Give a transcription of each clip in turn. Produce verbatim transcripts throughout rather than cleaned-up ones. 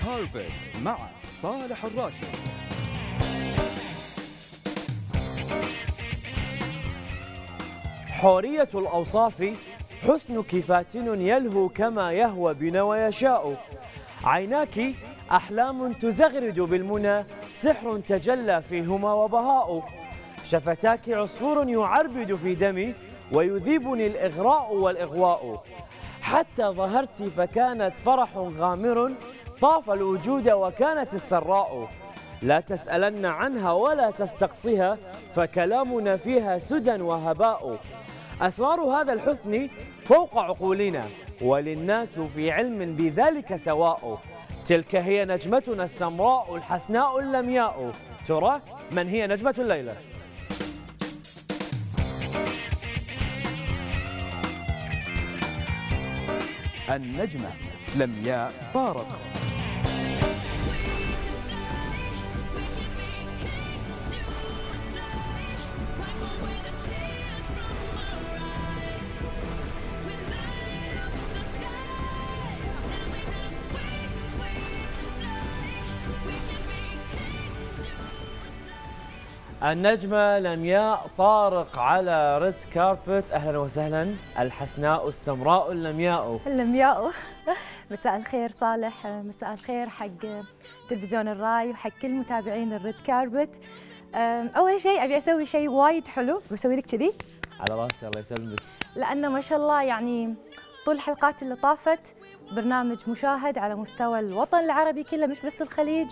كاربت مع صالح الراشد. حورية الأوصاف حسنك فاتن يلهو كما يهوى بنا ويشاء. عيناك أحلام تزغرد بالمنى، سحر تجلى فيهما وبهاء. شفتاك عصفور يعربد في دمي، ويذيبني الإغراء والإغواء. حتى ظهرت فكانت فرح غامر، طاف الوجود وكانت السراء. لا تسألن عنها ولا تستقصها، فكلامنا فيها سدى وهباء. أسرار هذا الحسن فوق عقولنا، وللناس في علم بذلك سواء. تلك هي نجمتنا السمراء الحسناء اللمياء. ترى من هي نجمة الليلة؟ النجمة لمياء طارق. النجمة لمياء طارق على ريد كاربت. أهلا وسهلا. الحسناء السمراء اللمياء. اللمياء. مساء الخير صالح، مساء الخير حق تلفزيون الراي وحق كل متابعين الريد كاربت. أول شيء أبي أسوي شيء وايد حلو، بسوي لك كذي على راسي. الله يسلمك. لأنه ما شاء الله يعني طول الحلقات اللي طافت برنامج مشاهد على مستوى الوطن العربي كله، مش بس الخليج.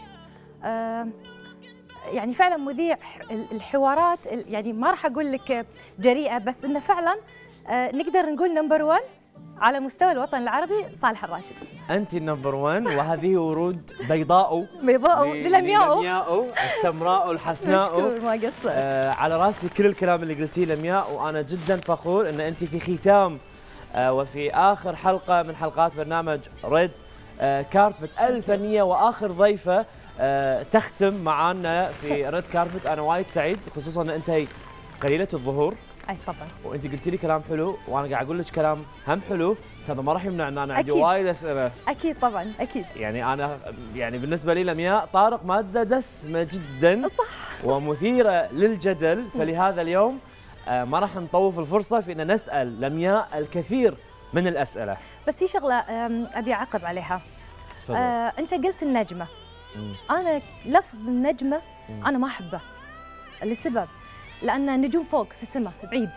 يعني فعلا مذيع الحوارات، يعني ما راح اقول لك جريئه، بس انه فعلا نقدر نقول نمبر واحد على مستوى الوطن العربي صالح الراشد. انت النمبر واحد، وهذه ورود بيضاء بيضاء للمياء، للمياء السمراء الحسناء. مشكور ما قصر. آه على راسي كل الكلام اللي قلتيه لمياء، وانا جدا فخور ان انت في ختام آه وفي اخر حلقه من حلقات برنامج ريد آه كاربت الفنيه، واخر ضيفه أه تختم معانا في ريد كاربت. انا وايد سعيد، خصوصا ان انت قليله الظهور. اي طبعا. وانت قلتي لي كلام حلو، وانا قاعد اقول لك كلام هم حلو، بس هذا ما راح يمنع ان انا عندي وايد اسئله. اكيد طبعا اكيد. يعني انا يعني بالنسبه لي لمياء طارق ماده دسمه جدا صح ومثيره للجدل، فلهذا اليوم أه ما راح نطوف الفرصه في ان نسال لمياء الكثير من الاسئله. بس في شغله ابي اعقب عليها. آه، انت قلت النجمه. مم. أنا لفظ النجمة مم. أنا ما أحبه لسبب، لأن النجوم فوق في السماء بعيد.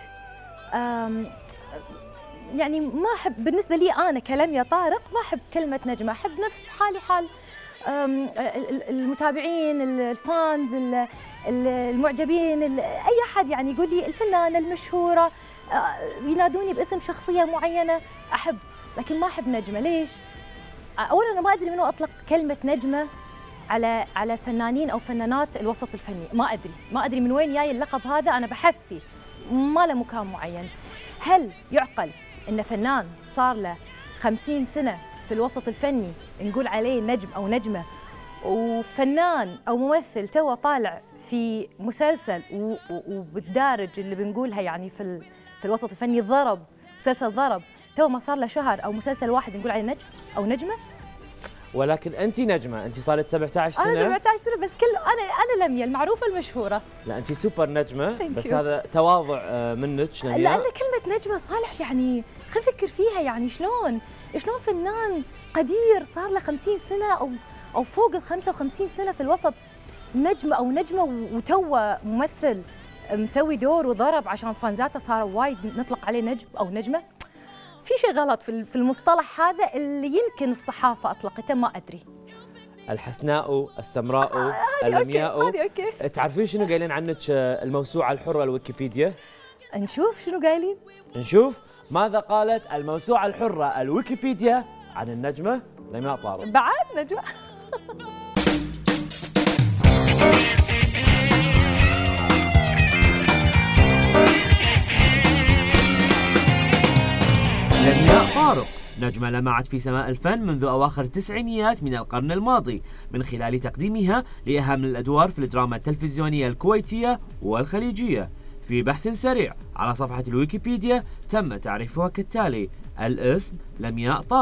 يعني ما أحب، بالنسبة لي أنا كلمياء طارق ما أحب كلمة نجمة، أحب نفس حالي حال المتابعين، الفانز، المعجبين، أي أحد يعني يقول لي الفنانة المشهورة، ينادوني باسم شخصية معينة أحب، لكن ما أحب نجمة. ليش؟ أولاً أنا ما أدري منو أطلق كلمة نجمة على على فنانين او فنانات الوسط الفني، ما ادري ما ادري من وين جاي اللقب هذا، انا بحثت فيه ما له مكان معين. هل يعقل ان فنان صار له خمسين سنه في الوسط الفني نقول عليه نجم او نجمه، وفنان او ممثل تو طالع في مسلسل وبالدارج اللي بنقولها يعني في في الوسط الفني ضرب مسلسل ضرب، تو ما صار له شهر او مسلسل واحد نقول عليه نجم او نجمه؟ ولكن انت نجمه، انت صار لك سبعة عشر سنه. انا سبعة عشر سنه بس كل انا انا لمياء المعروفه المشهوره. لا انت سوبر نجمه، بس you. هذا تواضع منك لمياء. لان كلمه نجمه صالح يعني خل نفكر فيها، يعني شلون شلون فنان قدير صار له خمسين سنه او او فوق ال خمسة وخمسين سنه في الوسط نجمه او نجمه، وتوه ممثل مسوي دور وضرب عشان فانزاته صاروا وايد نطلق عليه نجم او نجمه. في شيء غلط في المصطلح هذا اللي يمكن الصحافه اطلقته، ما ادري. الحسناء السمراء آه اللمياء. هذه اوكي. تعرفين شنو قايلين عنك الموسوعه الحره الويكيبيديا؟ نشوف شنو قايلين. نشوف ماذا قالت الموسوعه الحره الويكيبيديا عن النجمه لمياء طارق. بعد نجمه. لمياء طارق نجمة لمعت في سماء الفن منذ أواخر التسعينيات من القرن الماضي، من خلال تقديمها لأهم الأدوار في الدراما التلفزيونية الكويتية والخليجية. في بحث سريع على صفحة الويكيبيديا تم تعريفها كالتالي: الاسم لمياء طارق،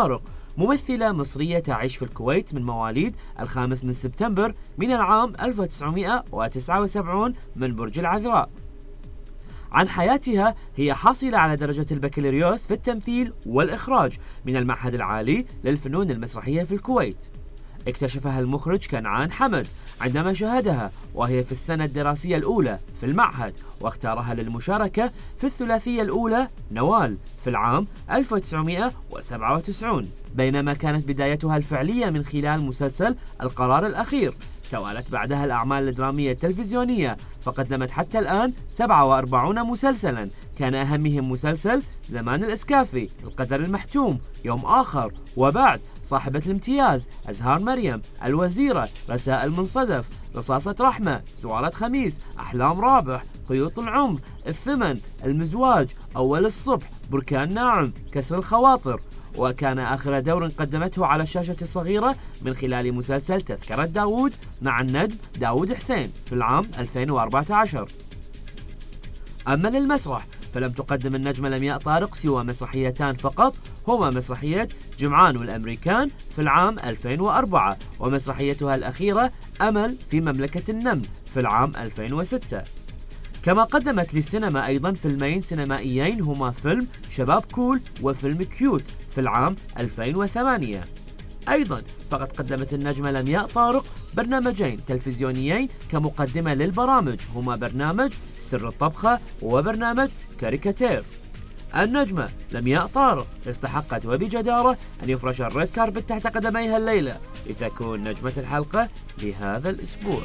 ممثلة مصرية تعيش في الكويت من مواليد الخامس من سبتمبر من العام ألف وتسعمئة وتسعة وسبعين من برج العذراء. عن حياتها: هي حاصلة على درجة البكالوريوس في التمثيل والإخراج من المعهد العالي للفنون المسرحية في الكويت. اكتشفها المخرج كنعان حمد عندما شاهدها وهي في السنة الدراسية الأولى في المعهد، واختارها للمشاركة في الثلاثية الأولى نوال في العام ألف وتسعمئة وسبعة وتسعين، بينما كانت بدايتها الفعلية من خلال مسلسل القرار الأخير. توالت بعدها الأعمال الدرامية التلفزيونية، فقدمت حتى الآن سبعة وأربعين مسلسلا، كان أهمهم مسلسل زمان الإسكافي، القدر المحتوم، يوم آخر، وبعد، صاحبة الامتياز، أزهار مريم، الوزيرة، رسائل من صدف، رصاصة رحمة، زوارة خميس، أحلام رابح، خيوط العمر، الثمن، المزواج، أول الصبح، بركان ناعم، كسر الخواطر. وكان آخر دور قدمته على الشاشة الصغيرة من خلال مسلسل تذكرة داوود مع النجم داوود حسين في العام ألفين وأربعة عشر. أما للمسرح فلم تقدم النجمة لمياء طارق سوى مسرحيتان فقط، هما مسرحية جمعان والأمريكان في العام ألفين وأربعة، ومسرحيتها الأخيرة أمل في مملكة النمل في العام ألفين وستة. كما قدمت للسينما أيضا فيلمين سينمائيين هما فيلم شباب كول وفيلم كيوت في العام ألفين وثمانية. أيضا فقد قدمت النجمة لمياء طارق برنامجين تلفزيونيين كمقدمة للبرامج، هما برنامج سر الطبخة وبرنامج كاريكاتير. النجمة لمياء طارق استحقت وبجدارة أن يفرش الريد كاربت تحت قدميها الليلة لتكون نجمة الحلقة لهذا الأسبوع.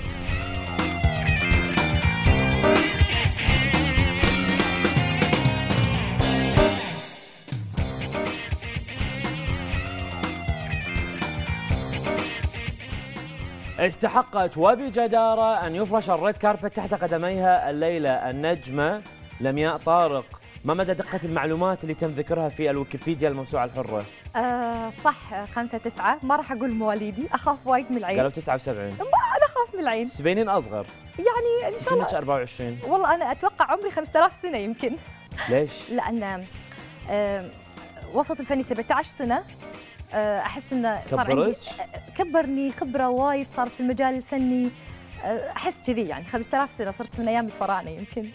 استحقت وبجدارة أن يفرش الريد كاربت تحت قدميها الليلة النجمة لمياء طارق. ما مدى دقة المعلومات اللي تم ذكرها في الويكيبيديا الموسوعة الحرة؟ آه صح، خمسة تسعة، ما راح أقول مواليدي، أخاف وايد من العين. قالوا تسعة وسبعين. ما أنا أخاف من العين. تبينين أصغر. يعني إن شاء الله. كنت أربعة وعشرين. والله أنا أتوقع عمري خمسة آلاف سنة يمكن. ليش؟ لأن آه وسط الفني سبعة عشر سنة، احس انه صار عندي كبرني خبره وايد صارت في المجال الفني، احس كذي يعني خمسة آلاف سنه صرت من ايام الفراعنه يمكن.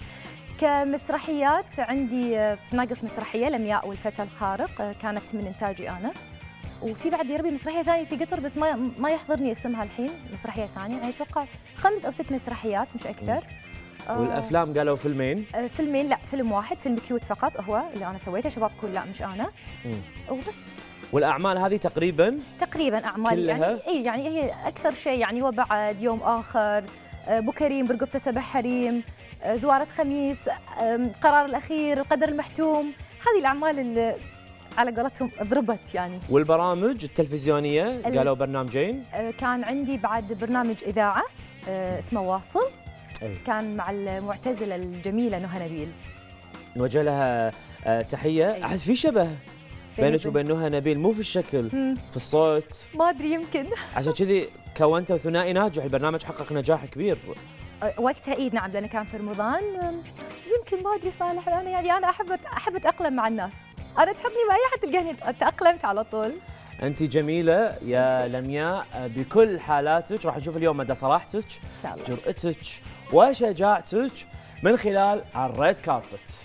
كمسرحيات عندي في ناقص مسرحيه لمياء والفتى الخارق، كانت من انتاجي انا، وفي بعد يا ربي مسرحيه ثانيه في قطر بس ما ما يحضرني اسمها الحين، مسرحيه ثانيه يعني اتوقع خمس او ست مسرحيات مش اكثر. والافلام قالوا فيلمين؟ آه فيلمين، لا فيلم واحد، فيلم كيوت فقط هو اللي انا سويته، شباب كل لا مش انا. مم. وبس. والاعمال هذه تقريبا تقريبا اعمال كلها؟ يعني اي يعني هي اكثر شيء يعني وبعد يوم اخر، ابو كريم، برقبته سبع حريم، زوارة خميس، قرار الاخير، القدر المحتوم، هذه الاعمال اللي على قولتهم ضربت يعني. والبرامج التلفزيونيه قالوا برنامجين؟ كان عندي بعد برنامج اذاعه اسمه واصل، أي. كان مع المعتزله الجميله نهى نبيل، نوجه لها تحيه. أي. احس في شبه بينك وبين نهى نبيل، مو في الشكل، مم. في الصوت ما ادري يمكن. عشان كذي كونتوا ثنائي ناجح، البرنامج حقق نجاح كبير وقتها. اي نعم، لانه كان في رمضان، يمكن ما ادري صالح، انا يعني انا احب احب اتاقلم مع الناس، انا تحبني باي احد تلقاني تاقلمت على طول. انت جميله يا لمياء بكل حالاتك، راح نشوف اليوم مدى صراحتك، جرأتك وشجاعتك من خلال الريد كاربت.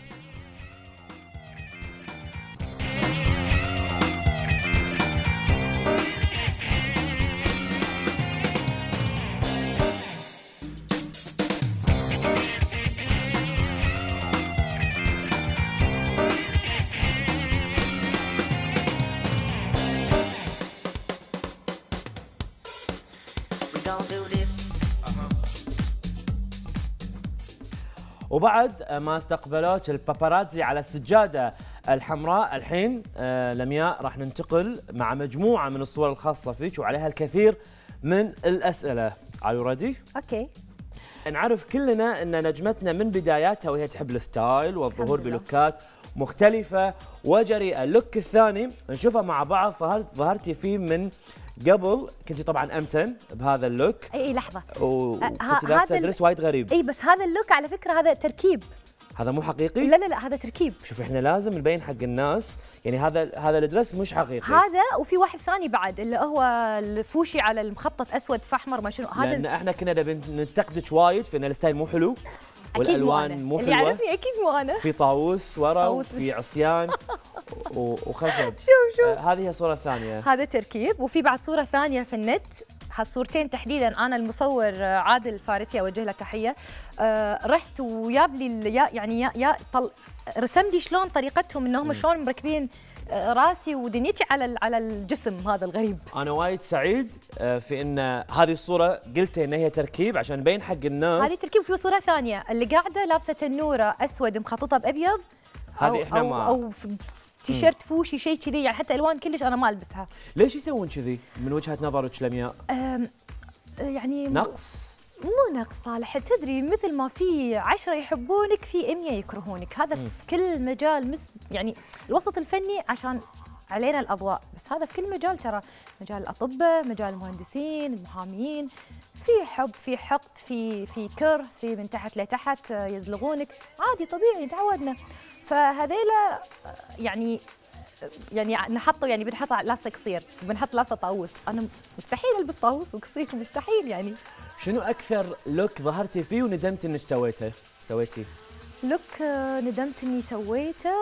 وبعد ما استقبلوك الباباراتزي على السجادة الحمراء، الحين آه لمياء راح ننتقل مع مجموعة من الصور الخاصة فيك وعليها الكثير من الأسئلة. Are you ready؟ اوكي. نعرف كلنا ان نجمتنا من بداياتها وهي تحب الستايل والظهور بلوكات مختلفة وجريئة. اللوك الثاني نشوفه مع بعض، ظهرت ظهرتي فيه من قبل، كنتي طبعا امتن بهذا اللوك. اي اي لحظه، وكنت لابسه درس وايد غريب. اي بس هذا اللوك على فكره هذا تركيب، هذا مو حقيقي؟ لا لا لا هذا تركيب. شوف احنا لازم نبين حق الناس يعني هذا هذا الدرس مش حقيقي. هذا وفي واحد ثاني بعد اللي هو الفوشي على المخطط اسود في احمر ما شنو هذا. لان احنا كنا نبي ننتقدك وايد في ان الستايل مو حلو والالوان مو حلوه. اللي يعرفني اكيد مو انا. في طاووس ورا طاووس. وفي عصيان وخشب. شوف شوف آه هذه هي الصوره الثانيه. هذا تركيب. وفي بعد صوره ثانيه في النت، هالصورتين تحديدا انا المصور عادل الفارسي اوجه له تحيه، آه رحت وياب لي يعني يا, يا طل رسم لي شلون طريقتهم انهم شلون مركبين راسي ودنيتي على على الجسم هذا الغريب. انا وايد سعيد في ان هذه الصوره قلت ان هي تركيب عشان نبين حق الناس. هذه تركيب. وفي صوره ثانيه اللي قاعده لابسه تنوره اسود مخططه بابيض، هذه احنا أو ما او تيشيرت فوشي شيء كذي، يعني حتى الوان كلش انا ما البسها. ليش يسوون كذي من وجهه نظرك لمياء؟ يعني نقص؟ مو نقص صالح، تدري مثل ما في عشرة يحبونك في مية يكرهونك، هذا في كل مجال. مس يعني الوسط الفني عشان علينا الأضواء، بس هذا في كل مجال ترى، مجال الأطباء، مجال المهندسين، المحامين، في حب، في حقد، في في كره، في من تحت لتحت يزلغونك، عادي طبيعي تعودنا. فهذيلا يعني يعني نحطه يعني بنحط لابسه قصير وبنحط لابسه طاووس، انا مستحيل البس طاووس وقصير مستحيل يعني. شنو اكثر لوك ظهرتي فيه وندمت انك سويته؟ سويتي لوك ندمت اني سويته؟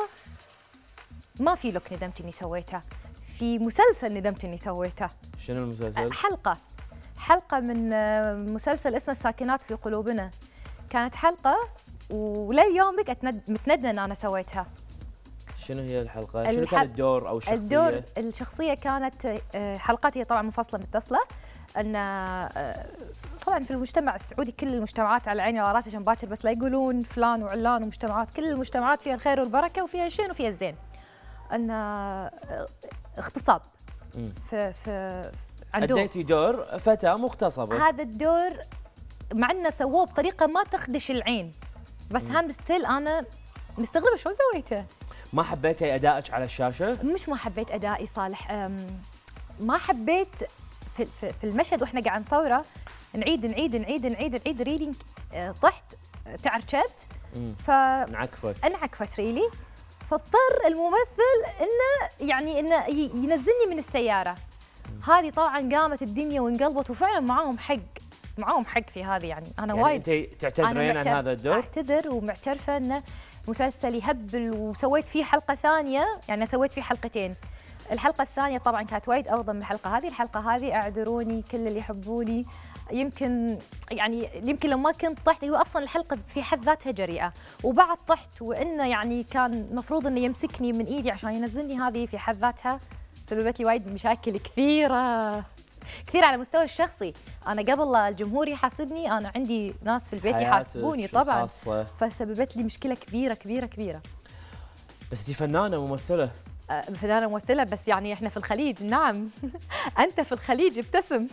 ما في لوك ندمت اني سويته، في مسلسل ندمت اني سويته. شنو المسلسل؟ حلقه حلقه من مسلسل اسمه الساكنات في قلوبنا، كانت حلقه وليومك متندمه ان انا سويتها. شنو هي الحلقة؟ شنو كان الدور أو الشخصية؟ الدور الشخصية كانت حلقات هي طبعا مفصلة متصلة، أن طبعا في المجتمع السعودي كل المجتمعات على عيني وعلى راسي عشان باكر، بس لا يقولون فلان وعلان ومجتمعات، كل المجتمعات فيها الخير والبركة وفيها الشين وفيها الزين. أن اغتصاب في في عندهم. أديتي دور فتاة مغتصبة. هذا الدور مع أنه سووه بطريقة ما تخدش العين، بس هم ستيل أنا مستغربة شلون سويته. ما حبيتي أدائك على الشاشة؟ مش ما حبيت أدائي صالح، ما حبيت في, في, في المشهد وإحنا قاعد نصوره نعيد نعيد نعيد نعيد نعيد ريلي، طحت تعرشت فانعكفت انعكفت ريلي، فاضطر الممثل إنه يعني إنه ينزلني من السيارة. هذه طبعا قامت الدنيا وانقلبت، وفعلا معاهم حق معاهم حق في هذه. يعني أنا يعني وايد أنت تعتذرين عن هذا الدور؟ أعتذر ومعترفة إنه مسلسل يهبل، وسويت فيه حلقة ثانية، يعني سويت فيه حلقتين. الحلقة الثانية طبعا كانت وايد أفضل من الحلقة هذه. الحلقة هذه اعذروني كل اللي يحبوني، يمكن يعني يمكن لو ما كنت طحت، هو أصلا الحلقة في حد ذاتها جريئة، وبعد طحت وإنه يعني كان المفروض إنه يمسكني من إيدي عشان ينزلني، هذه في حد ذاتها سببت لي وايد مشاكل كثيرة كثير على المستوى الشخصي. انا قبل لا الجمهور يحاسبني انا عندي ناس في البيت يحاسبوني طبعا، فسببت لي مشكله كبيره كبيره كبيره. بس دي فنانه ممثله. آه فنانه ممثله، بس يعني احنا في الخليج. نعم انت في الخليج ابتسم.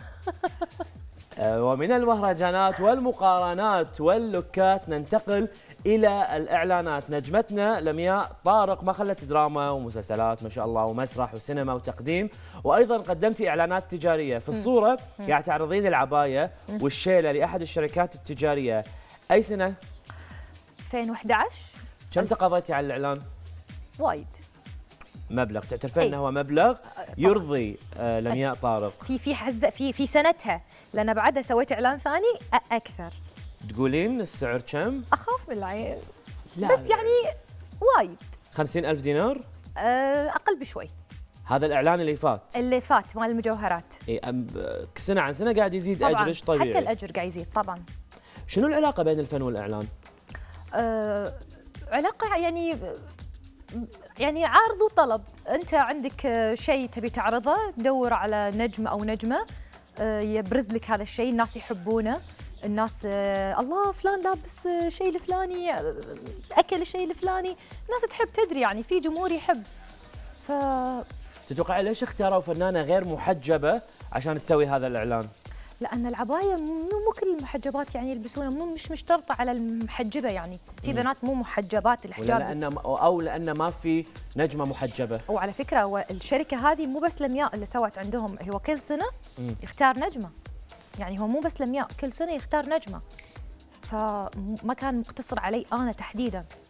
ومن المهرجانات والمقارنات واللوكات ننتقل إلى الإعلانات. نجمتنا لمياء طارق ما خلت دراما ومسلسلات ما شاء الله ومسرح وسينما وتقديم، وأيضا قدمتي إعلانات تجارية. في الصورة قاعد تعرضين العباية والشيلة لأحد الشركات التجارية. أي سنة؟ ألفين وأحد عشر. كم تقاضيتي على الإعلان؟ وايد. مبلغ تعترفين انه هو مبلغ يرضي آه لمياء طارق؟ في في حزه في في سنتها، لان بعدها سويت اعلان ثاني اكثر. تقولين السعر كم؟ اخاف من العين. لا بس يعني وايد. خمسين ألف دينار؟ أه اقل بشوي. هذا الاعلان اللي فات؟ اللي فات مال المجوهرات. اي سنه عن سنه قاعد يزيد اجرش طبيعي. حتى الاجر قاعد يزيد طبعا. شنو العلاقه بين الفن والاعلان؟ أه علاقه يعني يعني عرض وطلب. انت عندك شيء تبي تعرضه، تدور على نجم او نجمه يبرز لك هذا الشيء، الناس يحبونه، الناس الله فلان لابس شيء الفلاني، اكل الشيء الفلاني، الناس تحب تدري، يعني في جمهور يحب. ف تتوقع ليش اختاروا فنانه غير محجبه عشان تسوي هذا الاعلان؟ لأن العباية مو مو كل المحجبات يعني يلبسونها، مو مش مشترطة على المحجبة، يعني في بنات مو محجبات الحجاب، لأن أو لأن ما في نجمة محجبة. وعلى فكرة الشركة هذه مو بس لمياء اللي سوت عندهم، هو كل سنة يختار نجمة، يعني هو مو بس لمياء، كل سنة يختار نجمة، فما كان مقتصر علي أنا تحديداً.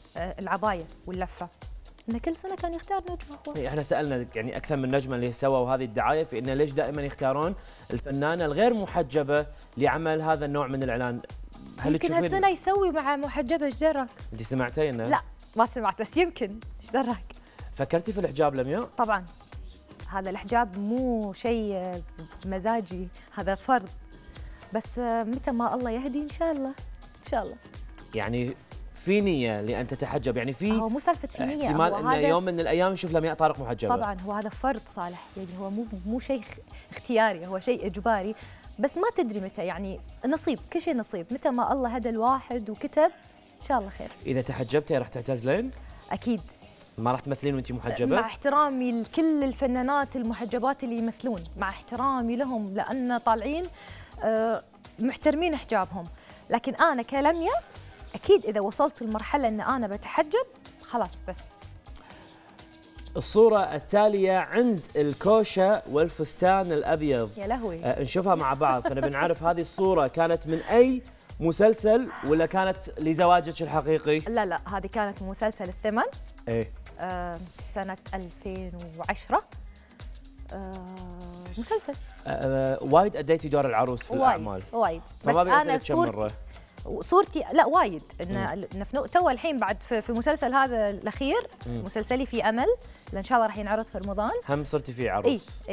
العبايه واللفه، انه كل سنه كان يختار نجمه هو. احنا سالنا يعني اكثر من نجمه اللي سووا هذه الدعايه في انه ليش دائما يختارون الفنانه الغير محجبه لعمل هذا النوع من الاعلان. هل يمكن هالسنه يسوي مع محجبه، ايش درك؟ انت سمعتي انه؟ لا ما سمعت، بس يمكن، ايش درك؟ فكرتي في الحجاب لمياء؟ طبعا هذا الحجاب مو شيء مزاجي، هذا فرض، بس متى ما الله يهدي ان شاء الله ان شاء الله. يعني في نيه لان تتحجب، يعني في هو مو سالفه في نيه، احتمال انه يوم من الايام نشوف لمياء طارق محجبه. طبعا هو هذا فرض صالح، يعني هو مو مو شيء اختياري، هو شيء اجباري، بس ما تدري متى، يعني نصيب، كل شيء نصيب، متى ما الله هدى الواحد وكتب ان شاء الله خير. اذا تحجبتي راح تعتزلين؟ اكيد. ما راح تمثلين وانت محجبه؟ مع احترامي لكل الفنانات المحجبات اللي يمثلون، مع احترامي لهم لان طالعين محترمين حجابهم، لكن انا كلميا اكيد اذا وصلت لمرحله ان انا بتحجب خلاص بس. الصورة التالية عند الكوشة والفستان الأبيض، يا لهوي، آه نشوفها مع بعض، فنبي نعرف هذه الصورة كانت من أي مسلسل ولا كانت لزواجك الحقيقي؟ لا لا هذه كانت مسلسل الثمن. ايه آه سنة ألفين وعشرة. آه مسلسل. آه وايد أديتي دور العروس في وايد الأعمال. وايد، بس أنا كم مرة؟ صورتي لا وايد، ان تو الحين بعد في, في المسلسل هذا الاخير، مم. مسلسلي في امل اللي ان شاء الله راح ينعرض في رمضان، هم صرتي فيه عروس. اي اي،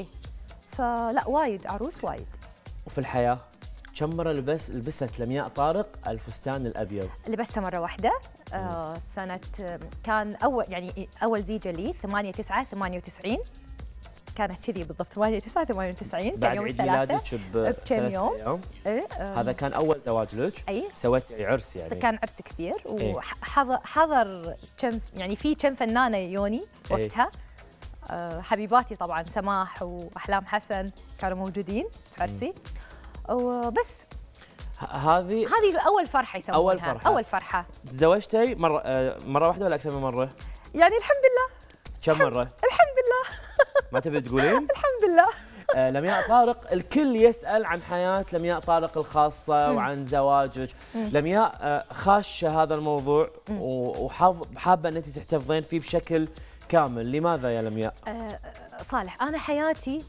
فلا وايد عروس وايد. وفي الحياه كم مره لبس لبست لمياء طارق الفستان الابيض؟ لبسته مره واحده، آه سنه كان اول يعني اول زيجه لي ثمانية تسعة ثمانية وتسعين، كانت كذي بالضبط ثمانية تسعة ثمانية وتسعين، بعد يوم عيد ميلادك بكم يوم. يوم. إيه هذا كان اول زواج لك؟ اي سويتي عرس يعني؟ كان عرس كبير، وحضر حضر كم يعني في كم فنانه يوني وقتها. أه حبيباتي طبعا سماح واحلام حسن كانوا موجودين في عرسي، وبس. هذه هذه اول فرحه يسوونها. اول فرحه اول فرحه. تزوجتي مره مره واحده ولا اكثر من مره؟ يعني الحمد لله. كم مره؟ الحمد لله. ما تبي تقولين؟ الحمد لله. آه لمياء طارق، الكل يسأل عن حياة لمياء طارق الخاصة مم. وعن زواجك. مم. لمياء آه خاشة هذا الموضوع وحابة أن أنت تحتفظين فيه بشكل كامل، لماذا يا لمياء؟ آه صالح، أنا حياتي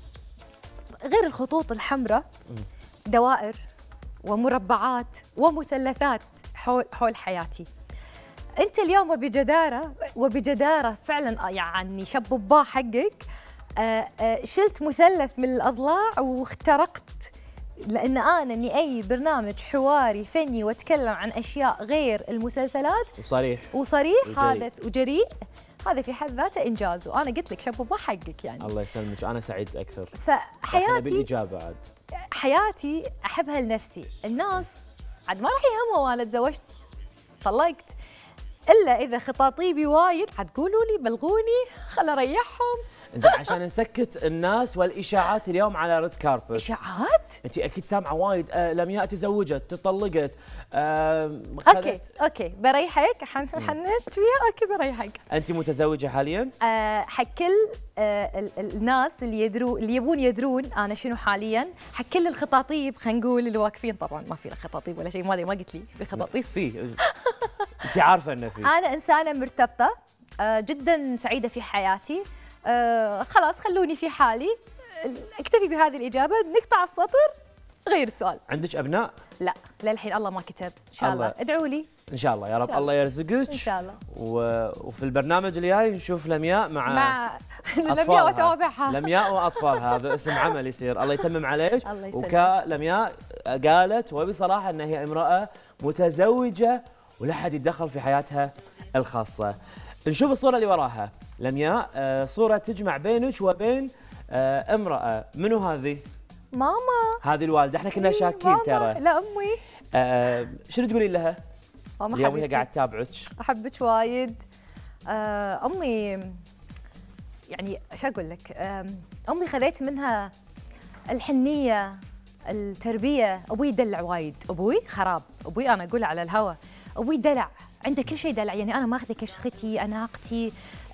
غير الخطوط الحمراء دوائر ومربعات ومثلثات حول حول حياتي. أنت اليوم وبجدارة وبجدارة فعلا يعني شبوباه حقك آه آه شلت مثلث من الأضلاع واخترقت، لأن أنا إني أي برنامج حواري فني وأتكلم عن أشياء غير المسلسلات وصريح وصريح هذا وجريء، هذا في حد ذاته إنجاز، وأنا قلت لك شبوباه حقك يعني. الله يسلمك، أنا سعيد أكثر. فحياتي بالإجابة عاد حياتي أحبها لنفسي، الناس عاد ما راح يهموا أنا تزوجت طلقت، إلا إذا خطاطيبي وايد حتقولوا لي بلغوني خل أريحهم. زين عشان نسكت الناس والإشاعات اليوم على ريد كاربت. إشاعات؟ أنت أكيد سامعة وايد، آه لمياء تزوجت تطلقت. آه أوكي أوكي بريحك، حنشت فيها، أوكي بريحك. أنت متزوجة حالياً؟ آه حق كل آه الناس اللي يدرون اللي يبون يدرون أنا شنو حالياً، حق كل الخطاطيب خلينا نقول اللي واقفين، طبعاً ما في خطاطيب ولا شيء، ما ما قلت لي في خطاطيب. في أنت عارفة إنه في. أنا إنسانة مرتبطة، آه جداً سعيدة في حياتي. آه خلاص خلوني في حالي، اكتفي بهذه الإجابة، نقطع السطر، غير السؤال. عندك أبناء؟ لا للحين الله ما كتب، إن شاء الله, الله. ادعوا لي. إن شاء الله يا رب، الله يرزقك إن شاء الله. و... وفي البرنامج الجاي نشوف لمياء مع مع لمياء وتوابعها. لمياء وأطفالها، هذا اسم عمل يصير، الله يتمم عليك. الله يسلمك. وكلمياء قالت وبصراحة أنها هي امرأة متزوجة ولا حد يتدخل في حياتها الخاصة. نشوف الصورة اللي وراها لمياء، آه صورة تجمع بينك وبين آه امرأة، منو هذه؟ ماما. هذه الوالدة، احنا كنا شاكين ترى. لا أمي. آه شنو تقولين لها؟ ماما اليوم هي قاعد تتابعك. أحبك وايد. آه أمي يعني شو أقول لك، آه أمي خذيت منها الحنية، التربية. أبوي يدلع وايد، أبوي خراب، أبوي أنا أقول على الهوا، أبوي دلع، عنده كل شيء دلع، يعني أنا ماخذة كشختي أناقتي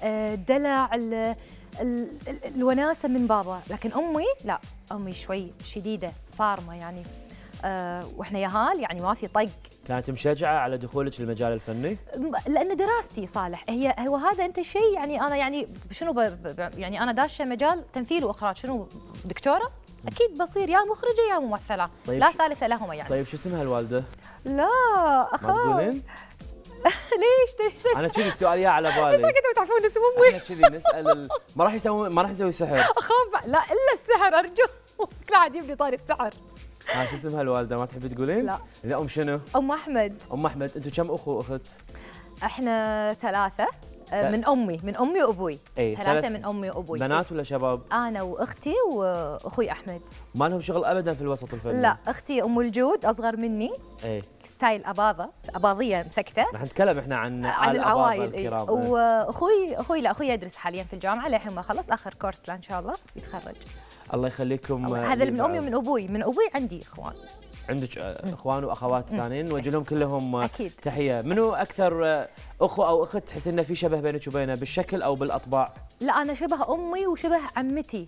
دلع ال ال الوناسة من بابا، لكن أمي لا، أمي شوي شديدة صارمة يعني. أه وإحنا يهال يعني ما في طق، كانت مشجعه على دخولك للمجال الفني؟ لان دراستي صالح هي هو هذا انت شيء يعني انا يعني شنو ب ب يعني انا داشه مجال تمثيل واخراج شنو دكتوره؟ اكيد بصير يا مخرجه يا ممثله، طيب لا ثالث لهما يعني. طيب شو اسمها الوالده؟ لا اخاف. ما تقولين؟ ليش ليش؟ انا كذي السؤال يا على ليش بالي. كنتوا تعرفون اسم امي؟ احنا كذي نسال ال... ما راح يسوي ما راح نسوي سحر. اخاف لا الا السحر ارجو. كل واحد يبني طاري السحر. ها شو اسمها الوالده ما تحبي تقولين؟ لا. اذا ام شنو؟ ام احمد. ام احمد. انتم كم اخو واخت؟ احنا ثلاثه من امي من امي وابوي. اي ثلاثه من امي وابوي. بنات ولا شباب؟ انا واختي واخوي احمد. ما لهم شغل ابدا في الوسط الفني؟ لا اختي ام الجود اصغر مني. اي ستايل اباضه اباضيه مسكته. راح نتكلم احنا عن عن العوائل. الكرام. واخوي اخوي لا اخوي يدرس حاليا في الجامعه للحين ما خلص اخر كورس له ان شاء الله يتخرج. الله يخليكم. هذا من امي ومن ابوي. من ابوي عندي اخوان. عندك اخوان واخوات ثانيين نوجه لهم كلهم أكيد. تحيه. منو اكثر اخو او اخت تحس انه في شبه بينك وبينه بالشكل او بالاطباع؟ لا انا شبه امي وشبه عمتي.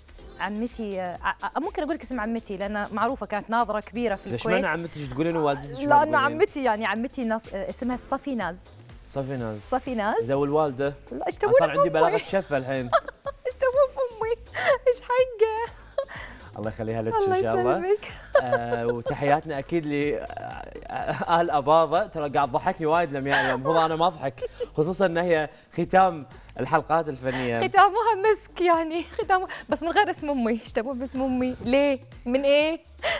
عمتي ع... ممكن اقول لك اسم عمتي لان معروفه كانت ناظره كبيره في الكويت. ليش معنى عمتك تقولين ووالدتك؟ لان عمتي يعني عمتي ناص... اسمها صفي ناز. صفي ناز. صفي ناز. اذا والوالده؟ لا ايش تبون؟ صار عندي بلاغه شفه الحين. ايش تبون في امي؟ ايش حقه؟ الله يخليها لك الله ان شاء الله. يسلمك. آه وتحياتنا اكيد لاهل اباضه. ترى قاعد ضحكني وايد لمياء اليوم، المفروض انا ما اضحك خصوصا ان هي ختام الحلقات الفنيه. ختامها مسك يعني ختام بس من غير اسم امي. ايش تبون باسم امي؟ ليه؟ من ايه؟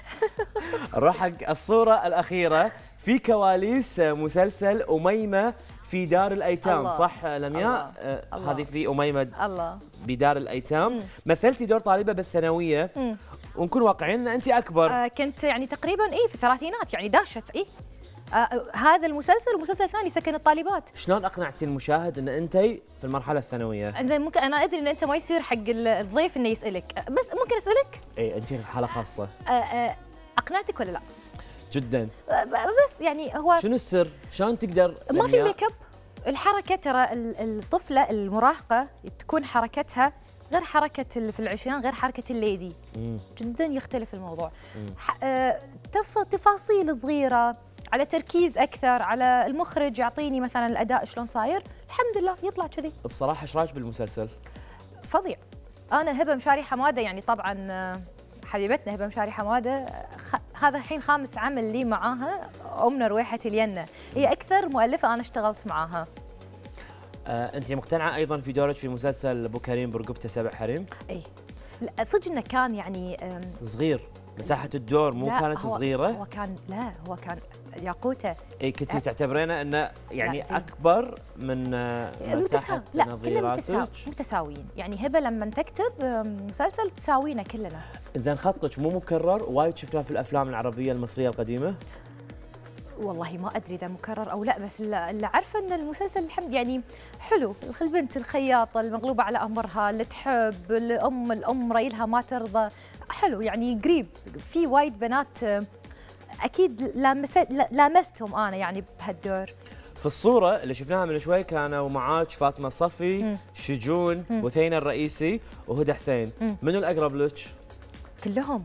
نروح حق الصوره الاخيره في كواليس مسلسل أميمة في دار الايتام. الله. صح لمياء؟ آه هذه في أميمة الله بدار الايتام. مم. مثلتي دور طالبه بالثانويه. مم. ونكون واقعيين ان انت اكبر. آه كنت يعني تقريبا اي في الثلاثينات يعني داشت اي آه هذا المسلسل ومسلسل ثاني سكن الطالبات. شلون اقنعتي المشاهد ان انت في المرحله الثانويه؟ زين ممكن انا ادري ان انت ما يصير حق الضيف انه يسالك بس ممكن اسالك؟ اي انت حاله خاصه. آه آه اقنعتك ولا لا؟ جدا. آه بس يعني هو شنو السر؟ شلون تقدر ما في ميك اب. الحركه ترى الطفله المراهقه تكون حركتها غير حركه في العشرين غير حركه الليدي. مم. جدا يختلف الموضوع. آه تف تفاصيل صغيره على تركيز اكثر على المخرج يعطيني مثلا الاداء شلون صاير الحمد لله يطلع كذي. بصراحه ايش رايك بالمسلسل؟ فظيع. انا هبه مشاري حماده يعني طبعا حبيبتنا هبه مشاري حماده خ... هذا الحين خامس عمل لي معاها. امنا رويحه الينه هي اكثر مؤلفه انا اشتغلت معاها. آه، انت مقتنعه ايضا في دورك في مسلسل ابو كريم برقبته سبع حريم؟ اي صدق انه كان يعني صغير. مساحه الدور مو كانت هو صغيره؟ هو كان لا هو كان ياقوته. اي كنتي تعتبرينه انه يعني اكبر من مساحه لا كلنا نظيراتك؟ متساويين يعني هبه لما تكتب مسلسل تساوينا كلنا. زين خطك مو مكرر وايد شفناه في الافلام العربيه المصريه القديمه؟ والله ما ادري اذا مكرر او لا بس اللي عارفه ان المسلسل الحمد يعني حلو. البنت الخياطه المغلوبه على امرها اللي تحب الام الام ريلها ما ترضى حلو يعني قريب. في وايد بنات اكيد لامست لامستهم انا يعني بهالدور. في الصوره اللي شفناها من شوي كانوا معاك فاطمه صفي م. شجون م. وثينه الرئيسي وهدى حسين. منو الاقرب لك؟ كلهم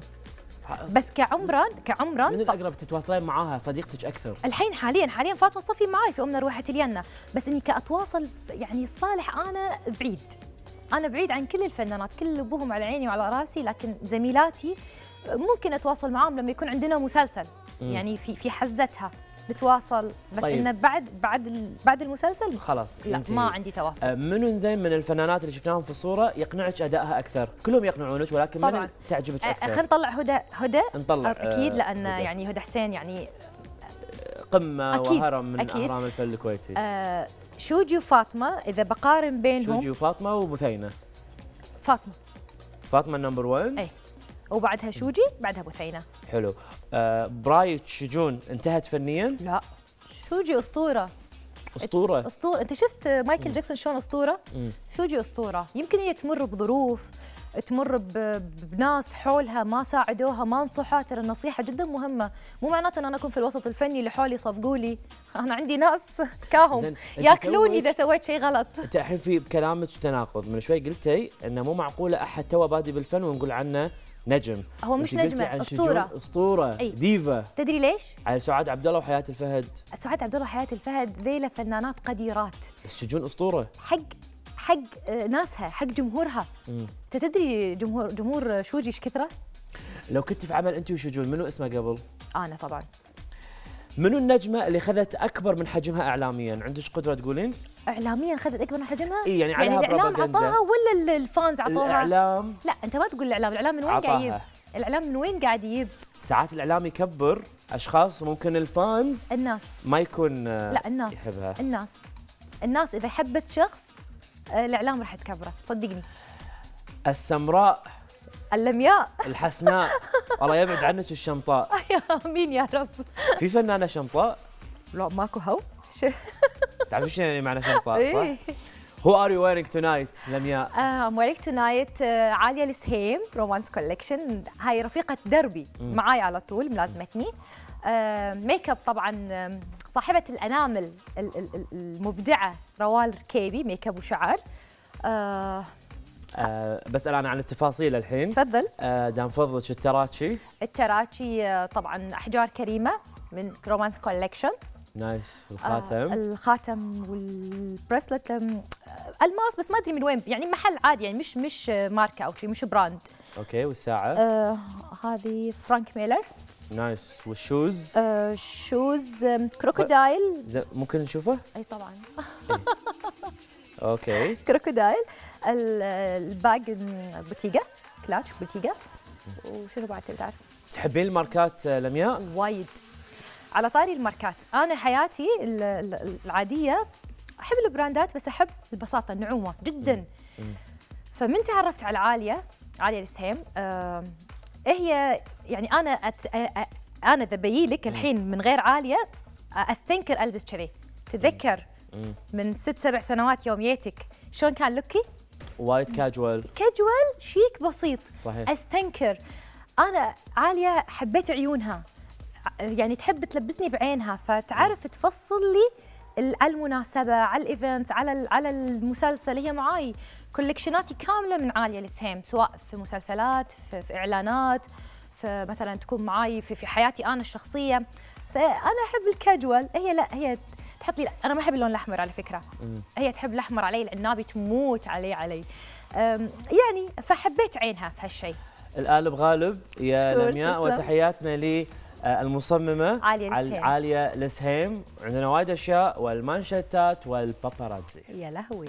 بس كعمران كعمران من الاقرب تتواصلين معاها صديقتك اكثر؟ الحين حاليا حاليا فاطمه صفي معي في امنا رويحه الينه بس اني كاتواصل يعني صالح انا بعيد. انا بعيد عن كل الفنانات كل ابوهم على عيني وعلى راسي لكن زميلاتي ممكن اتواصل معاهم لما يكون عندنا مسلسل. م. يعني في في حزتها نتواصل بس طيب. انه بعد بعد بعد المسلسل خلاص لا انتهي. ما عندي تواصل. منو زين من الفنانات اللي شفناهم في الصوره يقنعك ادائها اكثر؟ كلهم يقنعونك ولكن طبعاً. من تعجبك اكثر؟ خلينا نطلع هدى هدى نطلع اكيد لان هدى. يعني هدى حسين يعني قمه أكيد. وهرم من أكيد. اهرام الفن الكويتي. آه شوجي وفاطمه اذا بقارن بينهم شوجي وفاطمه وبثينه. فاطمه فاطمه النمبر واحد. اي وبعدها شوجي بعدها بثينه. حلو. آه برايك شجون انتهت فنيا؟ لا شوجي اسطوره. اسطوره اسطوره. انت شفت مايكل جاكسون شلون اسطوره؟ مم. شوجي اسطوره. يمكن هي تمر بظروف تمر بناس حولها ما ساعدوها ما نصحوها، ترى النصيحه جدا مهمه، مو معناته ان انا اكون في الوسط الفني اللي حولي صفقوا لي، انا عندي ناس كاهم ياكلوني اذا سويت شيء غلط. انت الحين في بكلامك تناقض، من شوي قلتي انه مو معقوله احد تو بادي بالفن ونقول عنه نجم. هو مش نجمه، اسطوره اسطوره أي. ديفا. تدري ليش؟ على سعاد عبد الله وحياه الفهد. سعاد عبد الله وحياه الفهد ذيلا فنانات قديرات، السجون اسطوره حق حق ناسها، حق جمهورها. انت تدري جمهور جمهور شوجي ايش كثره؟ لو كنت في عمل انت وشجون منو اسمه قبل؟ انا طبعا. منو النجمه اللي خذت اكبر من حجمها اعلاميا؟ عندك قدره تقولين؟ اعلاميا خذت اكبر من حجمها؟ اي يعني عليها يعني الاعلام عطاها ولا الفانز عطوها؟ الاعلام. لا انت ما تقول الاعلام، الاعلام من وين قاعد يجيب؟ الاعلام من وين قاعد يجيب؟ ساعات الاعلام يكبر اشخاص ممكن الفانز الناس ما يكون لا الناس يحبها. الناس الناس اذا حبت شخص الاعلام راح تكبره، صدقني. السمراء، اللمياء، الحسناء، الله يبعد عنك الشمطاء. امين يا رب. في فنانه شمطاء؟ لا ماكو هو. تعرفين شو يعني معنى شمطاء صح؟ هو ار يو ويرينج تونايت لمياء؟ ام ويرينج تونايت عاليه السهيم رومانس كولكشن، هاي رفيقه دربي معاي على طول ملازمتني. ميك اب طبعا صاحبه الانامل المبدعه روال كيبي، ميك اب وشعر. أه أه بسأل أنا عن التفاصيل الحين. تفضل. أه دام فضلك التراتشي. التراتشي طبعا أحجار كريمة من رومانس كولكشن. نايس. الخاتم. آه الخاتم والبريسلت الماس، بس ما ادري من وين، يعني محل عادي، يعني مش مش ماركه او شيء، مش براند. اوكي. والساعه؟ آه هذه فرانك ميلر. نايس. والشوز؟ آه شوز كروكودايل. ممكن نشوفه؟ اي طبعا. اوكي. كروكودايل. الباج بوتيجا، كلاتش بوتيجا. وشنو بعد تعرف؟ تحبين الماركات لمياء؟ وايد. على طاري الماركات، أنا حياتي العادية أحب البراندات، بس أحب البساطة، النعومة جدا. فمن تعرفت على عالية، عالية السهيم، آه هي يعني أنا أت أنا إذا بيجيلك الحين من غير عالية أستنكر ألبس كذي. تتذكر من ست سبع سنوات يوم جيتك شلون كان لوكي؟ وايد كاجوال. كاجوال شيك بسيط. صحيح. أستنكر. أنا عالية حبيت عيونها، يعني تحب تلبسني بعينها، فتعرف تفصل لي على المناسبه، على الايفنت، على على المسلسل. هي معاي كولكشناتي كامله من عاليه السهيم، سواء في مسلسلات، في, في اعلانات، في مثلا تكون معاي في, في حياتي انا الشخصيه. فانا احب الكاجوال، هي لا هي تحط لي، انا ما احب اللون الاحمر على فكره. هي تحب الاحمر علي، العنابي تموت علي علي يعني، فحبيت عينها في هالشيء. القالب غالب يا لمياء، وتحياتنا لي المصممة عالية عالية السهيم. عندنا وايد اشياء، والمانشيتات والباباراتزي. يا لهوي.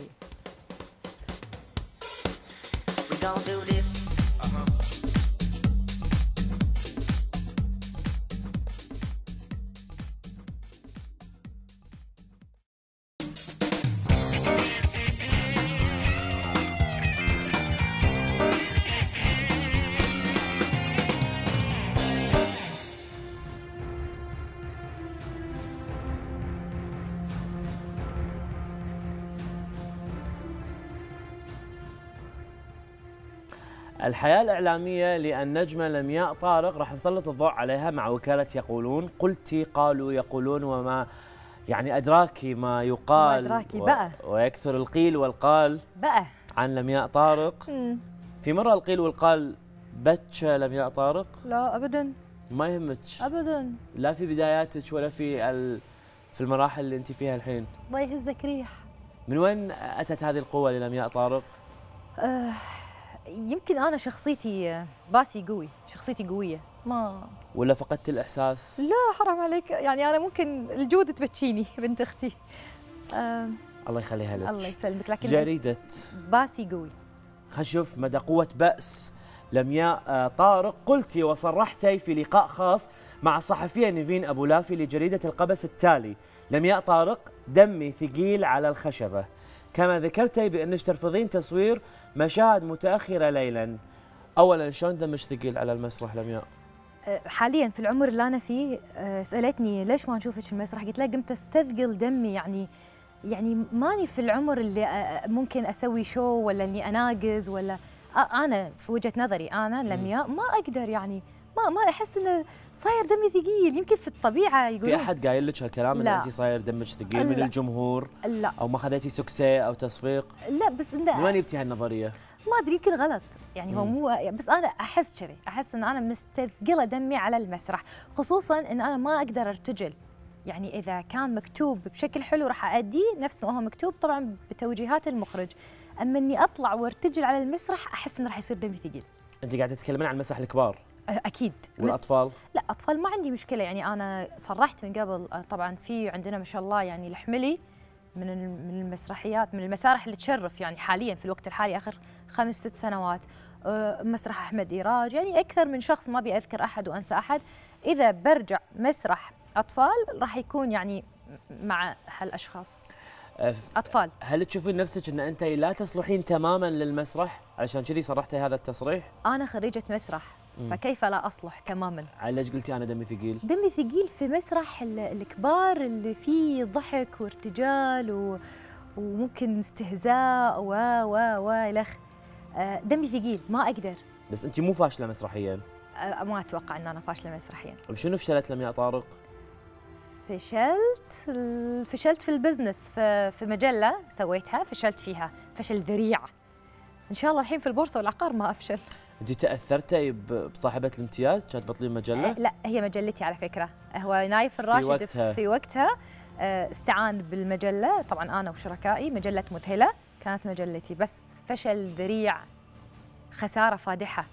الحياة الإعلامية للنجمة لمياء طارق راح نسلط الضوء عليها مع وكالة يقولون. قلتي قالوا يقولون، وما يعني أدراكي ما يقال، ما أدراكي بقى، ويكثر القيل والقال بقى عن لمياء طارق. مم. في مرة القيل والقال بتشة لمياء طارق؟ لا أبداً. ما يهمك أبداً، لا في بداياتك ولا في ال... في المراحل اللي أنت فيها الحين؟ الله يهزك ريح. من وين أتت هذه القوة للمياء طارق؟ أه يمكن أنا شخصيتي باسي قوي، شخصيتي قوية، ما ولا فقدت الإحساس؟ لا حرام عليك، يعني أنا ممكن الجود تبكيني بنت أختي. أه الله يخليها لك. الله يسلمك. لكن جريدة باسي قوي. خلينا نشوف مدى قوة بأس لمياء طارق. قلتي وصرحتي في لقاء خاص مع الصحفية نيفين أبو لافي لجريدة القبس التالي: لمياء طارق دمي ثقيل على الخشبة. كما ذكرتي بأنك ترفضين تصوير مشاهد متأخرة ليلا. أولا شلون دمك ثقيل على المسرح لمياء؟ حاليا في العمر اللي أنا فيه، سألتني ليش ما نشوفك في المسرح، قلت لها قمت استثقل دمي، يعني يعني ماني في العمر اللي ممكن أسوي شو ولا إني أناقز، ولا انا في وجهه نظري انا لمياء ما اقدر يعني ما ما احس انه صاير دمي ثقيل. يمكن في الطبيعه يقولون. في احد قايل لك هالكلام ان انت صاير دمك ثقيل من الجمهور؟ لا. او ما خذيتي سكسي او تصفيق؟ لا بس انه من وين جبتي هالنظريه؟ ما ادري يمكن غلط يعني. هو مو بس انا احس كذي، احس ان انا مستثقله دمي على المسرح، خصوصا ان انا ما اقدر ارتجل. يعني اذا كان مكتوب بشكل حلو راح اديه نفس ما هو مكتوب طبعا بتوجيهات المخرج، اما اني اطلع وارتجل على المسرح احس انه راح يصير دمي ثقيل. انت قاعده تتكلمين عن المسرح الكبار؟ اكيد. والاطفال؟ لا اطفال ما عندي مشكله يعني. انا صرحت من قبل طبعا في عندنا ما شاء الله يعني الحملي من من المسرحيات من المسارح اللي تشرف يعني حاليا في الوقت الحالي اخر خمس ست سنوات. مسرح احمد إيراج يعني اكثر من شخص، ما ابي اذكر احد وانسى احد. اذا برجع مسرح اطفال راح يكون يعني مع هالاشخاص اطفال. هل تشوفين نفسك ان انت لا تصلحين تماما للمسرح علشان كذي صرحتي هذا التصريح؟ انا خريجه مسرح فكيف لا اصلح تماما؟ ليش قلتي انا دمي ثقيل؟ دمي ثقيل في مسرح الكبار اللي فيه ضحك وارتجال و... وممكن استهزاء و و و الخ. دمي ثقيل ما اقدر. بس انت مو فاشله مسرحيا؟ ما اتوقع ان انا فاشله مسرحيا. وشنو فشلت لمياء طارق؟ فشلت فشلت في البزنس، في في مجله سويتها فشلت فيها فشل ذريع. ان شاء الله الحين في البورصه والعقار ما افشل. انت تاثرتي بصاحبه الامتياز كانت بطلين مجله؟ أه لا هي مجلتي على فكره. هو نايف الراشد في وقتها, في وقتها استعان بالمجله، طبعا انا وشركائي مجله مذهله كانت مجلتي، بس فشل ذريع خساره فادحه.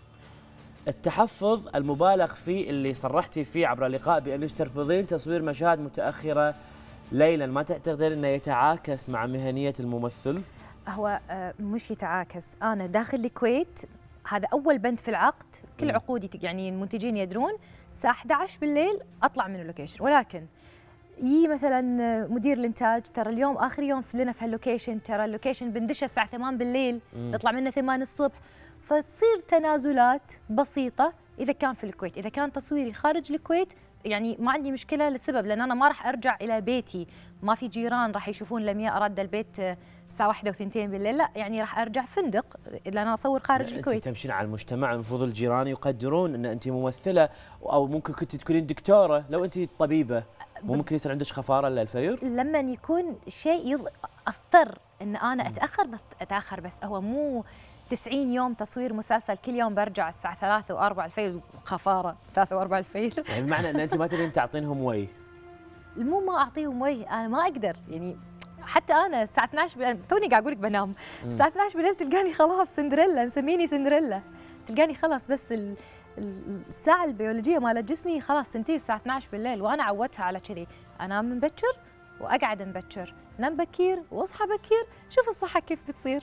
التحفظ المبالغ فيه اللي صرحتي فيه عبر اللقاء بانك ترفضين تصوير مشاهد متاخره ليلا، ما تعتقدين انه يتعاكس مع مهنيه الممثل؟ هو مش يتعاكس. انا داخل الكويت هذا اول بند في العقد، كل عقودي يعني المنتجين يدرون الساعه أحد عشر بالليل اطلع من اللوكيشن، ولكن يي مثلا مدير الانتاج ترى اليوم اخر يوم لنا في هاللوكيشن، ترى اللوكيشن بندشه الساعه ثمانية بالليل نطلع منه ثمانية الصبح، فتصير تنازلات بسيطه. اذا كان في الكويت، اذا كان تصويري خارج الكويت يعني ما عندي مشكله للسبب لان انا ما راح ارجع الى بيتي، ما في جيران راح يشوفون لمياء ارد البيت الساعه واحدة وثنتين بالليل، لا يعني راح ارجع فندق لان انا اصور خارج الكويت. انت تمشين على المجتمع، المفروض الجيران يقدرون ان انت ممثله، او ممكن كنت تكونين دكتوره. لو انت طبيبه مو ممكن يصير عندك خفاره الا الفير؟ لما يكون شيء يض... اضطر ان انا اتاخر بس اتاخر، بس هو مو تسعين يوم تصوير مسلسل كل يوم برجع الساعه ثلاثة وأربعة الفيل خفاره ثلاثة وأربعة الفيل. يعني بمعنى ان انت ما تبين تعطينهم وي؟ مو ما اعطيهم وي، انا ما اقدر يعني. حتى انا الساعه اثنعش بالليل توني قاعد اقول لك بنام، الساعه اثنعش بالليل تلقاني خلاص سندريلا، مسميني سندريلا، تلقاني خلاص بس ال الساعه البيولوجيه مال جسمي خلاص تنتهي الساعه اثنعش بالليل، وانا عودتها على كذي، انام مبكر واقعد مبكر، نام بكير واصحى بكير، شوف الصحه كيف بتصير.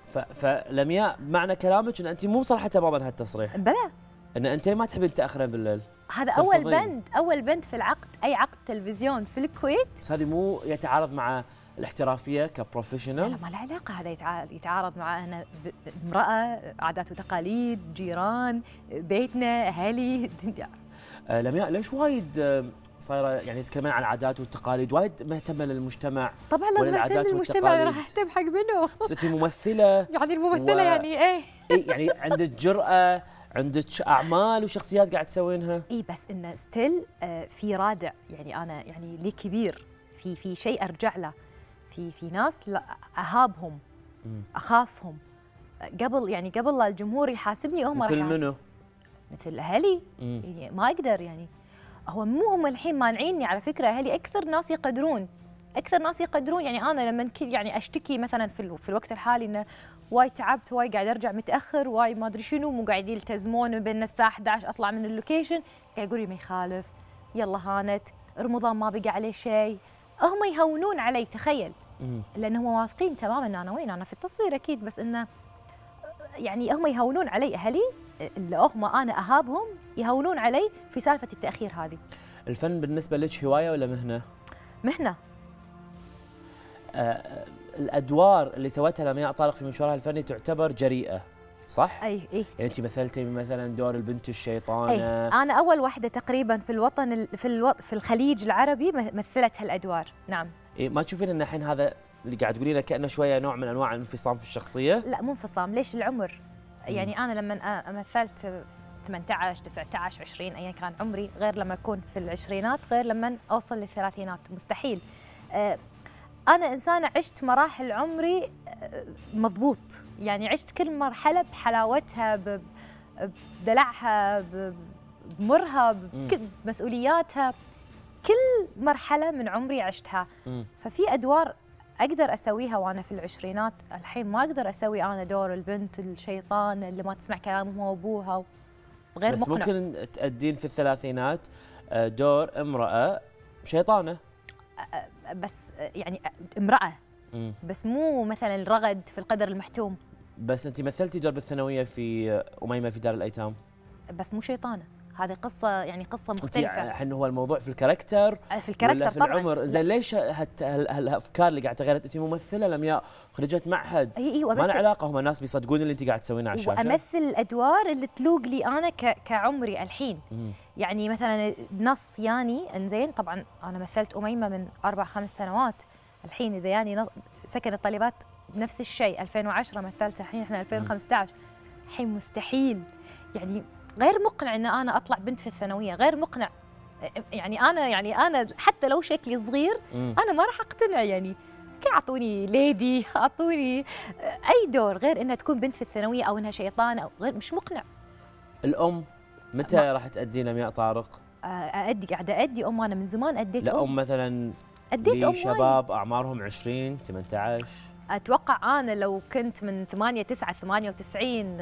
فلمياء معنى كلامك ان انت مو مصرحه تماما هالتصريح؟ بلى، ان انت ما تحبين تاخرين بالليل. هذا اول بند، اول بند في العقد، اي عقد تلفزيون في الكويت. بس هذه مو يتعارض مع الاحترافيه كبروفيشنال؟ لا ما له علاقه، هذا يتعارض مع انا امراه، عادات وتقاليد، جيران، بيتنا، اهلي. آه لمياء ليش وايد صايره يعني تتكلمين عن العادات والتقاليد، وايد مهتمه للمجتمع؟ طبعا لازم اهتم للمجتمع، راح اهتم حق منه. بس انت ممثله يعني الممثله و... يعني ايه؟ إيه يعني عندك جرأه، عندك اعمال وشخصيات قاعد تسوينها. اي بس انه ستيل آه في رادع، يعني انا يعني لي كبير، في في شيء ارجع له، في في ناس لا اهابهم، اخافهم قبل يعني قبل لا الجمهور يحاسبني هم راح مثل منو؟ مثل اهلي. يعني ما اقدر يعني، هو مو هم الحين مانعيني على فكره، اهلي اكثر ناس يقدرون، اكثر ناس يقدرون. يعني انا لما يعني اشتكي مثلا في في الوقت الحالي انه واي تعبت، واي قاعد ارجع متاخر، واي ما ادري شنو، مو قاعد يلتزمون بين الساعه أحد عشر اطلع من اللوكيشن، قاعد يقول لي ما يخالف، يلا هانت، رمضان ما بقى عليه شيء، هم يهونون علي. تخيل، لانهم واثقين تماما ان انا وين، انا في التصوير اكيد، بس انه يعني هم يهونون علي، اهلي اللي هم انا اهابهم يهونون علي في سالفه التاخير هذه. الفن بالنسبه لك هوايه ولا مهنه؟ مهنه. آه الادوار اللي سوتها لمياء طارق في مشوارها الفني تعتبر جريئه، صح؟ اي اي. يعني انت مثلتي مثلا دور البنت الشيطانه. أي. انا اول واحده تقريبا في الوطن في الو... في الخليج العربي مثلت هالادوار، نعم. إيه ما تشوفين ان الحين هذا اللي قاعد تقولينه كانه شويه نوع من انواع الانفصام في الشخصيه؟ لا مو انفصام، ليش؟ العمر يعني انا لما مثلت ثمانية عشر تسعة عشر عشرين ايا كان عمري غير لما اكون في العشرينات غير لما اوصل للثلاثينات، مستحيل. انا انسانه عشت مراحل عمري مضبوط، يعني عشت كل مرحله بحلاوتها، بدلعها، بمرها، بمسؤولياتها، كل مرحله من عمري عشتها. ففي ادوار اقدر اسويها وانا في العشرينات، الحين ما اقدر اسوي انا دور البنت الشيطان اللي ما تسمع كلام امها وابوها، غير بس مقنع. ممكن تأدين في الثلاثينات دور امرأة شيطانة، بس يعني امرأة، مم. بس مو مثلا الرغد في القدر المحتوم. بس انت مثلتي دور بالثانوية في أميمة في دار الأيتام، بس مو شيطانة، هذه قصة يعني قصة مختلفة. الحين هو الموضوع في الكاركتر في الكاركتر ولا في طبعا. العمر؟ زين ليش هالافكار اللي قاعد تغيرت؟ انت ممثله لمياء، خريجه معهد، اي اي ما له علاقه، هم الناس بيصدقون اللي انت قاعد تسوينه على الشاشه. وامثل الادوار اللي تلوق لي انا كعمري الحين. مم. يعني مثلا نص ياني انزين، طبعا انا مثلت اميمه من اربع خمس سنوات، الحين اذا ياني سكن الطالبات بنفس الشيء، ألفين وعشرة مثلتها، الحين احنا ألفين وخمسة عشر، الحين مستحيل. يعني غير مقنع ان انا اطلع بنت في الثانويه، غير مقنع. يعني انا يعني انا حتى لو شكلي صغير مم. انا ما راح اقتنع، يعني اعطوني ليدي، اعطوني اي دور غير انها تكون بنت في الثانويه او انها شيطان او غير، مش مقنع. الام متى راح تأدي لمياء طارق؟ أأدي قاعده أدي ام، انا من زمان اديت لا ام. ام مثلا اديت ام شباب اعمارهم عشرين ثمانية عشر. اتوقع انا لو كنت من ثمانية تسعة ثمانية وتسعين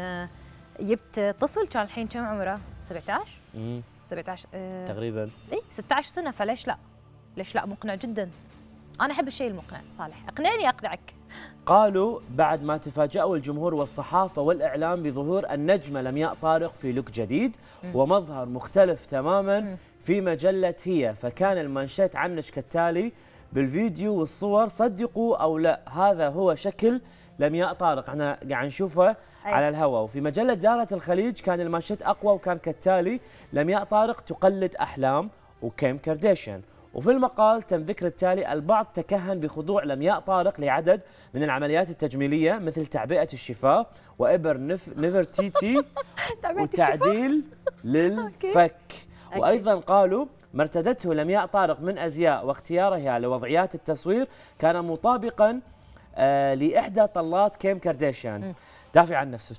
جبت طفل كان الحين كم عمره؟ سبعة عشر؟ امم سبعة عشر أه تقريبا. اي ستة عشر سنه، فليش لا؟ ليش لا؟ مقنع جدا. انا احب الشيء المقنع. صالح اقنعني اقنعك. قالوا بعد ما تفاجأوا الجمهور والصحافة والإعلام بظهور النجمة لمياء طارق في لوك جديد م. ومظهر مختلف تماما م. في مجلة هي، فكان المانشيت عنك كالتالي: بالفيديو والصور صدقوا أو لا هذا هو شكل لمياء طارق. احنا قاعد نشوفه أي. على الهواء. وفي مجلة زارة الخليج كان المانشيت أقوى وكان كالتالي: لمياء طارق تقلد أحلام وكيم كارديشيان. وفي المقال تم ذكر التالي: البعض تكهن بخضوع لمياء طارق لعدد من العمليات التجميلية مثل تعبئة الشفاه وإبر نف... نفرتيتي وتعديل للفك. وأيضا قالوا ما ارتدته لمياء طارق من أزياء واختيارها لوضعيات التصوير كان مطابقا آه لإحدى طلات كيم كارديشيان. دافع عن نفسك.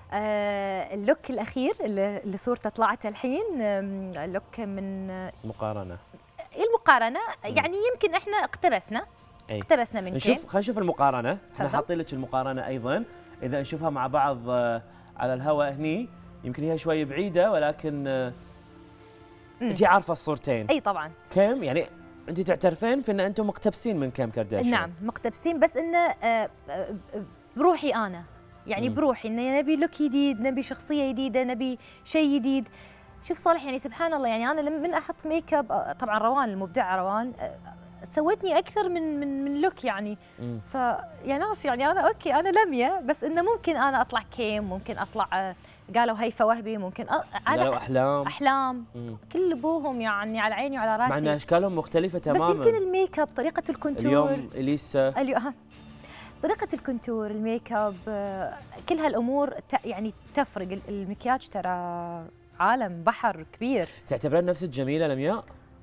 آه اللوك الأخير اللي صورته طلعت الحين، اللوك من مقارنة المقارنة، يعني يمكن احنا اقتبسنا أي. اقتبسنا من نشوف. خلينا نشوف المقارنة، احنا حاطين لك المقارنة أيضا، إذا نشوفها مع بعض على الهواء هني. يمكن هي شوي بعيدة ولكن أنت عارفة الصورتين. أي طبعا. كيم يعني أنت تعترفين في أن أنتم مقتبسين من كيم كارديشيان؟ نعم مقتبسين، بس إنه بروحي أنا، يعني م. بروحي إنه نبي لوك جديد، نبي شخصية جديدة، نبي شيء جديد. شوف صالح، يعني سبحان الله، يعني انا من احط ميك اب، طبعا روان المبدعه روان سوتني اكثر من من من لوك يعني. ف يا ناس يعني انا اوكي انا لمية، بس انه ممكن انا اطلع كيم، ممكن اطلع قالوا هيفا وهبي، ممكن قالوا احلام احلام مم. كل ابوهم يعني على عيني وعلى راسي، مع ان اشكالهم مختلفه تماما. بس يمكن الميك اب، طريقه الكونتور. اليوم اليسا اليوم طريقة الكونتور، الميك اب، كل هالامور يعني تفرق. المكياج ترى عالم بحر كبير. تعتبرين نفسك جميلة لمياء؟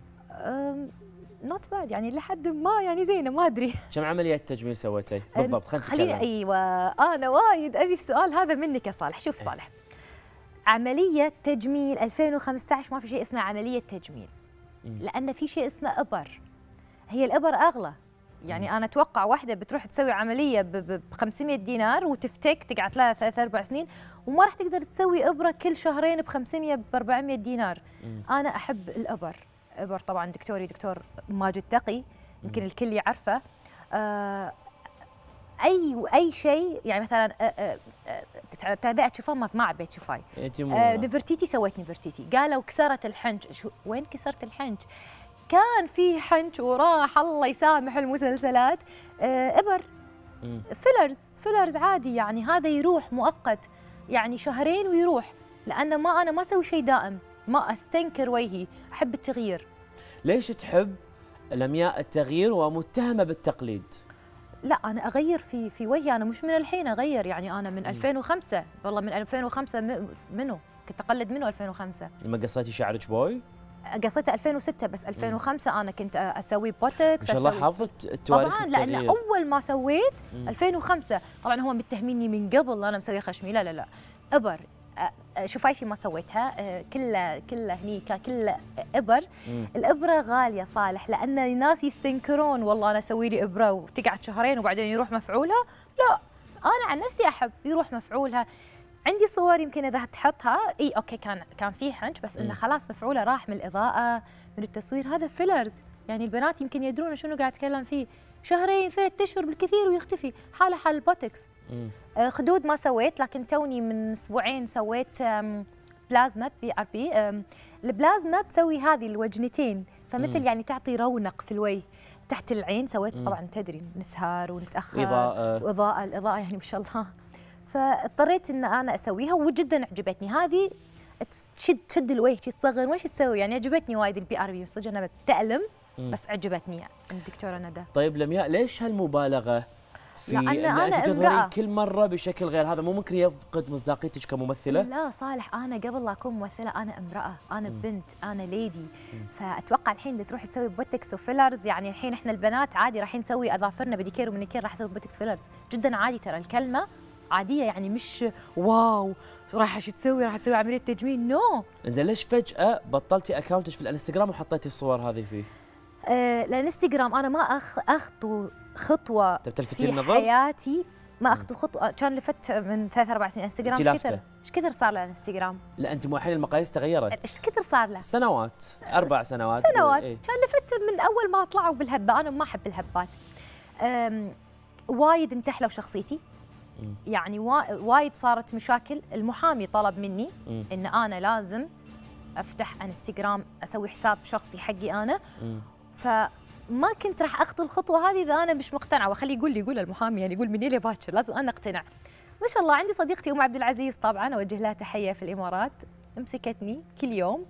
نوت باد يعني لحد ما، يعني زينة، ما ادري. كم عملية تجميل سويتي بالضبط؟ خلينا خليني. ايوه انا وايد ابي السؤال هذا منك يا صالح. شوف أي. صالح، عملية تجميل ألفين وخمسة عشر ما في شيء اسمه عملية تجميل، م. لأن في شيء اسمه إبر. هي الإبر أغلى، يعني م. أنا أتوقع واحدة بتروح تسوي عملية ب خمسمئة دينار وتفتك تقعد لها ثلاث أربع سنين، وما راح تقدر تسوي إبرة كل شهرين ب خمسمئة ب أربعمئة دينار. م. أنا أحب الإبر. إبر طبعا دكتوري دكتور ماجد تقي، يمكن م. الكل يعرفه. آه اي اي شيء، يعني مثلا تعبئه شفاه ما ما عبيت شفاي. آه نفرتيتي سويت نفرتيتي، قالوا كسرت الحنج. شو وين كسرت الحنج؟ كان في حنج وراح الله يسامح المسلسلات. آه ابر م. فيلرز فيلرز عادي، يعني هذا يروح مؤقت، يعني شهرين ويروح، لأن ما أنا ما أسوي شيء دائم، ما أستنكر وجهي، أحب التغيير. ليش تحب لمياء التغيير ومتهمة بالتقليد؟ لا انا اغير في في وجهي، انا مش من الحين اغير، يعني انا من ألفين وخمسة والله من ألفين وخمسة منه كنت اقلد منه ألفين وخمسة. لما قصيتي شعرك بوي؟ قصيته ألفين وستة بس ألفين وخمسة انا كنت اسوي بوتكس. ما شاء الله حافظت التواريخ طبعا لان اول ما سويت مم. ألفين وخمسة طبعا هم متهميني من قبل انا مسويه خشمي. لا لا لا ابر شفايفي ما سويتها كلها كلها هني كلها ابر. مم. الابره غاليه صالح لان الناس يستنكرون والله انا اسوي لي ابره وتقعد شهرين وبعدين يروح مفعولها. لا انا عن نفسي احب يروح مفعولها. عندي صور يمكن اذا تحطها اي اوكي كان كان فيه حنج بس انه خلاص مفعوله راح من الاضاءه من التصوير. هذا فيلرز يعني البنات يمكن يدرون شنو قاعد اتكلم فيه. شهرين ثلاث اشهر بالكثير ويختفي حاله حال البوتكس. آه خدود ما سويت لكن توني من اسبوعين سويت بلازما بي ار بي. البلازما تسوي هذه الوجنتين فمثل مم. يعني تعطي رونق في الوجه. تحت العين سويت مم. طبعا تدري نسهر ونتاخر اضاءه واضاءه الاضاءه يعني ما شاء الله. فاضطريت ان انا اسويها وجدا عجبتني. هذه تشد تشد الوجه تصغر وش تسوي يعني عجبتني وايد البي ار بي صدق انا بتألم بس عجبتني يعني الدكتوره ندى. طيب لمياء ليش هالمبالغه في ان انت تظهرين كل مره بشكل غير؟ هذا مو ممكن يفقد مصداقيتك كممثله؟ لا صالح انا قبل لا اكون ممثله انا امراه انا م. بنت انا ليدي. فاتوقع الحين اللي تروح تسوي بوتكس وفيلرز يعني الحين احنا البنات عادي رايحين نسوي اظافرنا بديكير ومنيكير راح اسوي بوتكس فيلرز جدا عادي. ترى الكلمه عاديه يعني مش واو رايحه شو تسوي راح تسوي عمليه تجميل نو. no. انت ليش فجاه بطلتي اكونتك في الانستغرام وحطيتي الصور هذه فيه؟ آه الانستغرام انا ما أخ اخطو خطوه في النظر؟ حياتي ما اخطو خطوه. كان لفت من ثلاث اربع سنين انستغرام. ايش كثر ايش كثر صار له الانستغرام؟ لا انت مو الحين المقاييس تغيرت. ايش كثر صار له؟ سنوات اربع سنوات سنوات إيه؟ كان لفت من اول ما طلعوا بالهبه. انا ما احب الهبات. وايد انتحلوا شخصيتي. مم. يعني وايد صارت مشاكل. المحامي طلب مني مم. ان انا لازم افتح انستغرام اسوي حساب شخصي حقي انا. مم. فما كنت راح اخطو الخطوه هذه اذا انا مش مقتنعه. واخليه يقول لي يقول المحامي يعني يقول مني لي باكر لازم انا اقتنع. ما شاء الله عندي صديقتي ام عبد العزيز طبعا اوجه لها تحيه في الامارات مسكتني كل يوم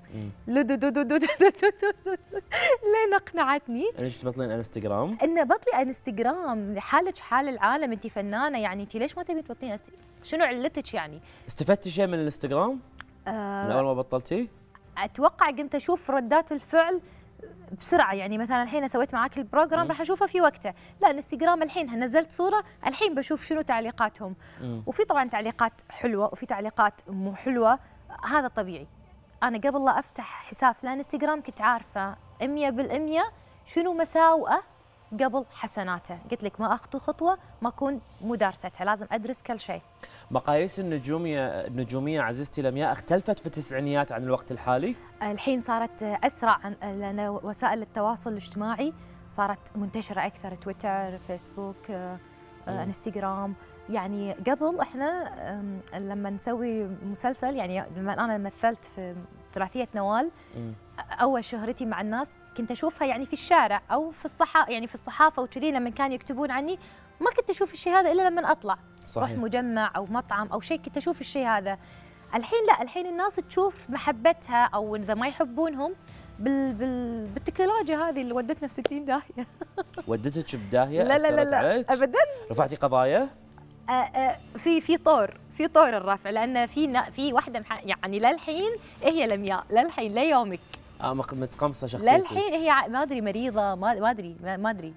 لين اقنعتني ليش تبطلين انستغرام؟ انه بطلي انستغرام حالك حال العالم. انت فنانه يعني انت ليش ما تبين تبطلين انستغرام؟ شنو علتك يعني؟ استفدتي شيء من الانستغرام؟ آه من اول ما بطلتي؟ اتوقع قمت اشوف ردات الفعل بسرعه. يعني مثلا الحين سويت معاك البروجرام راح اشوفه في وقته. لا انستغرام الحين نزلت صوره الحين بشوف شنو تعليقاتهم. مم. وفي طبعا تعليقات حلوه وفي تعليقات مو حلوه. هذا طبيعي. انا قبل لا افتح حساب في الانستغرام كنت عارفه مية بالمية شنو مساوئه قبل حسناته. قلت لك ما اخطو خطوه ما اكون مدارستها لازم ادرس كل شيء. مقاييس النجوميه النجوميه عزيزتي لمياء اختلفت في التسعينيات عن الوقت الحالي؟ الحين صارت اسرع لان وسائل التواصل الاجتماعي صارت منتشره اكثر. تويتر فيسبوك آه انستغرام. يعني قبل احنا لما نسوي مسلسل يعني لما انا مثلت في ثلاثيه نوال م. اول شهرتي مع الناس كنت اشوفها يعني في الشارع او في الصحافه يعني في الصحافه وكذي لما كانوا يكتبون عني ما كنت اشوف الشيء هذا الا لما اطلع. صحيح. روح مجمع او مطعم او شيء كنت اشوف الشيء هذا. الحين لا الحين الناس تشوف محبتها او اذا ما يحبونهم بال بال بالتكنولوجيا هذه اللي ودتنا في ستين داهيه. ودتك بداهيه؟ لا لا لا, لا ابدا. رفعتي قضايا؟ آه آه في في طور في طور الرفع لان في في واحده يعني للحين هي لمياء للحين ليومك اه متقمصه شخصيتك للحين هي ما ادري مريضه ما ادري ما ادري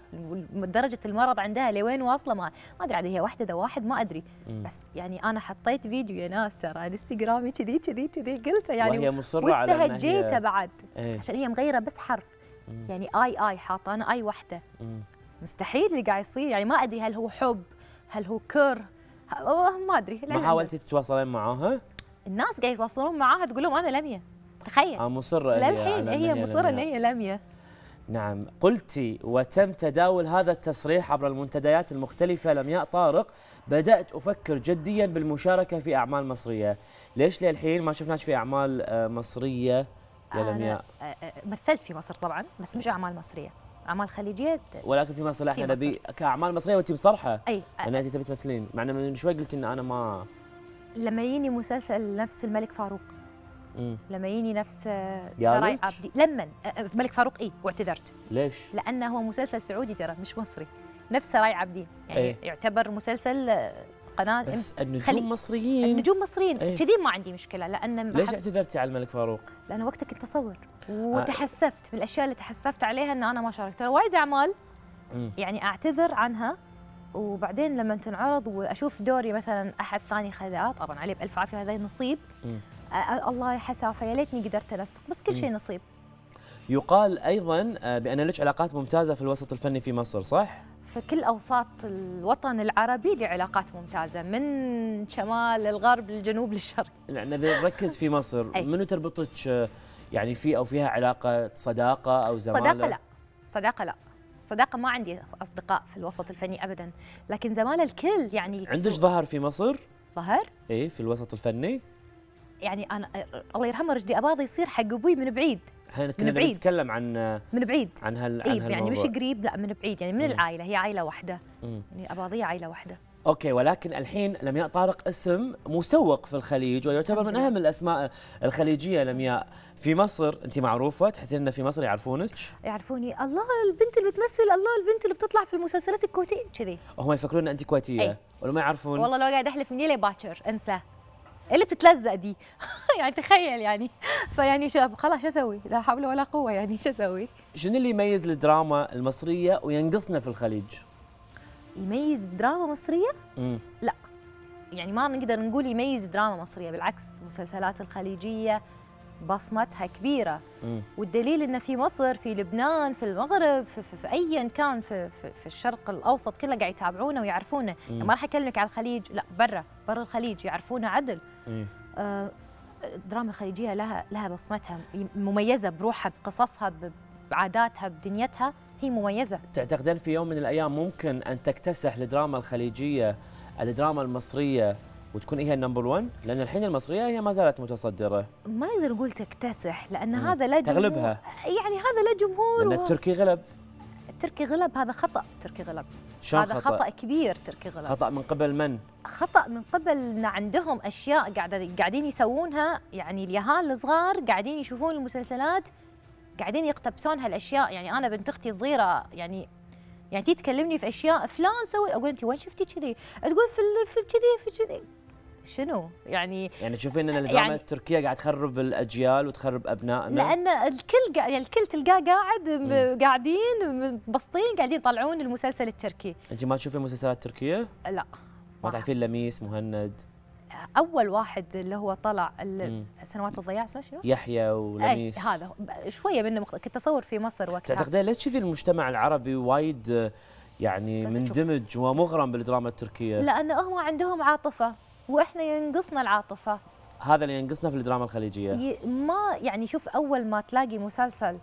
درجه المرض عندها لوين واصله ما ما ادري عاد هي واحده ده واحد ما ادري. مم. بس يعني انا حطيت فيديو يا ناس ترى انستغرامي كذي كذي كذي قلته يعني وهي مصره على واستهجيته بعد ايه؟ عشان هي مغيره بس حرف. مم. يعني اي اي حاطه انا اي واحده. مم. مستحيل اللي قاعد يصير يعني ما ادري هل هو حب هل هو كره ما ادري. ما حاولتي تتواصلين معاها؟ الناس قاعد يتواصلون معاها تقول لهم انا لمياء. تخيل. اه مصره للحين هي, هي مصره ان هي لمياء. نعم قلتي وتم تداول هذا التصريح عبر المنتديات المختلفة لمياء طارق بدأت أفكر جديا بالمشاركة في أعمال مصرية. ليش للحين ما شفناش في أعمال مصرية يا لمياء؟ مثلت في مصر طبعا بس مش أعمال مصرية أعمال خليجية. ولكن في مصر احنا نبي كأعمال مصرية وأنت مصرحة أي أن أنت تبي تمثلين مع من شوي قلت إن أنا ما. لما يجيني مسلسل نفس الملك فاروق مم. لما يجيني نفس سراي عابدين لما الملك فاروق اي واعتذرت. ليش؟ لانه هو مسلسل سعودي ترى مش مصري. نفس سراي عابدين، يعني أي. يعتبر مسلسل قناه بس النجوم خلي... مصريين. النجوم مصريين أي. كذي ما عندي مشكله، لان ليش اعتذرتي على الملك فاروق؟ لأن وقتها كنت أصور وتحسفت من الأشياء اللي تحسفت عليها أن أنا ما شاركت، ترى وايد أعمال م. يعني أعتذر عنها، وبعدين لما تنعرض وأشوف دوري مثلا أحد ثاني خذاه طبعا عليه بألف عافية، هذا نصيب. الله يحسافه، يا ليتني قدرت أنسق، بس كل شيء نصيب. يقال أيضا بأن لك علاقات ممتازة في الوسط الفني في مصر، صح؟ في كل أوساط الوطن العربي لي علاقات ممتازة، من شمال للغرب للجنوب للشرق. يعني بنركز في مصر، منو تربطك يعني في أو فيها علاقة صداقة أو زمالة؟ صداقة لا، صداقة لا، صداقة ما عندي أصدقاء في الوسط الفني أبدا، لكن زمالة الكل يعني. عندك ظهر في مصر؟ ظهر؟ إيه في الوسط الفني؟ يعني أنا الله يرحمه رشدي أباضة يصير حق أبوي من بعيد. احنا كنا نتكلم عن من بعيد عن هال عن هالموضوع. يعني مش قريب، لا من بعيد، يعني من مم. العائله، هي عائله واحده. مم. يعني اباضيه عائله واحده. اوكي، ولكن الحين لمياء طارق اسم مسوق في الخليج ويعتبر من اهم الاسماء الخليجيه. لمياء في مصر انت معروفه، تحسين ان في مصر يعرفونك؟ يعرفوني، الله البنت اللي بتمثل، الله البنت اللي بتطلع في المسلسلات الكويتيه كذي. هم يفكرون ان انت كويتيه؟ أي. ولا ما يعرفون؟ والله لو قاعد احلف مني لي باكر انسى اللي بتتلزق دي. يعني تخيل يعني، فيعني شو خلاص شو اسوي؟ لا حول ولا قوه، يعني شو اسوي؟ شنو اللي يميز الدراما المصريه وينقصنا في الخليج؟ يميز دراما مصريه؟ امم لا، يعني ما نقدر نقول يميز دراما مصريه، بالعكس المسلسلات الخليجيه بصمتها كبيره. مم. والدليل ان في مصر، في لبنان، في المغرب، في, في, في ايا كان في, في, في الشرق الاوسط كله قاعد يتابعونا ويعرفونا. يعني ما راح اكلمك على الخليج، لا برا برا الخليج يعرفونا عدل. آه الدراما الخليجيه لها لها بصمتها، مميزه بروحها، بقصصها، بعاداتها، بدنيتها، هي مميزه. تعتقدين في يوم من الايام ممكن ان تكتسح الدراما الخليجيه الدراما المصريه وتكون هي النمبر واحد؟ لان الحين المصريه هي ما زالت متصدره. ما نقدر نقول تكتسح، لان مم. هذا لا جمهور، تغلبها، يعني هذا لا جمهور. لان التركي غلب. التركي غلب، هذا خطا. التركي غلب، شلون هذا خطا, خطأ كبير. تركي غلب خطا من قبل من؟ خطا من قبل ان عندهم اشياء قاعده قاعدين يسوونها، يعني اليهال الصغار قاعدين يشوفون المسلسلات قاعدين يقتبسون هالاشياء. يعني انا بنت اختي صغيره يعني يعني تي تكلمني في اشياء فلان سوي، اقول انت وين شفتي كذي؟ تقول في في كذي في كذي. شنو يعني؟ يعني تشوفين ان الدراما يعني التركيه قاعد تخرب الاجيال وتخرب ابنائنا؟ لان الكل قاعد، يعني الكل تلقاه قاعد م. قاعدين مبسطين قاعدين يطلعون المسلسل التركي. انت ما تشوفين مسلسلات تركيه؟ لا. ما تعرفين لميس، مهند؟ اول واحد اللي هو طلع سنوات الضياع اسمه شنو؟ يحيى ولميس. هذا شويه منه مخ... كنت اصور في مصر وقتها. تعتقدين ليش كذي المجتمع العربي وايد يعني مندمج ومغرم بالدراما التركيه؟ لانه هم عندهم عاطفه واحنا ينقصنا العاطفه. هذا اللي ينقصنا في الدراما الخليجيه. ي... ما يعني شوف، اول ما تلاقي مسلسل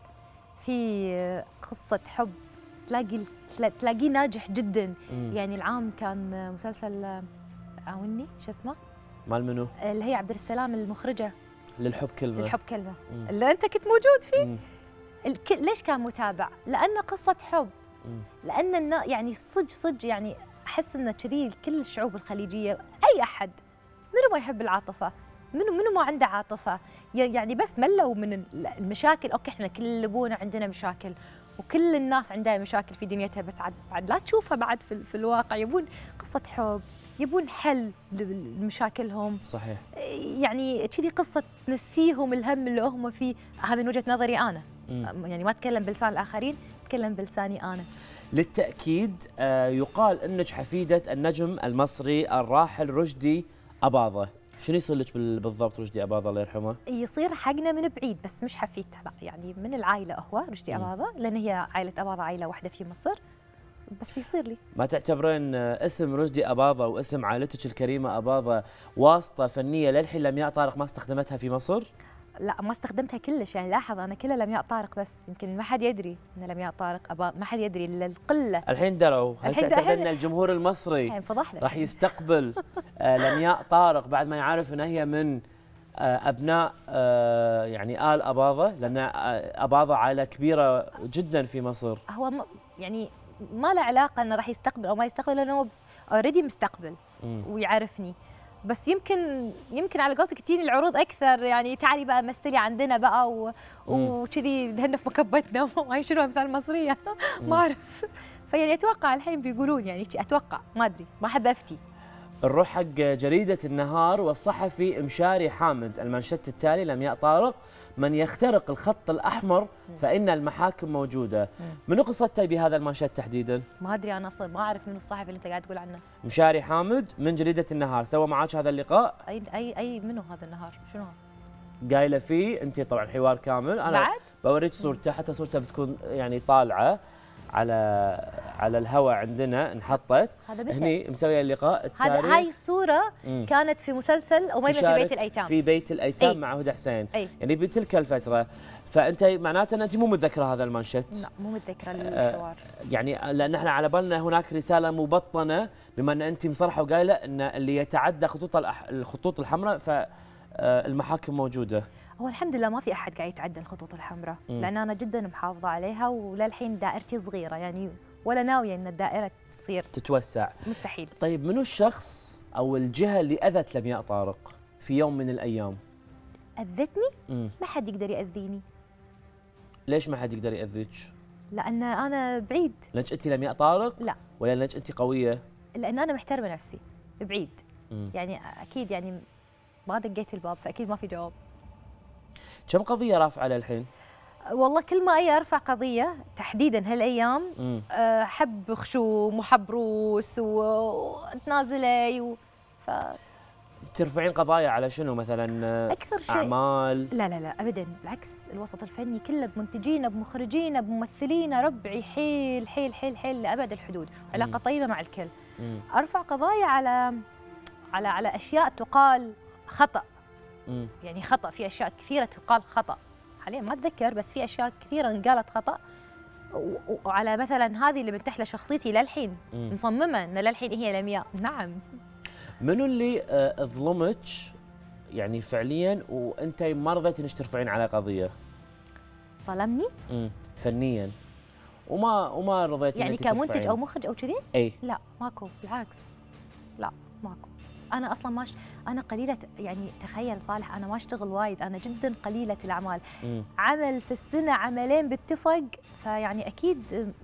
في قصه حب تلاقي تلاقيه ناجح جدا. مم. يعني العام كان مسلسل عاوني شو اسمه؟ مال منو؟ اللي هي عبد السلام المخرجه. للحب كلمه. للحب كلمه. مم. اللي انت كنت موجود فيه. الك... ليش كان متابع؟ لانه قصه حب. مم. لان النا... يعني صج صج يعني احس ان كذي كل الشعوب الخليجيه، اي احد منو ما يحب العاطفه؟ منو منو ما عنده عاطفه؟ يعني بس ملوا من المشاكل. اوكي احنا كل ابونا عندنا مشاكل وكل الناس عندها مشاكل في دنيتها، بس عاد بعد لا تشوفها بعد في, في الواقع. يبون قصه حب، يبون حل لمشاكلهم. صحيح. يعني كذي قصه تنسيهم الهم اللي هم فيه. هذا من وجهه نظري انا. م. يعني ما اتكلم بلسان الاخرين، اتكلم بلساني انا. للتاكيد يقال انك حفيده النجم المصري الراحل رشدي أباضة. شنو يصير لك بالضبط رشدي أباضة الله يرحمه؟ يصير حقنا من بعيد، بس مش حفيدته، لا يعني من العائله هو رشدي أباضة، لان هي عائله أباضة عائله واحده في مصر، بس يصير لي. ما تعتبرين اسم رشدي أباضة واسم عائلتك الكريمه أباضة واسطه فنيه للحين لمياء طارق ما استخدمتها في مصر؟ لا ما استخدمتها كلش. يعني لاحظ انا كلها لمياء طارق، بس يمكن ما حد يدري ان لمياء طارق أباضة، ما حد يدري الا القله. الحين دروا. هل تعتقد ان الجمهور المصري راح يستقبل لمياء طارق بعد ما يعرف انها هي من ابناء يعني آل أباضة؟ لان أباضة عائله كبيره جدا في مصر. هو يعني ما له علاقه انه راح يستقبل او ما يستقبل، لانه هو اوريدي مستقبل ويعرفني. بس يمكن يمكن على قولتك تجيني العروض اكثر، يعني تعالي بقى مثلي عندنا بقى وكذي دهنا في مكبتنا وما شنو امثال مصريه ما اعرف. فيعني اتوقع الحين بيقولون يعني اتوقع ما ادري ما احب افتي. نروح حق جريدة النهار والصحفي مشاري حامد، المانشيت التالي: لمياء طارق من يخترق الخط الأحمر فإن المحاكم موجودة. منو قصتي بهذا المانشيت تحديداً؟ ما أدري أنا أصلاً ما أعرف منو الصحفي اللي أنت قاعد تقول عنه. مشاري حامد من جريدة النهار، سوى معاك هذا اللقاء؟ أي أي أي منو هذا النهار؟ شنو هذا؟ قايلة فيه أنت طبعاً حوار كامل، أنا بعد؟ بوريك صورته حتى صورته بتكون يعني طالعة على على الهواء عندنا انحطت. هني مسويه اللقاء التاريخ. هذا هاي الصورة مم. كانت في مسلسل أميمة في بيت الأيتام. في بيت الأيتام أي. مع هدى حسين. أي. يعني بتلك الفترة، فأنت معناته أن أنت مو متذكرة هذا المانشيت. لا مو متذكرة الحوار. آه يعني لأن احنا على بالنا هناك رسالة مبطنة، بما أن أنت مصرحة وقايلة أن اللي يتعدى خطوط الأح... الخطوط الحمراء فالمحاكم موجودة. هو الحمد لله ما في احد قاعد يتعدى الخطوط الحمراء، لان انا جدا محافظه عليها وللحين دائرتي صغيره يعني، ولا ناويه ان الدائره تصير تتوسع. مستحيل. طيب منو الشخص او الجهه اللي اذت لمياء طارق في يوم من الايام؟ اذتني؟ مم. ما حد يقدر ياذيني. ليش ما حد يقدر ياذيك؟ لان انا بعيد. لانك انت لمياء طارق؟ لا. ولا لانك انت قويه؟ لان انا محترمه نفسي، بعيد. مم. يعني اكيد يعني ما دقيت الباب فاكيد ما في جواب. كم قضية رافعة للحين؟ والله كل ما أي أرفع قضية تحديداً هالأيام أه حب خشوم وحب روس وتنازلي و... ف... ترفعين قضايا على شنو مثلاً؟ أكثر شيء أعمال؟ لا لا لا أبداً، بالعكس الوسط الفني كله بمنتجينه بمخرجينه بممثلينه ربعي حيل حيل حيل حيل لأبد الحدود، علاقة طيبة مع الكل. مم. أرفع قضايا على على على أشياء تقال خطأ. مم. يعني خطأ، في أشياء كثيرة تقال خطأ، حاليا ما أتذكر بس في أشياء كثيرة انقالت خطأ، وعلى مثلا هذه اللي بنتحلى شخصيتي للحين مم. مصممة أن للحين هي لمياء. نعم. منو اللي ظلمك يعني فعليا وأنت ما رضيتي إنك ترفعين على قضية؟ ظلمني؟ امم فنيا وما وما رضيتي يعني كمنتج أو مخرج أو كذي؟ أي لا ماكو، بالعكس لا ماكو. أنا أصلاً ماش أنا قليلة، يعني تخيل صالح أنا ما أشتغل وايد، أنا جداً قليلة الأعمال. مم. عمل في السنة عملين باتفق، فيعني أكيد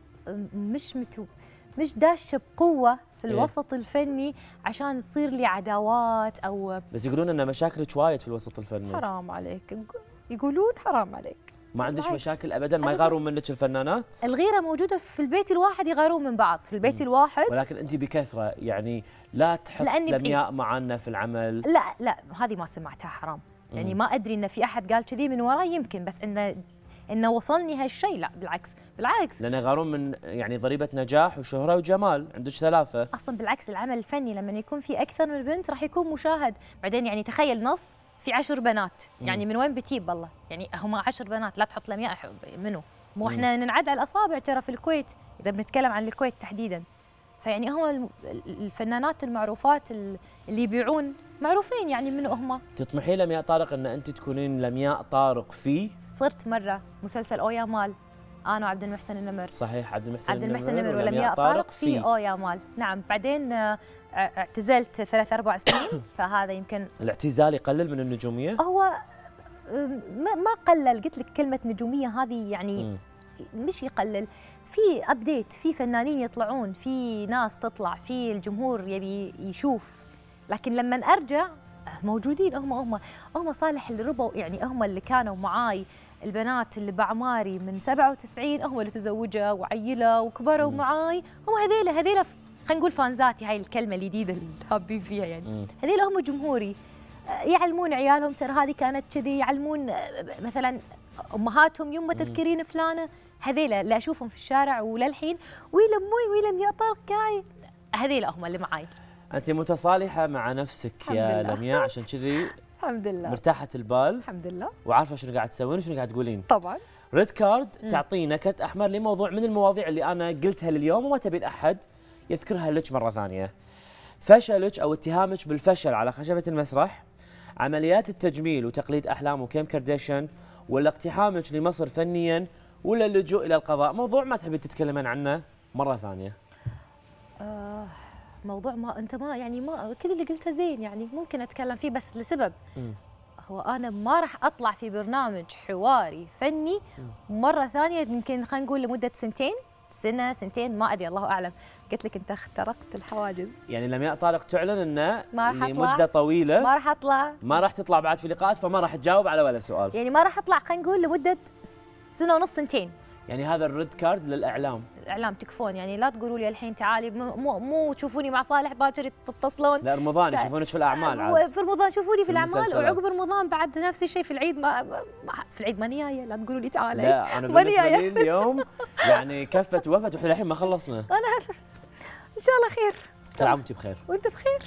مش متو مش داشة بقوة في الوسط إيه؟ الفني عشان تصير لي عداوات أو. بس يقولون أن مشاكلك وايد في الوسط الفني. حرام عليك، يقولون حرام عليك. ما عندش مشاكل ابدا؟ ما يغارون منك الفنانات؟ الغيره موجوده في البيت الواحد، يغارون من بعض في البيت مم. الواحد، ولكن انت بكثره يعني لا تحط لمياء معنا في العمل. لا لا هذه ما سمعتها، حرام. مم. يعني ما ادري ان في احد قال كذي من وراي، يمكن بس انه انه وصلني هالشيء، لا بالعكس بالعكس. لان يغارون من يعني ضريبه نجاح وشهره وجمال، عندك ثلاثه. اصلا بالعكس العمل الفني لما يكون في اكثر من بنت راح يكون مشاهد، بعدين يعني تخيل نص في عشر بنات، يعني من وين بتجيب والله؟ يعني هم عشر بنات، لا تحط لمياء منو؟ مو احنا ننعد على الاصابع ترى في الكويت، اذا بنتكلم عن الكويت تحديدا. فيعني هم الفنانات المعروفات اللي يبيعون معروفين، يعني منو هم؟ تطمحين لمياء طارق ان انت تكونين لمياء طارق في؟ صرت مره مسلسل او يا مال انا وعبد المحسن النمر. صحيح، عبد المحسن عبد المحسن النمر ولمياء طارق في او يا مال. نعم. بعدين اعتزلت ثلاث اربع سنين، فهذا يمكن الاعتزال يقلل من النجوميه؟ هو ما قلل، قلت لك كلمه نجوميه هذه يعني م. مش يقلل، في ابديت، في فنانين يطلعون، في ناس تطلع، في الجمهور يبي يشوف، لكن لما ارجع موجودين هم هم هم صالح اللي ربوا، يعني هم اللي كانوا معاي، البنات اللي باعماري من سبعة وتسعين هم اللي تزوجوا وعيلوا وكبروا م. معاي، هم هذيلا هذيلا خلينا نقول فانزاتي، هاي الكلمه الجديده اللي حابين فيها يعني. هذيلا هم جمهوري، يعلمون عيالهم ترى هذه كانت كذي، يعلمون مثلا امهاتهم يمه تذكرين فلانه، هذيلا اللي اشوفهم في الشارع وللحين، ويلا امي ويلا لمياء طارق جاي، هذيلا هم اللي معاي. انت متصالحه مع نفسك يا لمياء، عشان كذي الحمد لله مرتاحه البال الحمد لله، وعارفه شنو قاعد تسوين وشنو قاعد تقولين. طبعا. ريد كارد تعطينا كرت احمر لموضوع من المواضيع اللي انا قلتها لليوم وما تبين احد يذكرها لك مره ثانيه. فشلك او اتهامك بالفشل على خشبه المسرح، عمليات التجميل وتقليد احلام وكيم كارديشيان، ولا اقتحامك لمصر فنيا، ولا اللجوء الى القضاء. موضوع ما تحبين تتكلمين عنه مره ثانيه؟ آه موضوع ما انت ما يعني ما كل اللي قلته زين، يعني ممكن اتكلم فيه، بس لسبب م. هو انا ما راح اطلع في برنامج حواري فني م. مره ثانيه، يمكن خلينا نقول لمده سنتين سنه سنتين ما ادري الله اعلم. قلت لك انت اخترقت الحواجز. يعني لمياء طارق تعلن انه ما راح أطلع. لمده طويله ما راح اطلع، ما راح تطلع بعد في لقاءات، فما راح تجاوب على ولا سؤال. يعني ما راح اطلع خلينا نقول لمده سنه ونص سنتين. يعني هذا الريد كارد للاعلام. الاعلام تكفون، يعني لا تقولوا لي الحين تعالي مو مو تشوفوني مع صالح باكر تتصلون. لا رمضان يشوفونك في الاعمال عاد. في رمضان شوفوني في, في الاعمال، وعقب رمضان بعد نفس الشيء في العيد. ما, ما في العيد ماني جايه، لا تقولوا لي تعالي. لا انا بالنسبه لي اليوم يعني كفت ووفت واحنا الحين ما خلصنا. انا ان شاء الله خير. كل عام وانت بخير. وانت بخير.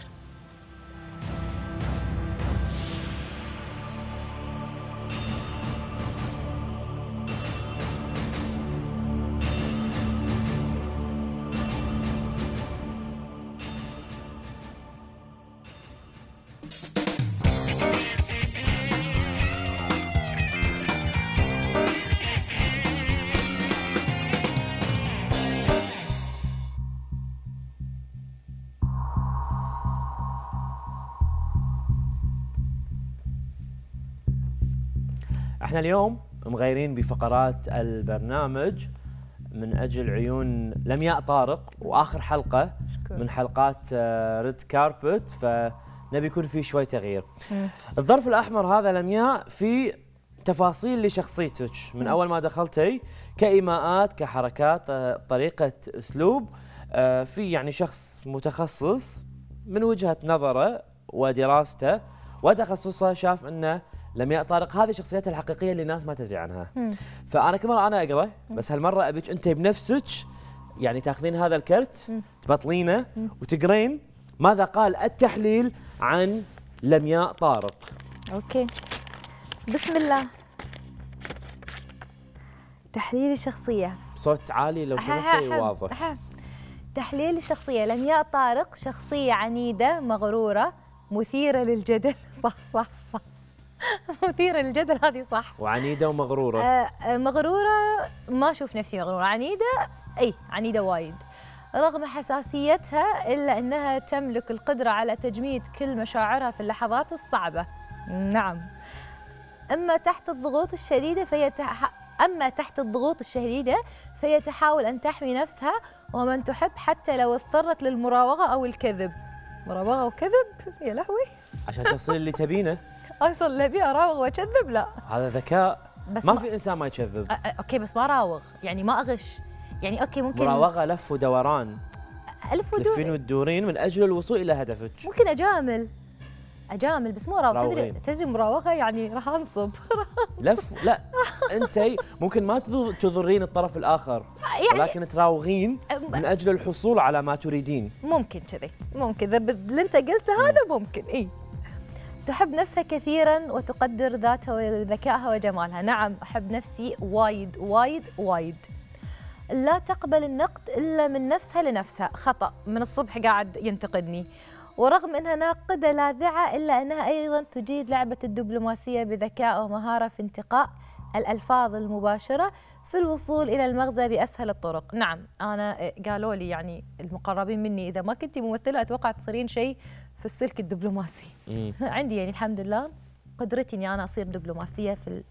احنا اليوم مغيرين بفقرات البرنامج من اجل عيون لمياء طارق، واخر حلقه من حلقات ريد كاربت، فنبي يكون في شوي تغيير. الظرف الاحمر هذا لمياء في تفاصيل لشخصيتك من اول ما دخلتي، كايماءات، كحركات، طريقه اسلوب، في يعني شخص متخصص من وجهه نظره ودراسته وتخصصه شاف انه لمياء طارق هذه شخصيتها الحقيقيه اللي الناس ما تدري عنها. مم. فانا كل مره انا اقرا، بس هالمره ابيك انت بنفسك يعني تاخذين هذا الكرت، مم. تبطلينه، مم. وتقرين ماذا قال التحليل عن لمياء طارق. اوكي بسم الله. تحليل الشخصيه صوت عالي لو سمحتي واضح. تحليل الشخصيه لمياء طارق شخصيه عنيده مغروره مثيره للجدل. صح صح صح مثيرة للجدل، هذه صح. وعنيدة ومغرورة. آه مغرورة ما أشوف نفسي مغرورة، عنيدة أي عنيدة وايد. رغم حساسيتها إلا أنها تملك القدرة على تجميد كل مشاعرها في اللحظات الصعبة. نعم. أما تحت الضغوط الشديدة فهي تح... أما تحت الضغوط الشديدة فهي تحاول أن تحمي نفسها ومن تحب حتى لو اضطرت للمراوغة أو الكذب. مراوغة وكذب يا لهوي. عشان تصل اللي تبينه. اوصل لبي اراوغ واكذب؟ لا هذا ذكاء. بس ما, ما في انسان ما يكذب. اوكي بس ما راوغ، يعني ما اغش، يعني اوكي ممكن مراوغه لف ودوران، الف ودوران، تلفين وتدورين من اجل الوصول الى هدفك. ممكن اجامل اجامل بس مو مراوغه. تدري تدري مراوغه يعني راح انصب. لف لا انت ممكن ما تضرين الطرف الاخر، يعني ولكن تراوغين من اجل الحصول على ما تريدين. ممكن كذي، ممكن اذا اللي انت قلته هذا ممكن. اي تحب نفسها كثيرا وتقدر ذاتها وذكائها وجمالها. نعم أحب نفسي وايد وايد وايد. لا تقبل النقد إلا من نفسها لنفسها. خطأ، من الصبح قاعد ينتقدني. ورغم أنها ناقدة لاذعة إلا أنها أيضا تجيد لعبة الدبلوماسية بذكاء ومهارة في انتقاء الألفاظ المباشرة في الوصول إلى المغزى بأسهل الطرق. نعم أنا قالوا لي يعني المقربين مني إذا ما كنتي ممثلة أتوقع تصيرين شيء في السلك الدبلوماسي. عندي يعني الحمد لله قدرتي اني انا اصير دبلوماسيه في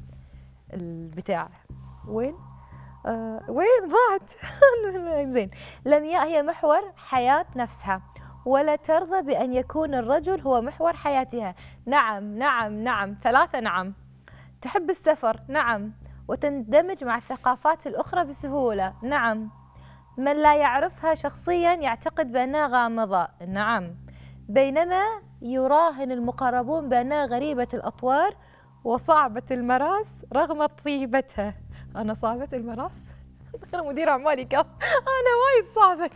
البتاع. وين؟ آه وين ضاعت؟ زين. لمياء هي محور حياه نفسها ولا ترضى بان يكون الرجل هو محور حياتها. نعم نعم نعم ثلاثه نعم. تحب السفر. نعم. وتندمج مع الثقافات الاخرى بسهوله. نعم. من لا يعرفها شخصيا يعتقد بانها غامضه. نعم. بينما يراهن المقربون بأنها غريبة الأطوار وصعبة المراس رغم طيبتها. أنا صعبة المراس؟ أنا مدير أعمالي كم؟ أنا وايد صعبة.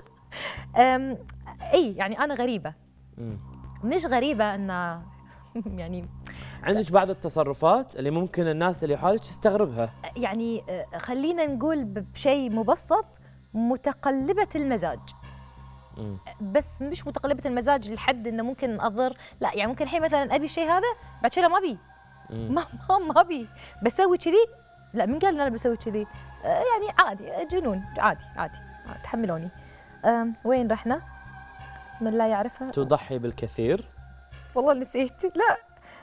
أي يعني أنا غريبة، مش غريبة أن يعني عندك بعض التصرفات اللي ممكن الناس اللي حولك تستغربها. يعني خلينا نقول بشيء مبسط، متقلبة المزاج. بس مش متقلبة المزاج لحد انه ممكن اضر، لا يعني ممكن الحين مثلا ابي الشيء هذا بعد شوي ما ابي، ما ما ما ابي بسوي كذي، لا من قال انا بسوي كذي؟ آه يعني عادي، جنون، عادي عادي, عادي تحملوني. وين رحنا؟ من لا يعرفها تضحي بالكثير. والله نسيت. لا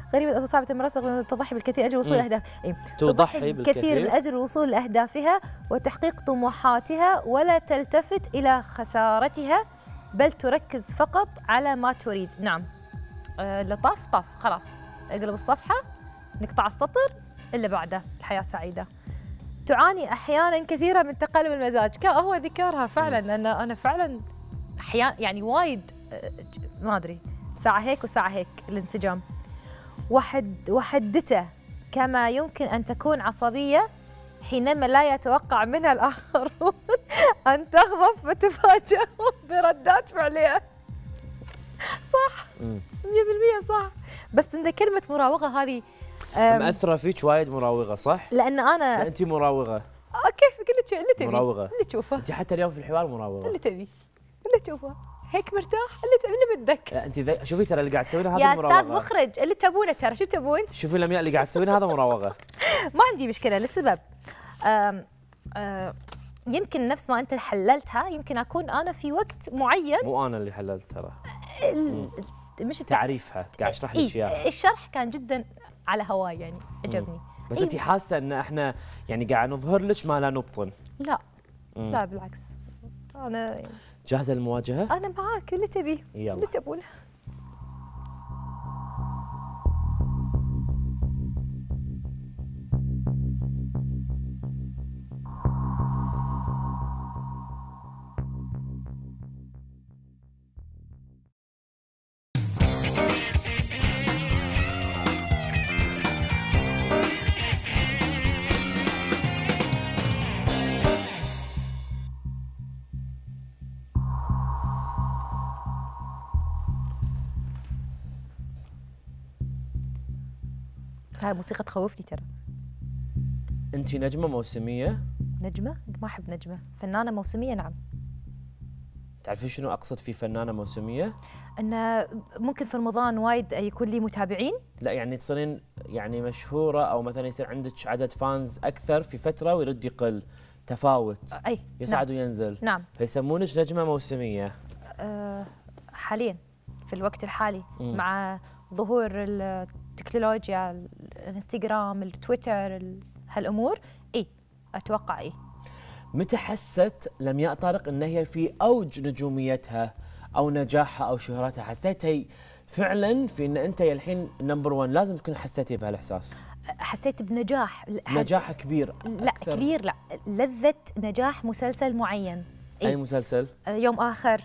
غريبه صعبه المراسل تضحي بالكثير لاجل وصول اهداف إيه؟ تضحي بالكثير لاجل الوصول لاهدافها وتحقيق طموحاتها ولا تلتفت الى خسارتها بل تركز فقط على ما تريد. نعم آه لطاف طاف خلاص اقلب الصفحه نقطع السطر اللي بعده الحياه سعيده. تعاني احيانا كثيرا من تقلب المزاج. هو ذكرها فعلا لان انا فعلا احيانا يعني وايد ما ادري ساعه هيك وساعه هيك الانسجام. وحد وحدته كما يمكن ان تكون عصبيه حينما لا يتوقع منها الاخرون ان تغضب فتفاجئهم بردات فعليه. صح مية بالمية صح. بس ان كلمه مراوغه هذه مأثرة فيك وايد مراوغة صح؟ لأن أنا أنت مراوغة. آه كيف اللي اللي تبي مراوغة اللي تشوفه. أنت حتى اليوم في الحوار مراوغة. اللي تبي اللي تشوفه هيك مرتاح اللي تبي اللي بدك. أنت ذي... شوفي ترى اللي قاعد تسوينه هذا مراوغة. يا أستاذ مخرج اللي تبونه ترى شو تبون؟ شوفي لمياء اللي قاعد تسوينه هذا مراوغة. ما عندي مشكلة لسبب آم آم يمكن نفس ما أنت حللتها يمكن أكون أنا في وقت معين. مو أنا اللي حللت ترى. مش تعريفها قاعد أشرح لك إياها. إيه الشرح كان جدا على هواي يعني عجبني. بس انت حاسه ان احنا يعني قاعد نظهر لك ما لا نبطن؟ لا مم. لا بالعكس انا جاهزه للمواجهه؟ انا معاك اللي تبي يلا اللي تبونه. هاي موسيقى تخوفني ترى. انت نجمه موسميه؟ نجمه؟ ما احب نجمه، فنانه موسميه نعم. تعرفين شنو اقصد في فنانه موسميه؟ انه ممكن في رمضان وايد يكون لي متابعين؟ لا يعني تصيرين يعني مشهوره او مثلا يصير عندك عدد فانز اكثر في فتره ويرد يقل، تفاوت. اي يصعد نعم. وينزل. نعم. فيسمونك نجمه موسميه. أه حاليا في الوقت الحالي م. مع ظهور التكنولوجيا الانستغرام التويتر هالامور اي اتوقع اي. متى حست لمياء طارق ان هي في اوج نجوميتها او نجاحها او شهرتها؟ حسيتي فعلا في ان انت الحين نمبر واحد؟ لازم تكون حسيتي بهالاحساس. حسيت بنجاح نجاح كبير. لا أكثر. كبير لا لذة نجاح مسلسل معين. اي, أي مسلسل؟ يوم اخر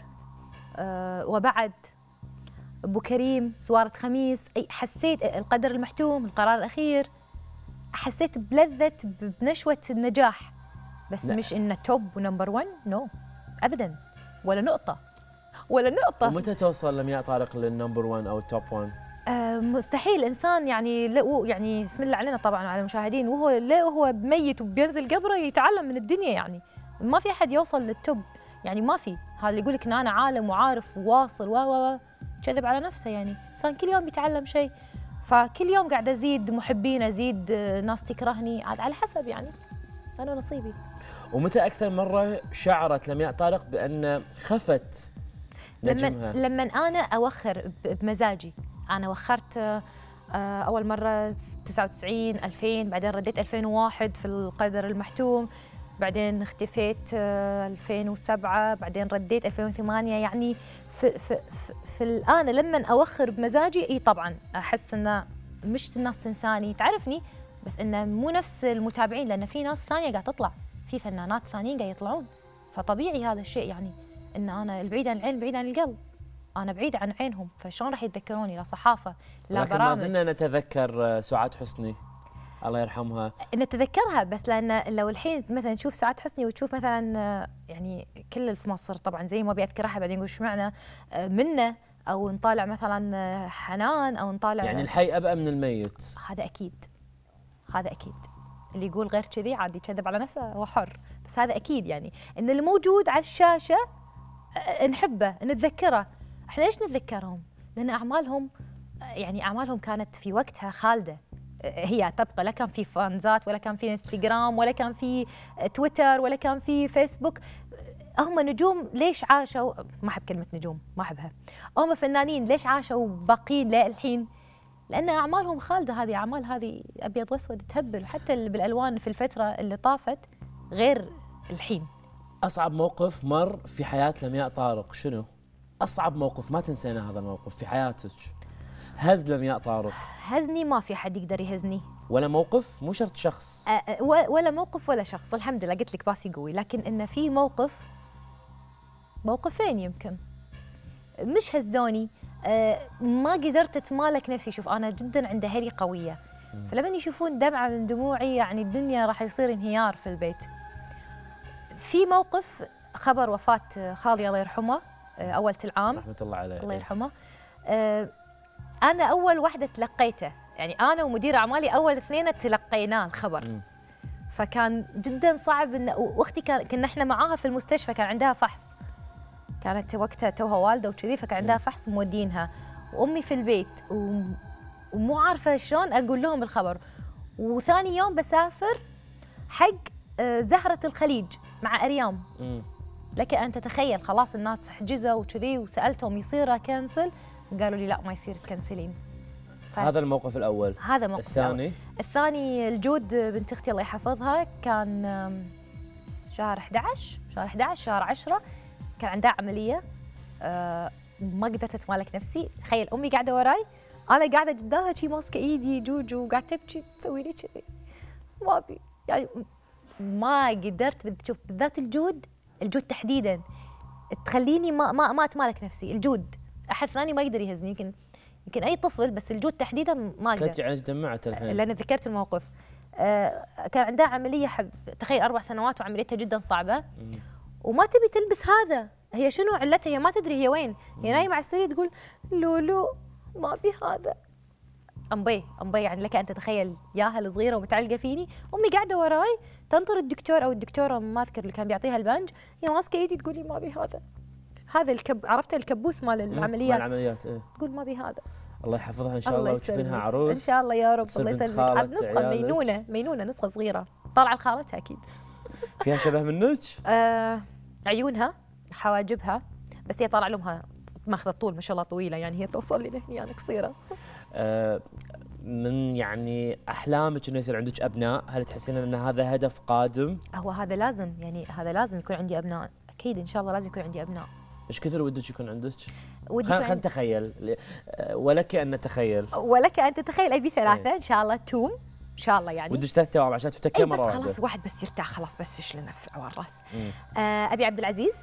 أه وبعد ابو كريم سوارة خميس. اي حسيت القدر المحتوم القرار الاخير. حسيت بلذة بنشوة النجاح بس لا. مش انه توب ونمبر واحد نو ابدا ولا نقطة ولا نقطة. ومتى توصل لمياء طارق للنمبر واحد او التوب واحد؟ آه مستحيل انسان يعني لا يعني بسم الله علينا طبعا على المشاهدين وهو لا وهو ميت وبينزل قبره يتعلم من الدنيا يعني ما في احد يوصل للتوب يعني ما في. هذا اللي يقول لك ان انا عالم وعارف وواصل و و كذب على نفسه يعني. انسان كل يوم بيتعلم شيء فكل يوم قاعد ازيد محبين ازيد ناس تكرهني على حسب يعني انا نصيبي. ومتى اكثر مره شعرت لمياء طارق بان خفت نجمها؟ لما لما انا اوخر بمزاجي. انا وخرت اول مره تسعة وتسعين ألفين بعدين رديت ألفين وواحد في القدر المحتوم بعدين اختفيت ألفين وسبعة بعدين رديت ألفين وثمانية يعني في في في, في الان لما اوخر بمزاجي اي طبعا احس انه مش الناس تنساني تعرفني بس انه مو نفس المتابعين لان في ناس ثانيه قاعده تطلع في فنانات ثانيين قاعد يطلعون فطبيعي هذا الشيء يعني ان انا البعيد عن العين بعيد عن القلب. انا بعيد عن عينهم فشلون راح يتذكروني لا صحافه لا لكن برامج. ما زلنا نتذكر سعاد حسني الله يرحمها. نتذكرها بس لان لو الحين مثلا تشوف سعاد حسني وتشوف مثلا يعني كل في مصر طبعا زي ما بيذكرها بعدين يقول ايش معنى منه او نطالع مثلا حنان او نطالع يعني الحي ابقى من الميت. هذا اكيد هذا اكيد اللي يقول غير كذي عادي يكذب على نفسه هو حر بس هذا اكيد يعني ان اللي موجود على الشاشه نحبه نتذكره. احنا ليش نتذكرهم؟ لان اعمالهم يعني اعمالهم كانت في وقتها خالده هي تبقى لا كان في فانزات ولا كان في انستغرام ولا كان في تويتر ولا كان في فيسبوك. هم نجوم ليش عاشوا ما احب كلمه نجوم ما احبها. هم فنانين ليش عاشوا باقيين للحين؟ لان اعمالهم خالده، هذه اعمال هذه ابيض واسود تهبل، حتى بالالوان في الفتره اللي طافت غير الحين. اصعب موقف مر في حياه لمياء طارق شنو؟ اصعب موقف ما تنسينا هذا الموقف في حياتك. هز لمياء طارق. هزني ما في حد يقدر يهزني. ولا موقف؟ مو شرط شخص. أه ولا موقف ولا شخص، الحمد لله قلت لك باسي قوي، لكن انه في موقف موقفين يمكن مش هزوني. أه ما قدرت اتمالك نفسي. شوف انا جدا عند اهلي قويه، فلما يشوفون دمعه من دموعي يعني الدنيا راح يصير انهيار في البيت. في موقف خبر وفاه خالي الله يرحمه اول العام رحمه الله عليه الله يرحمه. أه انا اول وحده تلقيته، يعني انا ومدير اعمالي اول اثنين تلقيناه الخبر. م. فكان جدا صعب. ان واختي كان كنا احنا معاها في المستشفى، كان عندها فحص، كانت وقتها توها والده وكذي، فكان عندها فحص مودينها، وامي في البيت و... ومو عارفه شلون اقول لهم الخبر. وثاني يوم بسافر حق زهره الخليج مع اريام. م. لك ان تتخيل خلاص الناس حجزوا وكذي، وسالتهم يصير كنسل، قالوا لي لا ما يصير تكنسلين. ف... هذا الموقف الاول. هذا موقف الثاني الأول. الثاني الجود بنت اختي الله يحفظها، كان شهر أحد عشر شهر أحد عشر شهر عشرة، كان عندها عمليه. أه ما قدرت اتمالك نفسي. تخيل امي قاعده وراي، انا قاعده قدامها شي ماسكه ايدي جوجو وقاعده تبكي تسوي لي كذي، ما ابي يعني ما قدرت. شوف بالذات الجود الجود تحديدا تخليني ما ما ما اتمالك نفسي. الجود احد ثاني ما يقدر يهزني، يمكن يمكن اي طفل، بس الجود تحديدا ما اقدر. كنت يعني دمعت الحين لان ذكرت الموقف. آه كان عندها عمليه حب تخيل اربع سنوات وعمليتها جدا صعبه. مم. وما تبي تلبس هذا. هي شنو علتها؟ هي ما تدري هي وين. هي نايمه على السرير تقول لولو ما ابي هذا. امبي امبي يعني لك ان تتخيل ياها الصغيره ومتعلقه فيني، امي قاعده وراي تنطر الدكتور او الدكتوره ما اذكر اللي كان بيعطيها البنج، هي ماسكه ايدي تقول لي ما ابي هذا. هذا الكب عرفت الكبوس مال العمليات. مال العمليات ايه. تقول ما ابي هذا. الله يحفظها ان شاء الله وتشوفينها عروس ان شاء الله يا رب. الله يسلمك. عاد نسخه مينونه مينونه نسخه صغيره طالعه لخالتها اكيد. فيها شبه منك؟ آه عيونها حواجبها، بس هي طالع لامها ماخذه طول ما شاء الله طويله، يعني هي توصل لي لهني انا قصيره. آه من يعني احلامك انه يصير عندك ابناء، هل تحسين ان هذا هدف قادم؟ هو هذا لازم، يعني هذا لازم يكون عندي ابناء، اكيد ان شاء الله لازم يكون عندي ابناء. ايش كثر ودك يكون عندك؟ ودي خلينا نتخيل، ولك ان نتخيل ولك ان تتخيل ابي ثلاثه ايه. ان شاء الله توم ان شاء الله، يعني ودك ثلاث توام عشان تفتكر مره واحده. واحده خلاص واحد بس يرتاح، خلاص بس يشلنا على الراس. آه ابي عبد العزيز،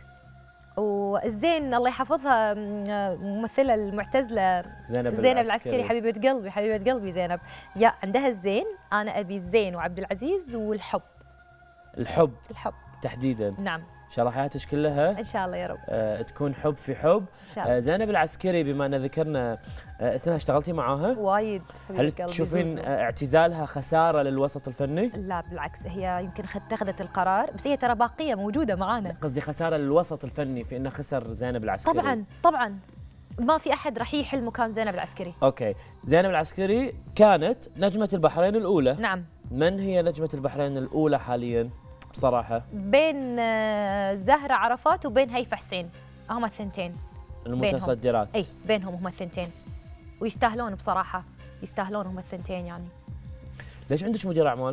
والزين الله يحفظها ممثله المعتزله زينب, زينب العسكري. حبيبه قلبي حبيبه قلبي زينب، يا عندها الزين. انا ابي الزين وعبد العزيز والحب. الحب الحب تحديدا. نعم ان شاء الله حياتك كلها ان شاء الله يا رب آه تكون حب في حب. إن شاء الله. آه زينب العسكري بما ان ذكرنا آه اسمها، اشتغلتي معاها؟ وايد. هل تشوفين آه اعتزالها خساره للوسط الفني؟ لا بالعكس، هي يمكن اتخذت القرار، بس هي ترى باقيه موجوده معانا. قصدي خساره للوسط الفني في انه خسر زينب العسكري. طبعا طبعا ما في احد راح يحل مكان زينب العسكري. اوكي، زينب العسكري كانت نجمه البحرين الاولى. نعم. من هي نجمه البحرين الاولى حاليا؟ بصراحة بين زهرة عرفات وبين هيفا حسين، هما الثنتين المتصدرات. اي بينهم هما الثنتين، ويستاهلون بصراحة، يستاهلون هما الثنتين يعني. ليش عندك مدير أعمال؟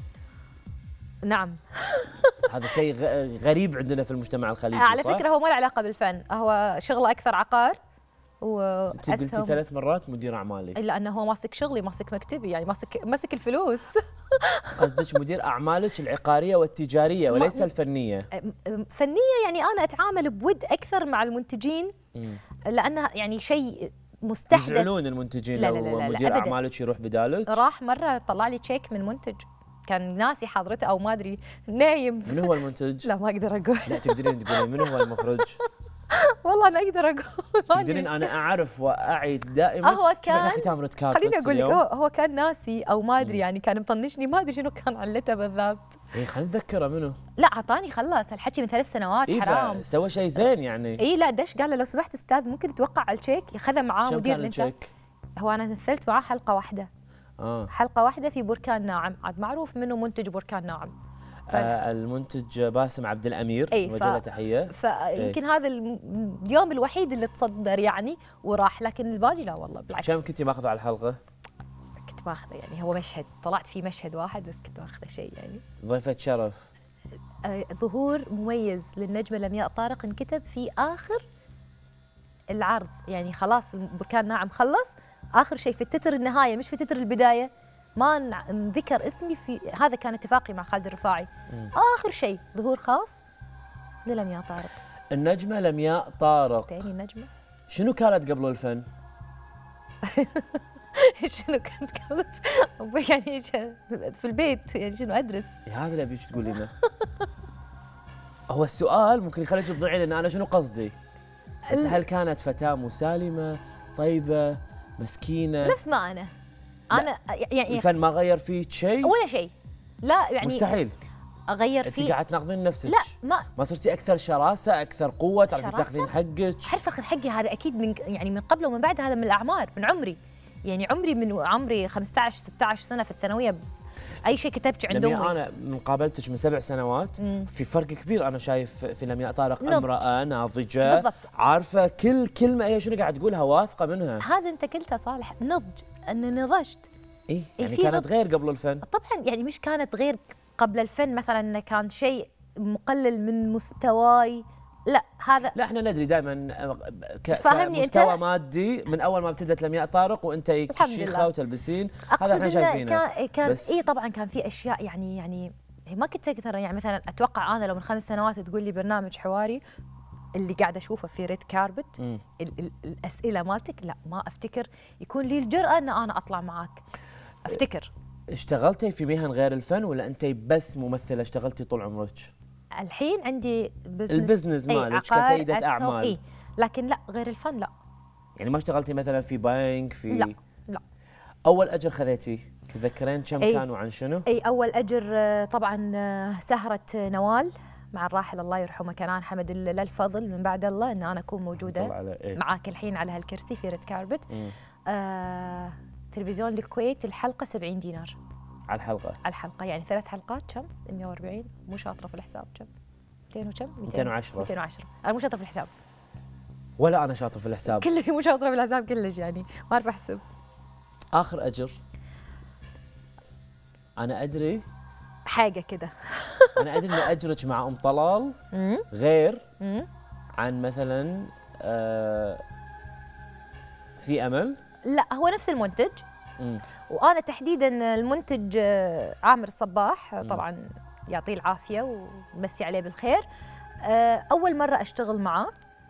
نعم. هذا شيء غريب عندنا في المجتمع الخليجي. على صح؟ فكرة هو ما له علاقة بالفن، هو شغله أكثر عقار وأسهم. قلتي ثلاث مرات مدير أعمالي. إلا أنه هو ماسك شغلي، ماسك مكتبي، يعني ماسك ماسك الفلوس. قصدك مدير أعمالك العقارية والتجارية وليس الفنية؟ فنية يعني أنا أتعامل بود أكثر مع المنتجين، لأنها يعني شيء مستحدث. يزعلون المنتجين لا لو لا لا لا مدير أعمالك يروح بدالك؟ راح مرة طلع لي تشيك من منتج كان ناسي حضرته أو ما أدري نايم. من هو المنتج؟ لا ما أقدر أقول. لا تقدرين تقولين من هو المخرج؟ والله انا اقدر اقول. تقدرين انا اعرف واعيد دائما. هو كان خليني اقول لك هو, هو كان ناسي او ما ادري يعني كان مطنشني، ما ادري شنو كان علته بالضبط. اي خلينا نتذكره منو. لا اعطاني خلص الحكي من ثلاث سنوات. إيه حرام. سوى شيء زين يعني. اي لا دش قال له لو سمحت استاذ ممكن توقع على الشيك، ياخذها معاه مدير الشيك. هو انا مثلت معاه حلقه واحده. اه حلقه واحده في بركان ناعم، عاد معروف منه منتج بركان ناعم. ف... آه المنتج باسم عبد الامير، أي وجه له تحيه. فيمكن هذا اليوم الوحيد اللي تصدر يعني وراح، لكن الباقي لا والله بالعكس. كم كنتي ماخذه على الحلقه؟ ماخذه يعني، هو مشهد طلعت فيه مشهد واحد بس كنت ماخذه شيء يعني. ضيفة شرف. آه ظهور مميز للنجمه لمياء طارق انكتب في اخر العرض، يعني خلاص بركان ناعم خلص، اخر شيء في التتر النهايه مش في تتر البدايه، ما نذكر اسمي في هذا، كان اتفاقي مع خالد الرفاعي. م. اخر شيء ظهور خاص للمياء طارق. النجمه لمياء طارق، تاني النجمه شنو كانت قبل الفن؟ شنو كنت قبل؟ يعني في البيت يعني شنو ادرس؟ هذا اللي ابيك تقولي لنا. هو السؤال ممكن يخليك تضيعي لان انا شنو قصدي؟ بس هل كانت فتاة مسالمة طيبة مسكينة؟ نفس ما أنا. أنا يعني الفن ما غير فيك شيء؟ ولا شيء. لا يعني مستحيل. أغير فيه. أنت قاعد تناقضين نفسك. لا ما ما صرتي أكثر شراسة، أكثر قوة، تعرفين تاخذين حقك. أعرف أخذ حقي، هذا أكيد من يعني من قبل ومن بعد، هذا من الأعمار، من عمري. يعني عمري من عمري خمسة عشر ستة عشر سنة في الثانوية، اي شيء كتبت عند امي. انا من قابلتك من سبع سنوات مم. في فرق كبير انا شايف في لمياء طارق، امراه ناضجه بالضبط. عارفه كل كلمه هي شنو قاعد تقولها، واثقه منها. هذا انت قلتها صالح، نضج، ان نضجت. اي يعني كانت غير قبل الفن. طبعا يعني مش كانت غير قبل الفن، مثلا كان شيء مقلل من مستواي، لا هذا لا احنا ندري دائما كمستوى انت مادي من اول ما ابتدت لمياء طارق وانت شيخه وتلبسين، هذا احنا شايفينه. كان, كان بس اي طبعا كان في اشياء يعني يعني ما كنت اقدر، يعني مثلا اتوقع انا لو من خمس سنوات تقول لي برنامج حواري اللي قاعده اشوفه في ريد كاربت، ال ال الاسئله مالتك، لا ما افتكر يكون لي الجرأه ان انا اطلع معاك. افتكر اشتغلتي في مهن غير الفن ولا انت بس ممثله اشتغلتي طول عمرك؟ الحين عندي بزنس، البزنس مالك كسيدة أعمال. إيه؟ لكن لا غير الفن لا. يعني ما اشتغلتي مثلا في بنك في لا لا. أول أجر خذيتي تذكرين كم أي كان وعن شنو؟ أي أول أجر طبعا سهرة نوال مع الراحل الله يرحمه كنان حمد الله الفضل من بعد الله إن أنا أكون موجودة إيه؟ معاك الحين على هالكرسي في ريد كاربت. آه تلفزيون الكويت الحلقة سبعين دينار. على الحلقة؟ على الحلقة يعني ثلاث حلقات كم؟ مئة وأربعين، مو شاطرة في الحساب كم؟ مئتين وكم؟ مئتين وعشرة. مئتين وعشرة، أنا مو شاطرة في الحساب. ولا أنا شاطرة في الحساب. كلش مو شاطرة في الحساب كلش، يعني ما أعرف أحسب. آخر أجر أنا أدري حاجة كده. أنا أدري إن أجرك مع أم طلال غير عن مثلا آه في أمل. لا هو نفس المنتج. مم. وانا تحديدا المنتج عامر الصباح طبعا يعطيه العافيه ومسي عليه بالخير، اول مره اشتغل معاه.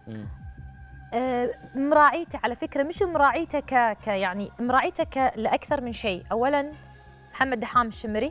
مراعيته على فكره، مش مراعيته ك... ك يعني مراعيته ك... لاكثر من شيء. اولا محمد دحام الشمري،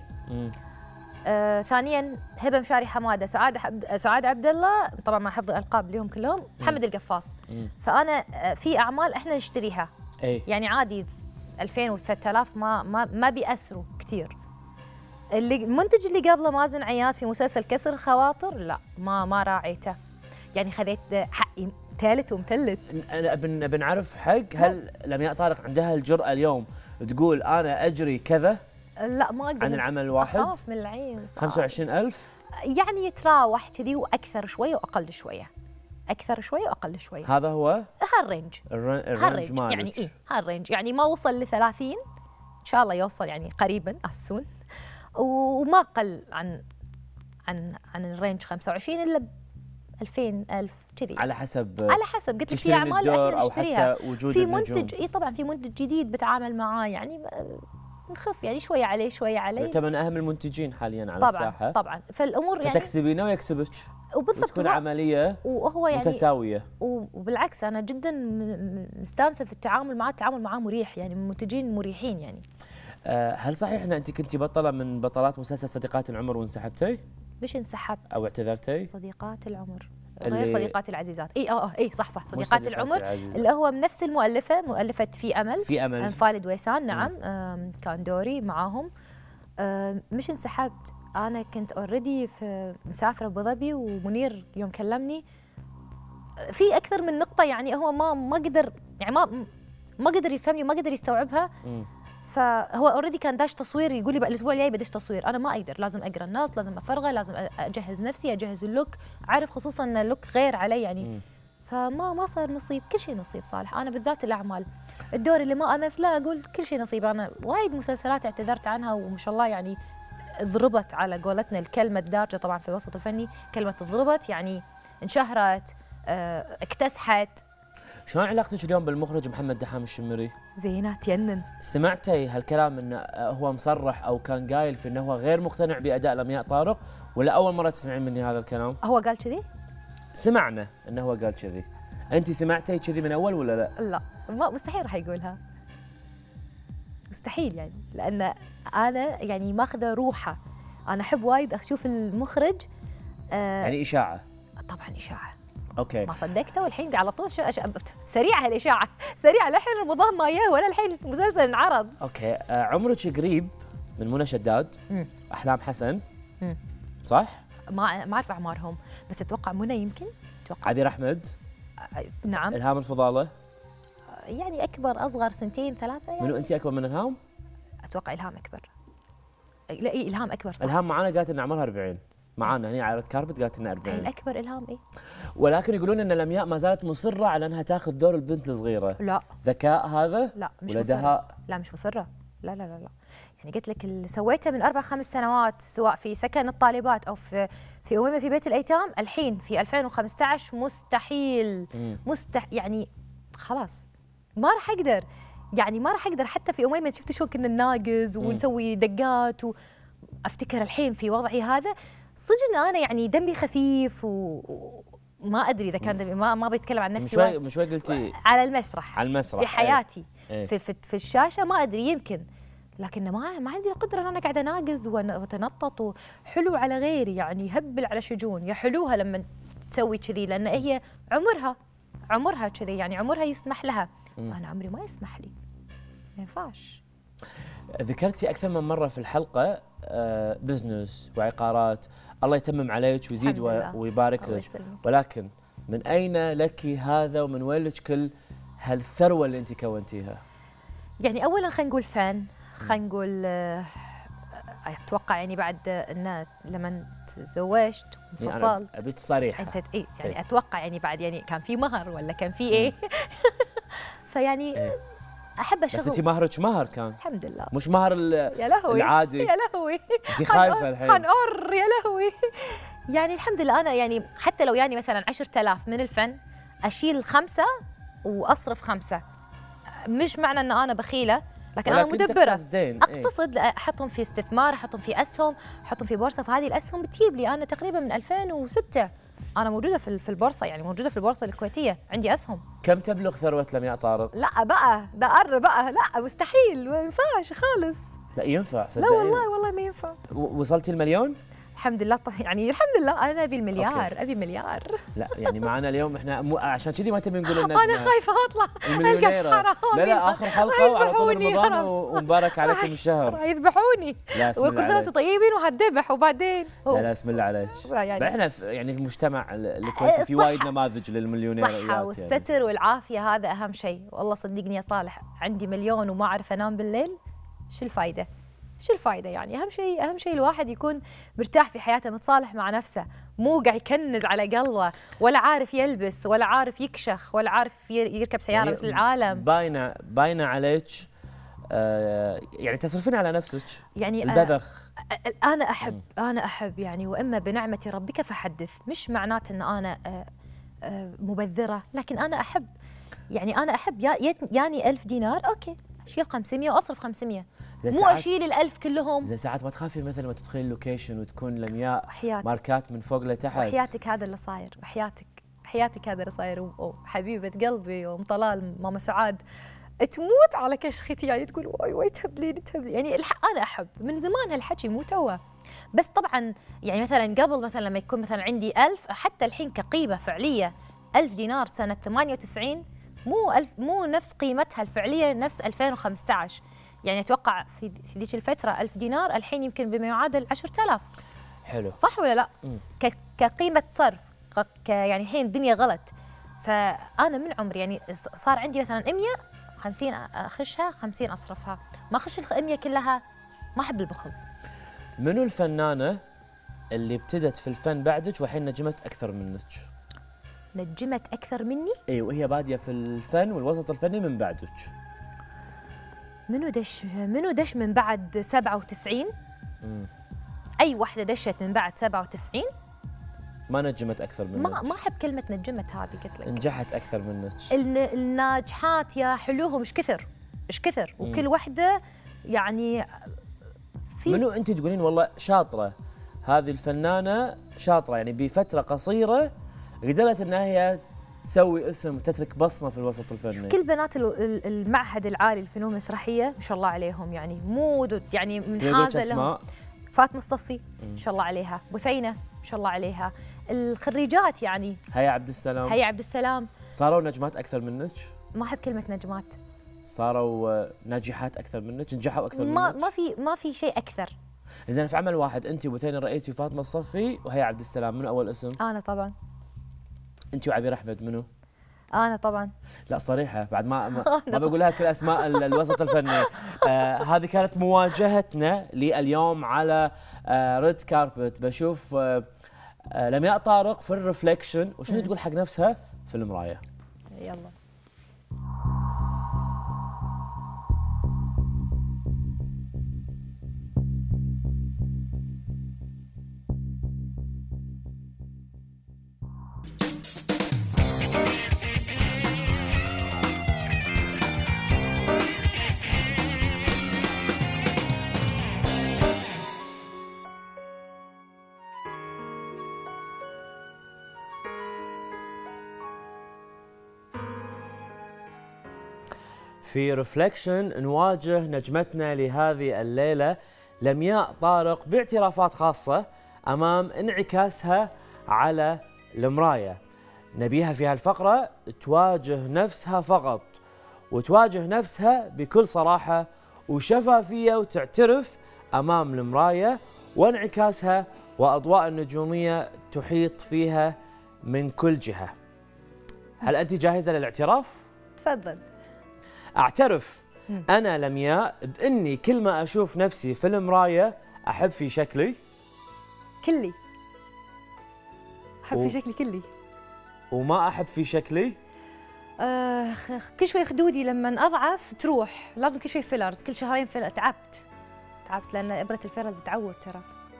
آه، ثانيا هبه مشاري حماده، سعاد حب... سعاد عبد الله، طبعا مع حفظ الالقاب لهم كلهم، محمد القفاص. فانا في اعمال احنا نشتريها أي. يعني عادي ألفين وثلاثة آلاف ما ما ما بيأثروا كثير. اللي المنتج اللي قبله مازن عياد في مسلسل كسر الخواطر، لا ما ما راعيته، يعني خذيت حقي ثالث ومثلث. انا بن بنعرف حق، هل لمياء طارق عندها الجرأة اليوم تقول انا اجري كذا؟ لا ما اقدر عن العمل الواحد. اخاف من العين. خمسة وعشرين ألف يعني يتراوح كذي، واكثر شويه واقل شويه، اكثر شويه واقل شويه. هذا هو هالرينج، الرينج مالك يعني ايه هالرينج، يعني ما وصل ل ثلاثين، ان شاء الله يوصل يعني قريبا السون، وما قل عن عن عن الرينج خمسة وعشرين الا ب ألفين ألف كذي، على حسب على حسب قلت لك في اعمال احنا نشتريها. وجود في منتج اي طبعا في منتج جديد بتعامل معاه يعني نخف يعني شويه عليه شويه عليه. يعتبر من اهم المنتجين حاليا على طبعا الساحه طبعا، فالامور يعني تكسبينه ويكسبك وبالضبط، وتكون عمليه وهو يعني متساويه. وبالعكس انا جدا مستانسه في التعامل معاه، التعامل معاه مريح، يعني منتجين مريحين يعني. أه هل صحيح ان انت كنتي بطله من بطلات مسلسل صديقات العمر وانسحبتي؟ مش انسحبت او اعتذرتي؟ صديقات العمر غير صديقاتي العزيزات. اي اه اي صح صح صديقات العمر العزيزة. اللي هو من نفس المؤلفه، مؤلفه في امل في امل خالد ويسان. نعم كان دوري معاهم. مش انسحبت، انا كنت اوريدي في مسافره ابو ظبي، ومنير يوم كلمني في اكثر من نقطه، يعني هو ما ما قدر يعني ما ما قدر يفهمني وما قدر يستوعبها. م. فهو اوريدي كان داش تصوير، يقول لي الاسبوع الجاي بدش تصوير، انا ما اقدر، لازم اقرا النص، لازم افرغه، لازم اجهز نفسي، اجهز اللوك، عارف خصوصا ان اللوك غير علي يعني. م. فما ما صار نصيب، كل شيء نصيب صالح. انا بالذات الاعمال الدور اللي ما امثله اقول كل شيء نصيب. انا وايد مسلسلات اعتذرت عنها وما شاء الله يعني ضربت، على قولتنا الكلمه الدارجه طبعا في الوسط الفني، كلمه ضربت يعني انشهرت، اه اكتسحت. شلون علاقتك اليوم بالمخرج محمد دحام الشمري؟ زينه تينن. سمعتي هالكلام انه هو مصرح او كان قايل في انه هو غير مقتنع باداء لمياء طارق، ولا اول مره تسمعين مني هذا الكلام؟ هو قال كذي؟ سمعنا انه هو قال كذي. انت سمعتي كذي من اول ولا لا؟ لا ما مستحيل راح يقولها، مستحيل يعني، لان انا يعني ماخذه روحه. انا احب وايد اشوف المخرج آه يعني اشاعه. طبعا اشاعه. اوكي. ما صدقته والحين على طول أش... سريعه هالاشاعه، سريعه للحين رمضان ما جاء ولا الحين مسلسل انعرض. اوكي. آه عمرك قريب من منى شداد، مم. احلام حسن، مم. صح؟ ما ما اعرف اعمارهم، بس اتوقع منى يمكن، اتوقع عبير احمد، آه نعم، الهام الفضاله. يعني اكبر اصغر سنتين ثلاثه يعني. منو انت اكبر من الهام؟ اتوقع الهام اكبر. لا اي الهام اكبر صح. الهام معانا قالت ان عمرها أربعين، معانا هني على ريد كاربت قالت انها أربعين. الاكبر الهام اي. ولكن يقولون ان لمياء ما زالت مصره على انها تاخذ دور البنت الصغيره. لا ذكاء هذا؟ لا مش ولا مصرة. دهاء؟ لا مش مصرة، لا لا لا لا. يعني قلت لك اللي سويته من اربع خمس سنوات سواء في سكن الطالبات او في في اميمه في بيت الايتام، الحين في ألفين وخمسة عشر مستحيل. مستح يعني خلاص ما راح اقدر، يعني ما راح اقدر. حتى في اميمه شفت شلون كنا نناقز ونسوي دقات، وافتكر الحين في وضعي هذا صدق انا يعني دمي خفيف و... ما ادري اذا كان دمي، ما ما بيتكلم عن نفسي. مش مش قلتي على المسرح، على المسرح في حياتي ايه. في, في في الشاشه ما ادري يمكن، لكن ما ما عندي القدره ان انا قاعده اناقز واتنطط وحلو على غيري، يعني يهبل على شجون. يا حلوها لما تسوي كذي، لان هي عمرها عمرها كذي، يعني عمرها يسمح لها، بس انا عمري ما يسمح لي، ما ينفعش. ذكرتي اكثر من مره في الحلقه آه بزنس وعقارات، الله يتمم عليك ويزيد ويبارك لك، ولكن من اين لك هذا ومن وين لك كل هالثروه اللي انت كونتيها؟ يعني اولا خلينا نقول فن، خلينا نقول آه اتوقع يعني بعد ان لما تزوجت وانفصلت، يعني ابيك صريحه انت اي يعني إيه؟ اتوقع يعني بعد يعني كان في مهر ولا كان في ايه؟ فيعني إيه؟ احب اشغل. بس انت مهرك مهر كان الحمد لله، مش مهر يا لهوي العادي. يا لهوي انت خايفه الحين حنقر يا لهوي. يعني الحمد لله انا يعني حتى لو يعني مثلا عشرة آلاف من الفن اشيل خمسه واصرف خمسه، مش معنى ان انا بخيله، لكن انا مدبره اقتصد، احطهم في استثمار، احطهم في اسهم، احطهم في بورصه، فهذه الاسهم بتجيب لي. انا تقريبا من ألفين وستة انا موجوده في في البورصه، يعني موجوده في البورصه الكويتيه، عندي اسهم. كم تبلغ ثروه لمياء طارق؟ لا بقى ده قر بقى، لا مستحيل، ما ينفعش خالص. لا ينفع صدقني. لا والله والله ما ينفع. وصلتي المليون؟ الحمد لله يعني الحمد لله انا ابي المليار. أوكي. ابي مليار. لا يعني معنا اليوم احنا مو عشان كذي ما تبي نقول النجمه. انا خايفه اطلع المليونيره. لا لا اخر حلقه وعلى طول رمضان ومبارك عليكم الشهر. راح يذبحوني. لا اسم الله وكل سنه وانتم طيبين وهالذبح وبعدين. لا لا اسم الله عليك. يعني احنا يعني المجتمع الكويتي في وايد نماذج للمليونيرات. الصحه والستر يعني. والعافيه هذا اهم شيء، والله صدقني يا صالح عندي مليون وما اعرف انام بالليل، شو الفائده؟ شو الفائده يعني؟ اهم شيء اهم شيء الواحد يكون مرتاح في حياته، متصالح مع نفسه، مو قاعد يكنز على قلبه، ولا عارف يلبس ولا عارف يكشخ ولا عارف يركب سياره يعني مثل العالم. باينه باينه عليك آه يعني تصرفين على نفسك يعني البذخ. آه انا احب انا احب يعني واما بنعمه ربك فحدث، مش معناته ان انا آه آه مبذره، لكن انا احب يعني انا احب ياني ألف دينار اوكي اشيل خمسمية واصرف خمسمية، مو اشيل الألف كلهم. زين ساعات ما تخافي مثلا ما تدخلين اللوكيشن وتكون لمياء ماركات من فوق لتحت؟ وحياتك هذا اللي صاير، وحياتك حياتك هذا اللي صاير. وحبيبه قلبي وام طلال ماما سعاد تموت على كشختي، يعني تقول واي واي تهبلين تهبلين، يعني انا احب من زمان هالحكي مو توه. بس طبعا يعني مثلا قبل مثلا لما يكون مثلا عندي ألف، حتى الحين كقيمه فعليه ألف دينار سنه ثمانية وتسعين مو ألف، مو نفس قيمتها الفعليه نفس ألفين وخمسة عشر. يعني اتوقع في في ذيك الفتره ألف دينار الحين يمكن بما يعادل عشرة آلاف. حلو صح ولا لا؟ كقيمه صرف ك يعني الحين الدنيا غلط. فانا من عمري يعني صار عندي مثلا مية، خمسين اخشها، خمسين اصرفها، ما اخش ال مية كلها، ما احب البخل. منو الفنانه اللي ابتدت في الفن بعدك والحين نجمت اكثر منك؟ نجمت اكثر مني؟ اي وهي باديه في الفن والوسط الفني من بعدك. منو دش منو دش من بعد سبعة وتسعين؟ مم. اي وحده دشت من بعد سبعة وتسعين ما نجمت اكثر منك. ما ما احب كلمه نجمت هذه، قلت لك نجحت اكثر منك. الن- الناجحات يا حلوهم ايش كثر ايش كثر وكل وحده يعني في. منو انت تقولين والله شاطره هذه الفنانه شاطره يعني بفتره قصيره قدرت انها هي تسوي اسم وتترك بصمه في الوسط الفني؟ كل بنات ال- ال- المعهد العالي للفنون المسرحيه ما شاء الله عليهم، يعني مو دو- يعني منحازه لهم. اسماء فاطمه الصفي ما شاء الله عليها، بثينه ما شاء الله عليها، الخريجات يعني هيا عبد السلام، هيا عبد السلام. صاروا نجمات اكثر منك؟ ما احب كلمه نجمات. صاروا ناجحات اكثر منك؟ نجحوا اكثر ما منك؟ ما في ما في شيء اكثر. اذا في عمل واحد انت وبثينه الرئيسي وفاطمه الصفي وهيا عبد السلام، منو اول اسم؟ انا طبعا. انت وعبير احمد منو؟ انا طبعا. لا صريحه بعد ما ما, ما بقولها كل اسماء ال- الوسط الفني. آه هذه كانت مواجهتنا لليوم على آه ريد كاربت. بشوف آه آه لمياء طارق في الرفليكشن وشنو تقول حق نفسها في المرايه. يلا. في رفليكشن نواجه نجمتنا لهذه الليله لمياء طارق باعترافات خاصه امام انعكاسها على المرايه. نبيها في هالفقره تواجه نفسها فقط، وتواجه نفسها بكل صراحه وشفافيه، وتعترف امام المرايه وانعكاسها واضواء النجوميه تحيط فيها من كل جهه. هل انت جاهزه للاعتراف؟ تفضل. اعترف انا لمياء باني كل ما اشوف نفسي في المرايه احب في شكلي كلي. احب و- في شكلي كلي. وما احب في شكلي. آه خ- كل شوي خدودي لما اضعف تروح، لازم كل شوي فيلرز، كل شهرين فيلر. تعبت تعبت لان ابره الفيلرز تعود ترى.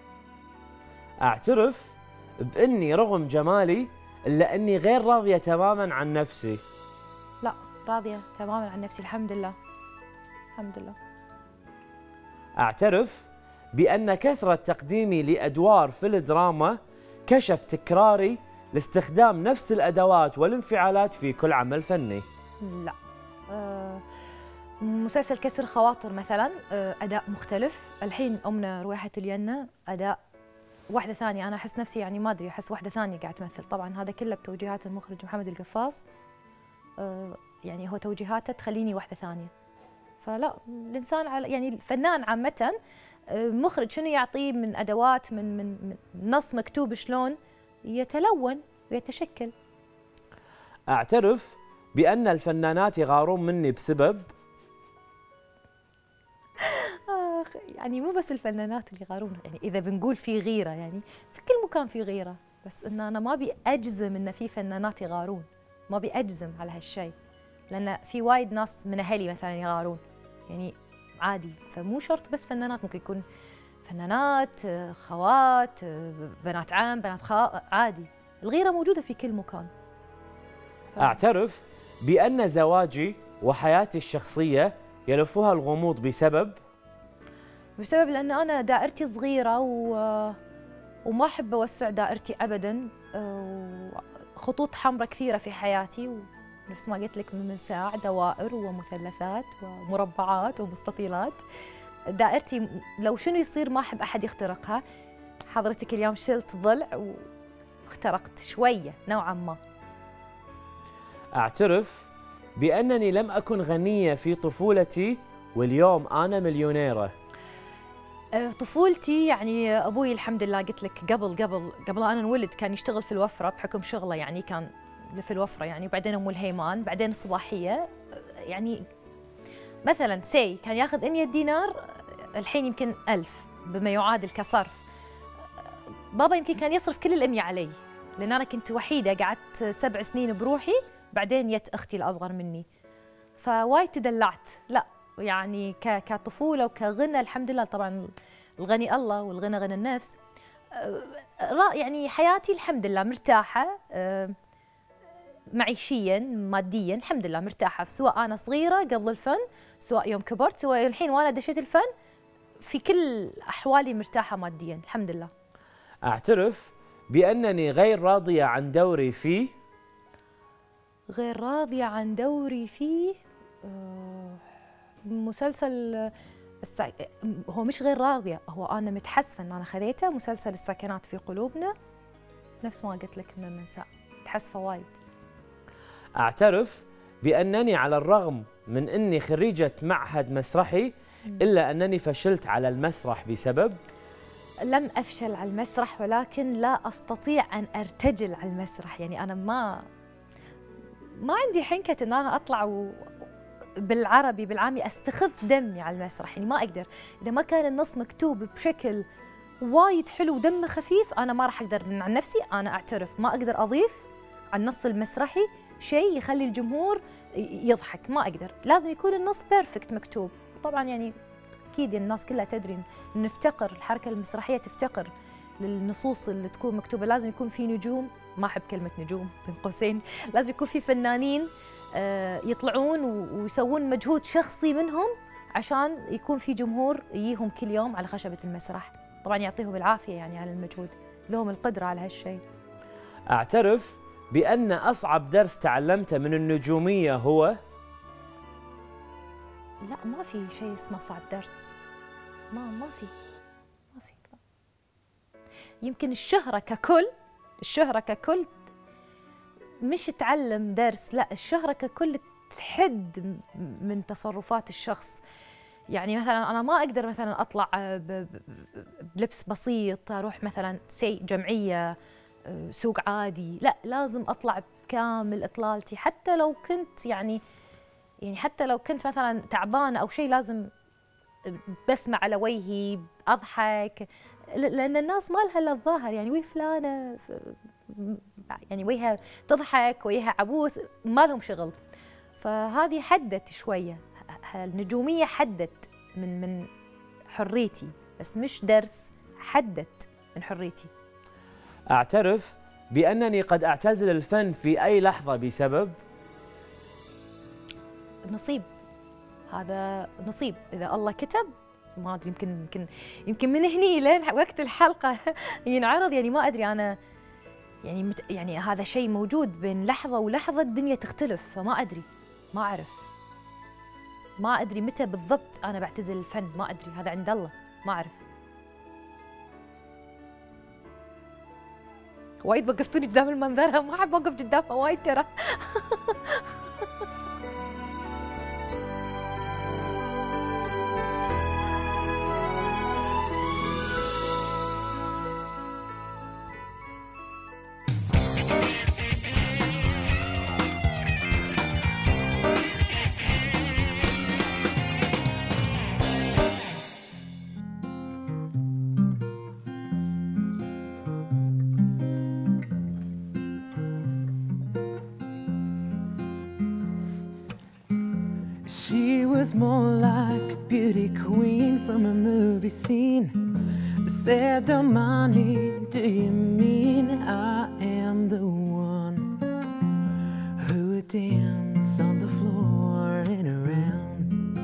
اعترف باني رغم جمالي الا اني غير راضيه تماما عن نفسي. لا راضيه تماما عن نفسي الحمد لله الحمد لله. اعترف بان كثره تقديمي لادوار في الدراما كشف تكراري لاستخدام نفس الادوات والانفعالات في كل عمل فني. لا آه مسلسل كسر خواطر مثلا آه اداء مختلف. الحين امنا رويحه الينا اداء واحده ثانيه، انا احس نفسي يعني ما ادري احس واحده ثانيه قاعد تمثل. طبعا هذا كله بتوجيهات المخرج محمد القفاص، آه يعني هو توجيهاته تخليني واحده ثانيه. فلا الانسان على يعني الفنان عامه آه مخرج شنو يعطيه من ادوات، من من, من نص مكتوب شلون يتلون ويتشكل. اعترف بان الفنانات يغارون مني بسبب آخ يعني مو بس الفنانات اللي يغارون، يعني إذا بنقول في غيرة يعني في كل مكان في غيرة، بس إن أنا ما أبي أجزم إن في فنانات يغارون، ما أبي أجزم على هالشيء، لأن في وايد ناس من أهلي مثلا يغارون يعني عادي. فمو شرط بس فنانات، ممكن يكون فنانات، خوات، بنات عم، بنات خال، عادي. الغيرة موجودة في كل مكان. اعترف بان زواجي وحياتي الشخصيه يلفها الغموض بسبب بسبب لأن أنا دائرتي صغيرة و... وما أحب أوسع دائرتي أبداً. خطوط حمراء كثيرة في حياتي، ونفس ما قلت لك من ساع دوائر ومثلثات ومربعات ومستطيلات. دائرتي لو شنو يصير ما أحب أحد يخترقها. حضرتك اليوم شلت ضلع واخترقت شوية نوعاً ما. اعترف بانني لم اكن غنيه في طفولتي واليوم انا مليونيره. طفولتي يعني ابوي الحمد لله قلت لك قبل قبل قبل انا نولد كان يشتغل في الوفره بحكم شغله، يعني كان في الوفره يعني، وبعدين ام الهيمان، بعدين الصباحيه. يعني مثلا سي كان ياخذ مئة دينار، الحين يمكن ألف بما يعادل كصرف. بابا يمكن كان يصرف كل الأمية علي، لأن أنا كنت وحيدة، قعدت سبع سنين بروحي، بعدين جت أختي الأصغر مني، فوايد تدلعت. لا يعني كطفولة وكغنى الحمد لله، طبعا الغني الله والغنى غنى النفس. يعني حياتي الحمد لله مرتاحة معيشيا ماديا، الحمد لله مرتاحة، سواء أنا صغيرة قبل الفن، سواء يوم كبرت، سواء الحين وأنا دشيت الفن، في كل أحوالي مرتاحة ماديا الحمد لله. أعترف بأنني غير راضية عن دوري فيه. غير راضية عن دوري فيه مسلسل السا... هو مش غير راضية، هو أنا متحسفة إن أنا خذيته، مسلسل الساكنات في قلوبنا، نفس ما قلت لك من المنساء، متحسفة وايد. أعترف بأنني على الرغم من أني خريجة معهد مسرحي إلا أنني فشلت على المسرح بسبب. لم أفشل على المسرح، ولكن لا أستطيع أن أرتجل على المسرح. يعني أنا ما ما عندي حنكة إن أنا أطلع و... بالعربي بالعامي أستخف دمي على المسرح، يعني ما أقدر. إذا ما كان النص مكتوب بشكل وايد حلو ودمه خفيف، أنا ما راح أقدر. من عن نفسي أنا أعترف ما أقدر أضيف على النص المسرحي شيء يخلي الجمهور يضحك، ما أقدر. لازم يكون النص بيرفكت مكتوب. طبعا يعني أكيد الناس كلها تدري، نفتقر، الحركة المسرحية تفتقر للنصوص اللي تكون مكتوبة. لازم يكون في نجوم، ما أحب كلمة نجوم بين قوسين، لازم يكون في فنانين يطلعون ويسوون مجهود شخصي منهم عشان يكون في جمهور يجيهم كل يوم على خشبة المسرح. طبعا يعطيهم العافية يعني على المجهود، لهم القدرة على هالشيء. أعترف بأن أصعب درس تعلمته من النجومية هو. لا ما في شيء اسمه صعب درس، ما ما في ما في لا. يمكن الشهرة ككل، الشهرة ككل مش تعلم درس، لا الشهرة ككل تحد من تصرفات الشخص. يعني مثلا أنا ما أقدر مثلا أطلع بلبس بسيط، أروح مثلا سي جمعية، سوق عادي، لا لازم أطلع بكامل إطلالتي. حتى لو كنت يعني يعني حتى لو كنت مثلا تعبانة أو شيء، لازم بسمة على وجهي، أضحك، لأن الناس ما لها إلا الظاهر. يعني وي فلانة يعني وجهها تضحك، وجهها عبوس، ما لهم شغل. فهذه حدت شوية، النجومية حدت من من حريتي، بس مش درس، حدت من حريتي. أعترف بأنني قد أعتزل الفن في أي لحظة بسبب. نصيب، هذا نصيب، إذا الله كتب ما أدري، يمكن يمكن يمكن من هني لين وقت الحلقة ينعرض، يعني ما أدري أنا، يعني مت يعني هذا شيء موجود بين لحظة ولحظة الدنيا تختلف، فما أدري، ما أعرف، ما أدري متى بالضبط أنا بعتزل الفن، ما أدري، هذا عند الله، ما أعرف. وايد وقفتوني قدام المنظرة، ما أحب أوقف قدامها وايد ترى. She was more like a beauty queen from a movie scene. I said, Domani, do you mean I am the one who would dance on the floor and around?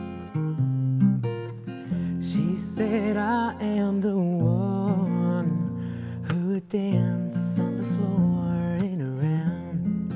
She said, I am the one who would dance on the floor and around.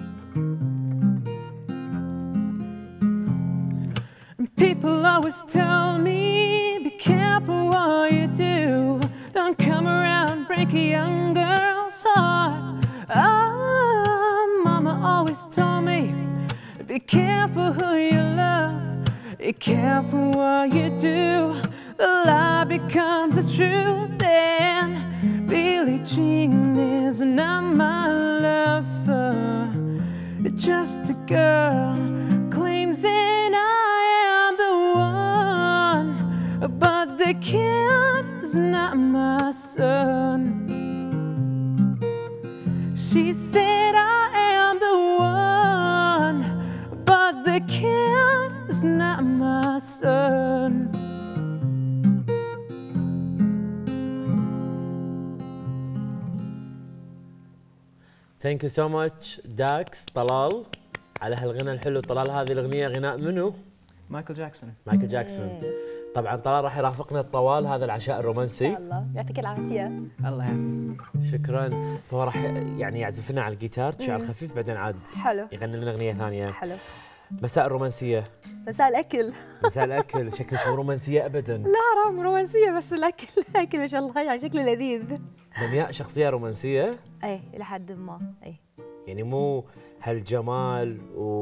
People always tell me, be careful what you do. Don't come around, break a young girl's heart. Oh, Mama always told me, be careful who you love, be careful what you do. The lie becomes the truth, and Billie Jean is not my lover, just a girl claims that I am the one, but the kid is not my son. She said I am the one, but the kid is not my son. ثانك يو سو ماتش داكس طلال على هالغنى الحلو. طلال هذه الاغنيه غناء منو؟ مايكل جاكسون. مايكل جاكسون. طبعا طلال راح يرافقنا طوال هذا العشاء الرومانسي. ان شاء الله يعطيك العافيه. الله يعافيك. شكرا. فهو راح يعني يعزف لنا على الجيتار شعر خفيف بعدين عاد حلو. يغني لنا اغنيه ثانيه. حلو. مساء الرومانسيه. مساء الاكل. مساء الاكل. شكلك مو رومانسيه ابدا. لا حرام رومانسيه بس الاكل الاكل ما شاء الله يعني شكله لذيذ. لمياء شخصيه رومانسيه؟ اي الى حد ما اي. يعني مو هالجمال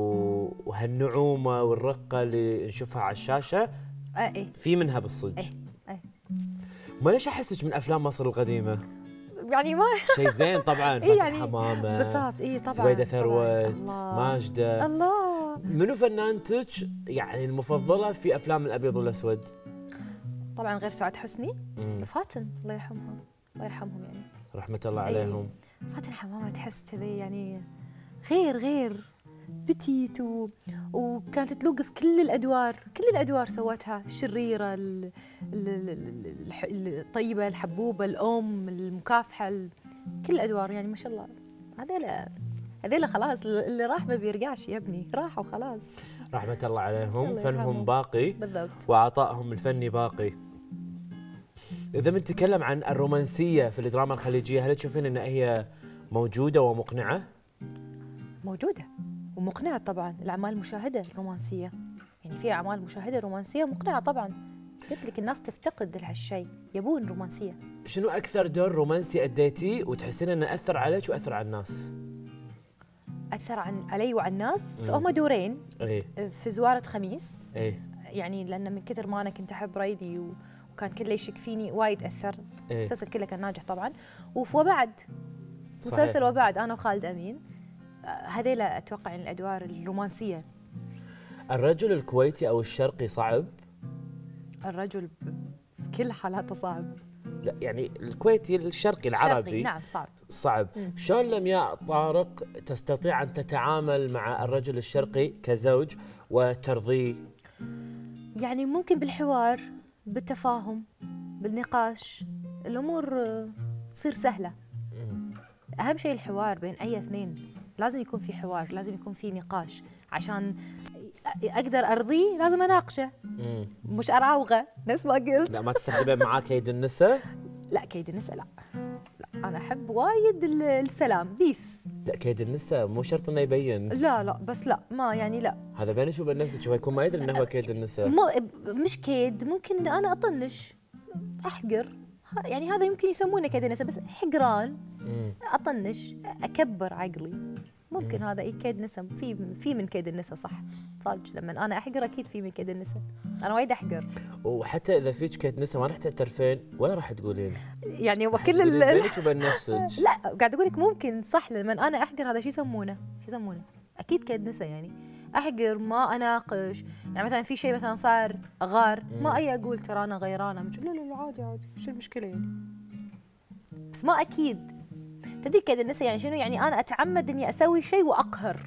وهالنعومه والرقه اللي نشوفها على الشاشه. اي في منها بالصدق. اي اي. ما ليش احسك من افلام مصر القديمه؟ يعني ما شيء زين طبعا. إيه فاتن يعني حمامه بالضبط. اي طبعا. زبيده ثروت. الله. ماجده. الله. منو فنانتك يعني المفضله في افلام الابيض والاسود؟ طبعا غير سعاد حسني. مم. فاتن الله يرحمهم الله يرحمهم يعني. رحمه الله عليهم. فاتن حمامه تحس كذي يعني غير غير بتيت و... وكانت تلوق في كل الادوار، كل الادوار سوتها، الشريره ال... ال... ال... الطيبه الحبوبه الام المكافحه ال... كل الادوار يعني ما شاء الله. هذيلا هذيلا خلاص اللي راح ما بيرجعش يا ابني، راحوا خلاص. رحمه الله عليهم. الله فنهم يرحمهم. باقي بالضبط. وعطائهم الفني باقي. إذا بنتكلم عن الرومانسية في الدراما الخليجية، هل تشوفين أن هي موجودة ومقنعة؟ موجودة ومقنعة طبعا. الأعمال المشاهدة الرومانسية يعني في أعمال مشاهدة رومانسية مقنعة طبعا. قلت لك الناس تفتقد لهالشيء، يبون رومانسية. شنو أكثر دور رومانسي أديتي وتحسين أنه أثر عليك وأثر على الناس؟ أثر عن علي وعلى الناس. مم. فهم دورين. إيه في زوارة خميس. إيه يعني لأن من كثر ما أنا كنت أحب ريدي و... وكان كله يشك فيني وايد أثر. إيه. المسلسل كله كان ناجح طبعا. وفي وبعد صحيح. مسلسل وبعد أنا وخالد أمين. هذيلا أتوقع يعني الأدوار الرومانسية. الرجل الكويتي أو الشرقي صعب؟ الرجل بكل حالاته صعب. لا يعني الكويتي الشرقي العربي شرقي. نعم صعب. صعب. مم. شلون لمياء طارق تستطيع أن تتعامل مع الرجل الشرقي كزوج وترضيه؟ يعني ممكن بالحوار، بالتفاهم، بالنقاش، الأمور آه، تصير سهلة. أهم شيء الحوار بين أي اثنين. لازم يكون في حوار، لازم يكون في نقاش عشان أقدر أرضيه. لازم أناقشه مم. مش أراوغه نفس ما قلت. لا ما تستخدمين معاه كيد النساء؟ لا كيد النساء لا. لا أنا أحب وايد ال- السلام بيس. لا كيد النساء مو شرط انه يبين. لا لا بس لا ما يعني لا. هذا بينك وبين نفسك، هو يكون ما يدري انه هو كيد النساء. مو مش كيد، ممكن إذا أنا أطنش أحقر. ه- يعني هذا يمكن يسمونه كيد النساء بس حقران. مم. اطنش اكبر عقلي. ممكن هذا اي كيد نسا. في في من كيد النسا صح صدق. لما انا احقر اكيد في من كيد النسا. انا وايد احقر وحتى اذا فيك كيد نساء ما راح تعترفين ولا راح تقولين. يعني وكل تقولين ال... بينك وبين نفسك. لا قاعد اقول لك ممكن صح. لما انا احقر هذا شو يسمونه شو يسمونه اكيد كيد نسا. يعني احقر ما اناقش. يعني مثلا في شيء مثلا صار غار ما اي اقول ترى انا غيرانه. لا لا لا عادي عادي شو المشكله يعني. بس ما اكيد. تدري كيد النساء يعني شنو؟ يعني انا اتعمد اني اسوي شيء واقهر.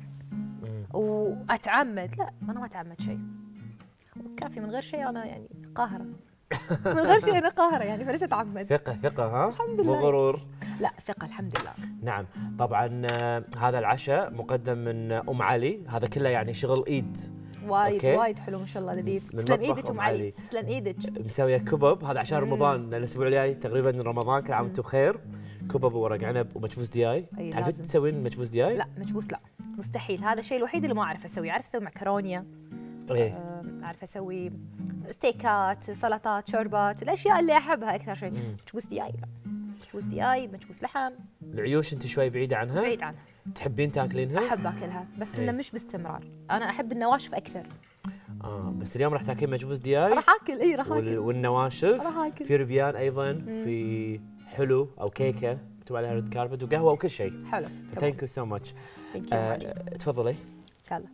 واتعمد لا انا ما اتعمد شيء. كافي من غير شيء انا يعني قاهره. من غير شيء انا قاهره يعني فليش اتعمد؟ ثقة ثقة ها؟ الحمد مو لله. غرور. لا ثقه الحمد لله. نعم طبعا. آه، هذا العشاء مقدم من ام علي. هذا كله يعني شغل ايد. وايد أوكي. وايد حلو ما شاء الله لذيذ. من تسلم مطبخ ايدك أم ام علي. علي. تسلم ايدك. مسويه كبب. هذا عشان رمضان الاسبوع الجاي تقريبا رمضان. كل عام وانتم بخير. كبب وورق عنب ومكبوس دياي. أي تعرفين لازم. تسوين مكبوس دياي؟ لا مكبوس لا مستحيل. هذا الشيء الوحيد اللي ما اعرف اسويه. اعرف اسوي معكرونيا. ايه أم، اعرف اسوي ستيكات سلطات شوربات الاشياء اللي احبها اكثر شيء. مم. مكبوس دياي لا. مكبوس دياي مكبوس لحم العيوش انت شوي بعيدة عنها؟ بعيد عنها. تحبين تاكلينها؟ احب اكلها بس إيه. انه مش باستمرار. انا احب النواشف اكثر. اه بس اليوم راح تاكلين مكبوس دياي راح اكل اي راح وال- اكل والنواشف. راح اكل. في ربيان ايضا. في حلو او كيكه مكتوب عليها ريد كاربت وقهوه وكل شيء. حلو ثانك يو سو ماتش. ثانك يو تفضلي. ان شاء الله.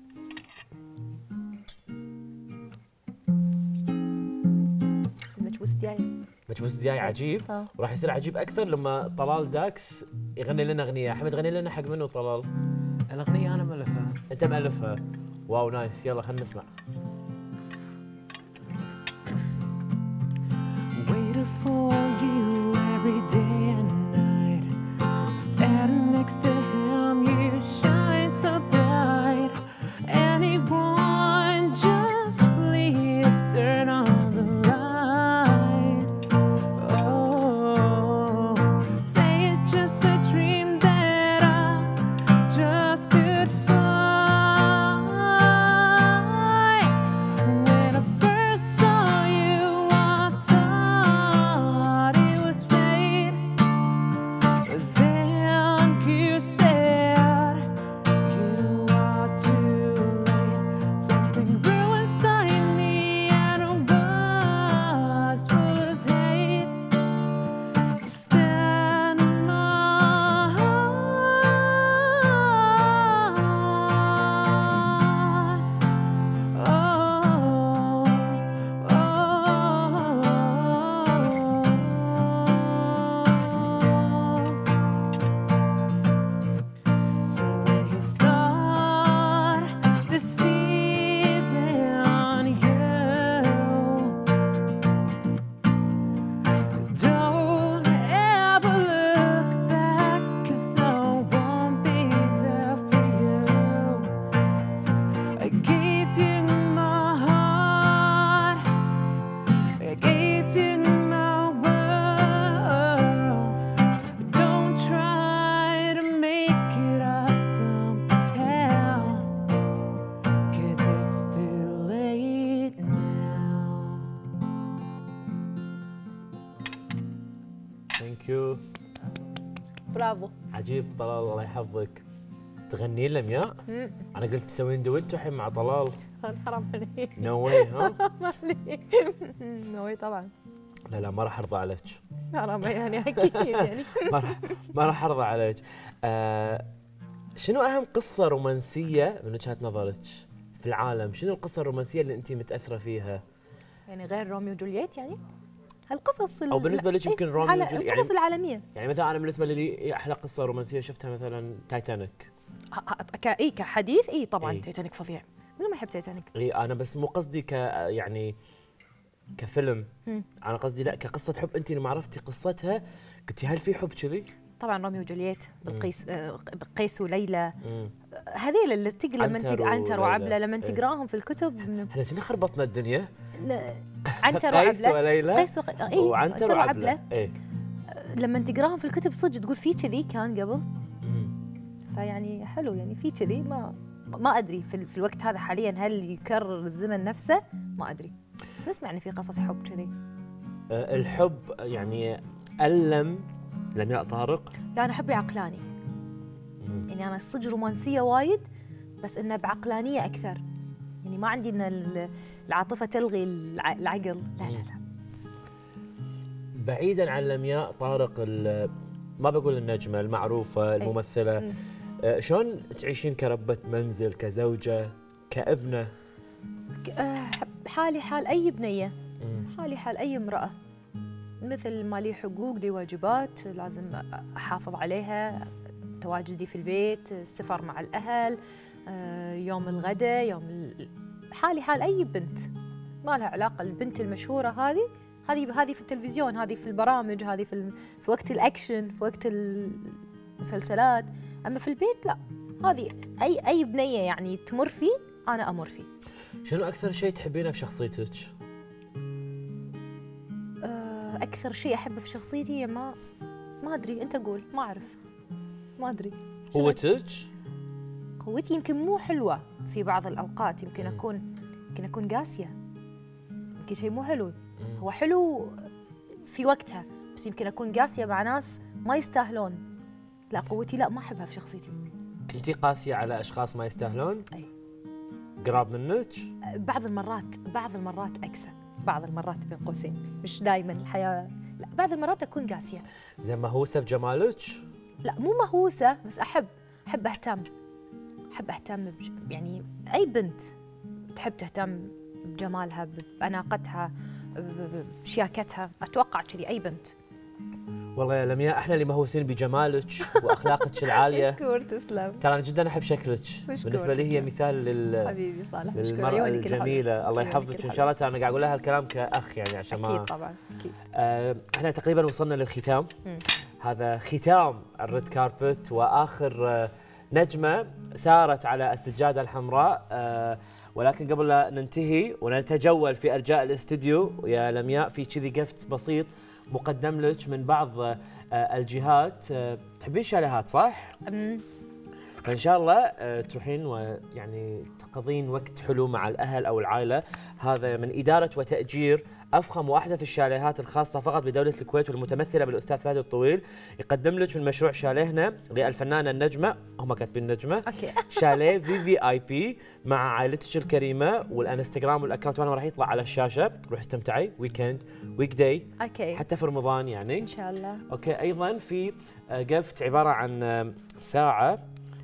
مكبوس دياي مكبوس دياي عجيب، آه. وراح يصير عجيب اكثر لما طلال داكس يغني لنا اغنيه. احمد غني لنا حق منو طلال؟ الأغنية أنا مؤلفها. انت مالفها. واو نايس، يلا خلينا نسمع. Waited for you every day and night. Standing next to him, you shine so bright. Anyone, just please turn on the light. Oh, say it's just a dream that I just could find. When I first saw you, I thought it was fate. But then you said you are too late. Something grew inside me and it was full of hate. Stand in my heart. So when you start deceiving you, don't ever look back, 'cause I won't be there for you. I gave you my heart, I gave you my world. Don't try to make it up somehow, 'cause it's too late now. ثانك يو. برافو. عجيب طلال، الله يحفظك. تغني له مياء؟ انا قلت تسوين دويتو الحين مع طلال. حرام عليك. نو واي ها؟ نوي طبعا. لا لا ما راح ارضى عليك. حرام يعني اكيد يعني. ما راح ما راح ارضى عليك. آه شنو اهم قصه رومانسيه من وجهه نظرك في العالم؟ شنو القصه الرومانسيه اللي انت متاثره فيها؟ يعني غير روميو وجولييت يعني؟ القصص أو بالنسبة لك يمكن روميو على وجولييت، القصص يعني- العالمية. يعني مثلا انا بالنسبه لي احلى قصه رومانسيه شفتها مثلا تايتانيك. ك اي كحديث اي طبعا إي. تايتانيك فظيع. منو ما يحب تايتانيك؟ اي انا بس مو قصدي ك يعني كفيلم. مم. انا قصدي لا كقصه حب. انت لما عرفتي قصتها قلتي هل في حب كذي؟ طبعا روميو وجولييت، بلقيس آه، قيس وليلى، مم. هذيل اللي تق لما عنتر تق عنتر وليلى. وعبله لما إيه. تقراهم في الكتب. احنا شنو خربطنا الدنيا؟ ن- عنتر قيس وعبله وليلى قيس وق... إيه، وعنتر وعبله. ايه لما تقراهم في الكتب صدق تقول في كذي كان قبل. مم. فيعني حلو يعني في كذي. ما ما ادري في, ال- في الوقت هذا حاليا هل يكرر الزمن نفسه؟ ما ادري، بس نسمع ان في قصص حب كذي. آه، الحب يعني ألم لمياء طارق. لا انا حبي عقلاني. مم. يعني انا صدق رومانسيه وايد، بس انه بعقلانيه اكثر. يعني ما عندي ان ال- العاطفه تلغي الع- العقل. لا لا لا. بعيدا عن لمياء طارق ال- ما بقول النجمه المعروفه الممثله، مم. آه، شلون تعيشين كربة منزل، كزوجة، كابنة؟ ك- آه، حالي حال اي بنيه، مم. حالي حال اي امراه. مثل ما لي حقوق لي واجبات لازم احافظ عليها. تواجدي في البيت، السفر مع الاهل، آه، يوم الغداء، يوم ال- حالي حال اي بنت. ما لها علاقه البنت المشهوره هذه هذه هذه في التلفزيون، هذه في البرامج، هذه في الم- في وقت الاكشن، في وقت المسلسلات. اما في البيت لا، هذه اي اي بنيه يعني تمر فيه انا امر فيه. شنو أكثر شيء تحبينه بشخصيتك؟ آه، اكثر شيء احبه في شخصيتي ما ما ادري، انت قول. ما اعرف، ما ادري. شنو؟ قوتك؟ قوتي يمكن مو حلوه في بعض الاوقات. يمكن مم. اكون يمكن اكون قاسيه، يمكن شيء مو حلو. مم. هو حلو في وقتها، بس يمكن اكون قاسيه مع ناس ما يستاهلون. لا قوتي لا، ما احبها في شخصيتي. كنتي قاسية على أشخاص ما يستاهلون؟ أي. قراب منك؟ بعض المرات بعض المرات اكثر، بعض المرات بين قوسين، مش دائما الحياه. لا بعض المرات اكون قاسيه. زين مهووسة بجمالك؟ لا مو مهووسه، بس احب احب اهتم احب اهتم بج... يعني اي بنت تحب تهتم بجمالها، باناقتها، بشياكتها، اتوقع كذي اي بنت. والله يا لمياء احنا اللي مهووسين بجمالك واخلاقك العاليه. مشكور تسلم. ترى انا جدا احب شكلك، بالنسبه لي هي مثال لل حبيبي صالح، للمرأة الجميلة. الله يحفظك ان شاء الله. انا قاعد اقول لها الكلام كاخ يعني عشان ما اكيد طبعا اكيد. آه احنا تقريبا وصلنا للختام. مم. هذا ختام الريد كاربت واخر آه نجمه سارت على السجاده الحمراء. آه ولكن قبل لا ننتهي ونتجول في ارجاء الاستديو يا لمياء، في كذي جفت بسيط مقدم لك من بعض آه الجهات. آه تحبين شاليهات صح؟ امم فان شاء الله آه تروحين ويعني تقضين وقت حلو مع الاهل او العائله. هذا من اداره وتاجير افخم واحدث الشاليهات الخاصه فقط بدوله الكويت والمتمثله بالاستاذ فهد الطويل. يقدم لك من مشروع شاليهنا للفنانه النجمه، هم كاتبين نجمه، اوكي شاليه في في اي بي مع عائلتك الكريمه. والانستغرام والاكونت وانا راح يطلع على الشاشه. روح استمتعي ويكند ويك داي اوكي حتى في رمضان يعني ان شاء الله. اوكي. ايضا في جفت عباره عن ساعه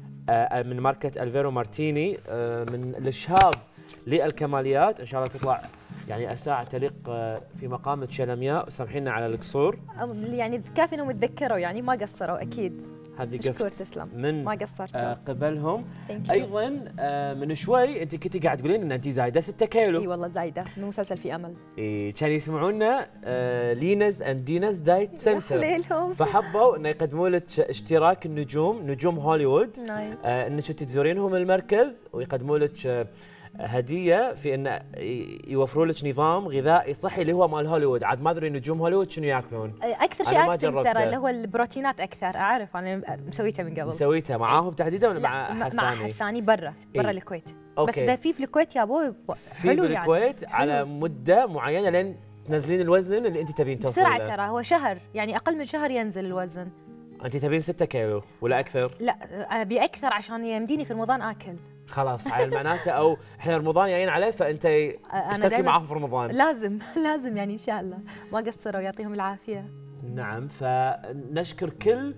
من ماركه الفيرو مارتيني من الشهاب للكماليات. ان شاء الله تطلع يعني الساعه تليق في مقامك يا لمياء. سامحينا على القصور، يعني كافي انهم تذكروا يعني ما قصروا اكيد. هذه شكور قفت تسلم من ما قصرت آه قبلهم. Thank you. ايضا آه من شوي انت كنتي قاعد تقولين ان انت زايده ستة كيلو. اي والله زايده من مسلسل في امل. اي كانوا يسمعونا آه ليناز اند ديناز دايت سنتر، حليلهم. فحبوا انه يقدموا لك اشتراك النجوم نجوم هوليوود. نايس. آه انك تزورينهم المركز ويقدموا لك آه هديه في ان يوفروا لك نظام غذائي صحي اللي هو مال هوليوود. عاد ما ادري نجوم هوليوود شنو ياكلون. اكثر شيء اكتب ترى اللي هو البروتينات اكثر. اعرف انا مسويتها من قبل. مسويتها معاهم تحديدا ولا مع لا احد مع ثاني؟ احد ثاني برا برا إيه؟ الكويت. أوكي. بس اذا في في الكويت يا ابوي في حلو بالكويت يعني. على مده معينه لين تنزلين الوزن اللي انت تبين توصلين بسرعه له. ترى هو شهر يعني اقل من شهر ينزل الوزن. انت تبين ستة كيلو ولا اكثر؟ لا ابي اكثر عشان يمديني في رمضان اكل. خلاص على معناته او احنا رمضان جايين عليه فانت اشتركي معاهم في رمضان. لازم لازم يعني ان شاء الله ما قصروا يعطيهم العافيه. نعم فنشكر كل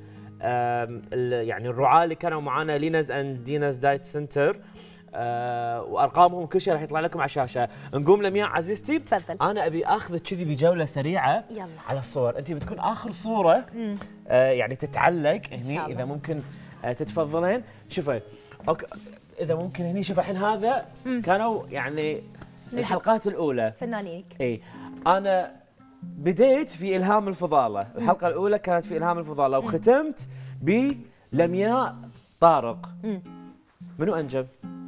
يعني الرعاة اللي كانوا معنا ليناز اند ديناز دايت سنتر. آه وارقامهم كل شيء راح يطلع لكم على الشاشه. نقوم لمياء عزيزتي. تفضل. انا ابي اخذك كذي بجوله سريعه يلا. على الصور. انت بتكون اخر صوره آه يعني تتعلق هني اذا ممكن آه تتفضلين. شوفي اوكي اذا ممكن هني شوف الحين هذا مم. كانوا يعني الحلقات الاولى فنانينك. اي انا بديت في الهام الفضاله. الحلقه مم. الاولى كانت في الهام الفضاله وختمت بلمياء طارق. مم. منو انجب؟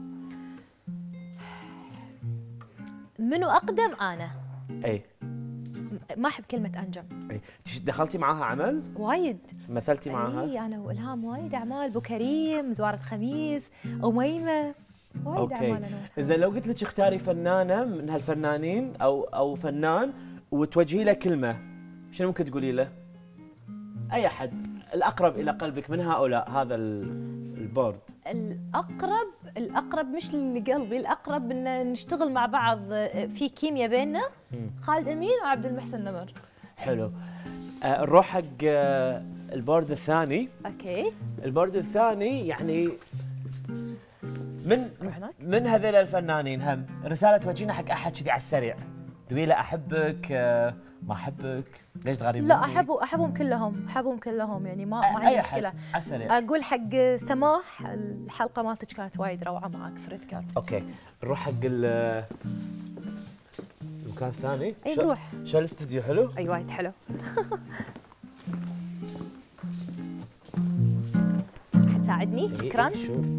منو اقدم؟ انا. اي ما احب كلمه انجم. اي دخلتي معاها عمل؟ وايد. مثلتي معاها؟ اي انا والهام وايد اعمال. ابو كريم، زواره خميس، اميمه، وايد اوكي. اعمال انا. اذا لو قلت لك اختاري فنانه من هالفنانين او او فنان وتوجهي له كلمه، شنو ممكن تقولي له؟ اي احد الاقرب الى قلبك من هؤلاء هذا البورد. الاقرب الاقرب مش لقلبي، الاقرب ان نشتغل مع بعض في كيمياء بيننا. خالد امين وعبد المحسن نمر. حلو. آه نروح حق آه البورد الثاني. اوكي. البورد الثاني يعني من من هذول الفنانين هم رساله توجهينا حق احد كذي على السريع. تقولي له احبك آه ما احبك ليش تغارين؟ لا احب احبهم كلهم احبهم كلهم يعني ما ما عندي مشكله. اقول حق سماح الحلقه مالتك كانت وايد روعه معك في ريد كاربت. اوكي نروح حق المكان الثاني. اي نروح. شو الاستوديو حلو؟ اي وايد حلو. حتساعدني؟ شكرا.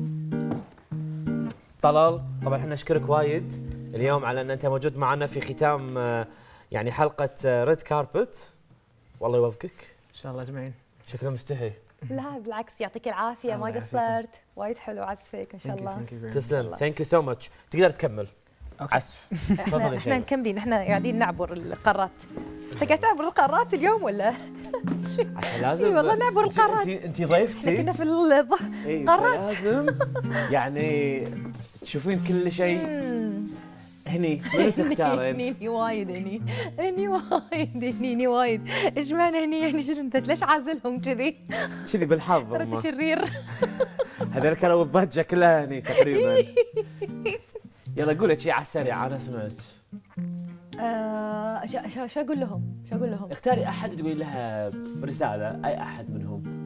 طلال طبعا احنا نشكرك وايد اليوم على ان انت موجود معنا في ختام يعني حلقة ريد كاربت. والله يوفقك. ان شاء الله اجمعين. شكله مستحي. لا بالعكس يعطيك العافية ما قصرت. وايد حلو عزفك ان شاء الله. تسلم. ثانك يو سو ماتش. تقدر تكمل عزف. تفضلي. احنا مكملين احنا قاعدين نعبر القارات. انت قاعد تعبر القارات اليوم ولا؟ عشان لازم. اي والله نعبر القارات. انت ضيفتي. احنا كنا في القارات. لازم يعني تشوفين كل شيء. هني منو تختارين؟ هني وايد هني هني وايد هني وايد. ايش معنى هني يعني شنو انت ليش عازلهم كذي؟ كذي بالحظ. ترى شرير. هذول كانوا الضجه كلها هني تقريبا. يلا قولي شيء على السريع انا سمعت. آه شو شو اقول لهم؟ شو اقول لهم؟ اختاري احد تقولي لها رساله، اي احد منهم.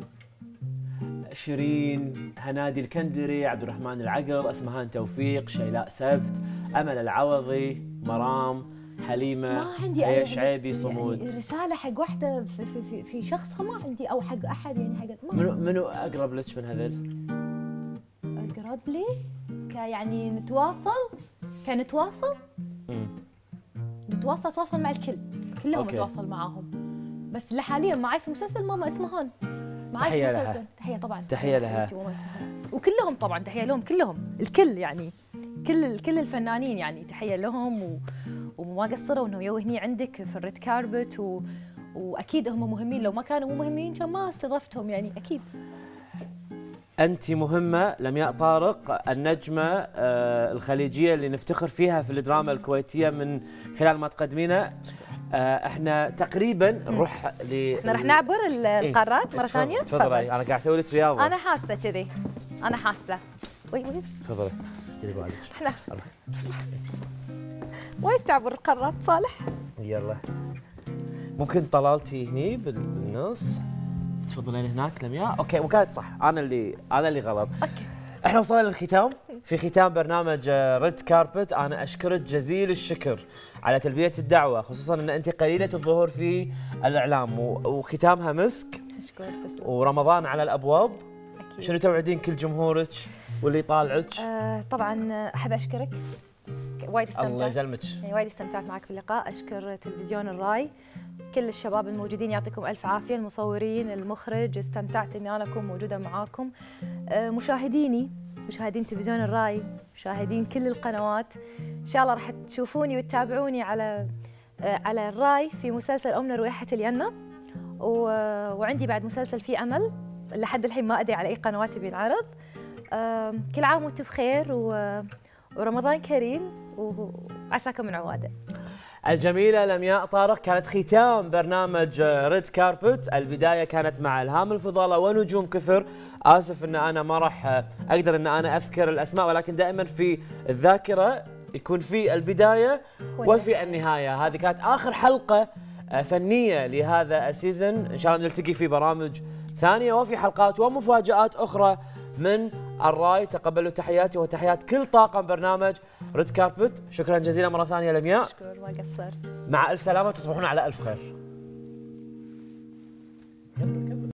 شيرين، هنادي الكندري، عبد الرحمن العقل، اسمهان توفيق، شيلاء سبت، امل العوضي، مرام، حليمه، ما عندي هيا أي- شعيبي، صمود. يعني رساله حق واحده في, في, في, في شخصها ما عندي، او حق احد يعني حق ما منو منو اقرب لك من هذول؟ اقرب لي ك يعني نتواصل كنتواصل امم نتواصل تواصل مع الكل، كلهم أوكي. نتواصل معاهم. بس اللي حاليا معي في المسلسل ماما اسمهان، معي تحية في لها. المسلسل. تحيه طبعا، تحية لها. حبيبتي ماما اسمهان. وكلهم طبعا تحيه لهم، كلهم الكل يعني كل كل الفنانين يعني تحيه لهم، و... وما قصروا انهم يو هني عندك في الريد كاربت، و... واكيد هم مهمين، لو ما كانوا مو مهمين كان ما استضفتهم يعني اكيد. أنت مهمة لمياء طارق، النجمة آه، الخليجية اللي نفتخر فيها في الدراما الكويتية من خلال ما تقدمينه. آه، احنا تقريبا نروح ل احنا راح نعبر ال- القارات مره تفضل- ثانيه. تفضلي، انا قاعد اسوي لك رياضة. انا حاسه كذي، انا حاسه. وي وي تفضلي ديري بالك. احنا وين تعبر القارات صالح؟ يلا ممكن طلالتي هني بالنص، تفضلين هناك لمياء. اوكي وكانت صح، انا اللي انا اللي غلط. اوكي احنا وصلنا للختام، في ختام برنامج ريد كاربت. انا اشكرك جزيل الشكر على تلبية الدعوة، خصوصا ان انت قليلة الظهور في الاعلام، و- وختامها مسك، اشكرك تسلم. ورمضان على الابواب. أكيد. شنو توعدين كل جمهورك واللي يطالعك؟ آه طبعا احب اشكرك وايد الله استمتعت، يسلمك. يعني وايد استمتعت معك في اللقاء. اشكر تلفزيون الراي، كل الشباب الموجودين يعطيكم الف عافيه، المصورين، المخرج، استمتعت اني انا اكون موجوده معاكم. آه مشاهديني، مشاهدين تلفزيون الراي، مشاهدين كل القنوات، ان شاء الله راح تشوفوني وتتابعوني على آه على الراي في مسلسل أمنا رويحة الينا، و- وعندي بعد مسلسل فيه امل لحد الحين ما ادري على اي قنوات بينعرض. آه كل عام وانتم بخير، و ورمضان كريم، وعساكم من عواده. الجميلة لمياء طارق كانت ختام برنامج ريد كاربت. البداية كانت مع إلهام الفضالة ونجوم كثر. آسف أن أنا ما راح أقدر أن أنا أذكر الأسماء، ولكن دائما في الذاكرة يكون في البداية وفي النهاية. هذه كانت آخر حلقة فنية لهذا السيزن، إن شاء الله نلتقي في برامج ثانية وفي حلقات ومفاجآت أخرى من الراي. تقبلوا تحياتي وتحيات كل طاقم برنامج ريد كاربت. شكرا جزيلا مرة ثانية لمياء، شكرا ما قصرت. مع ألف سلامة وتصبحون على ألف خير.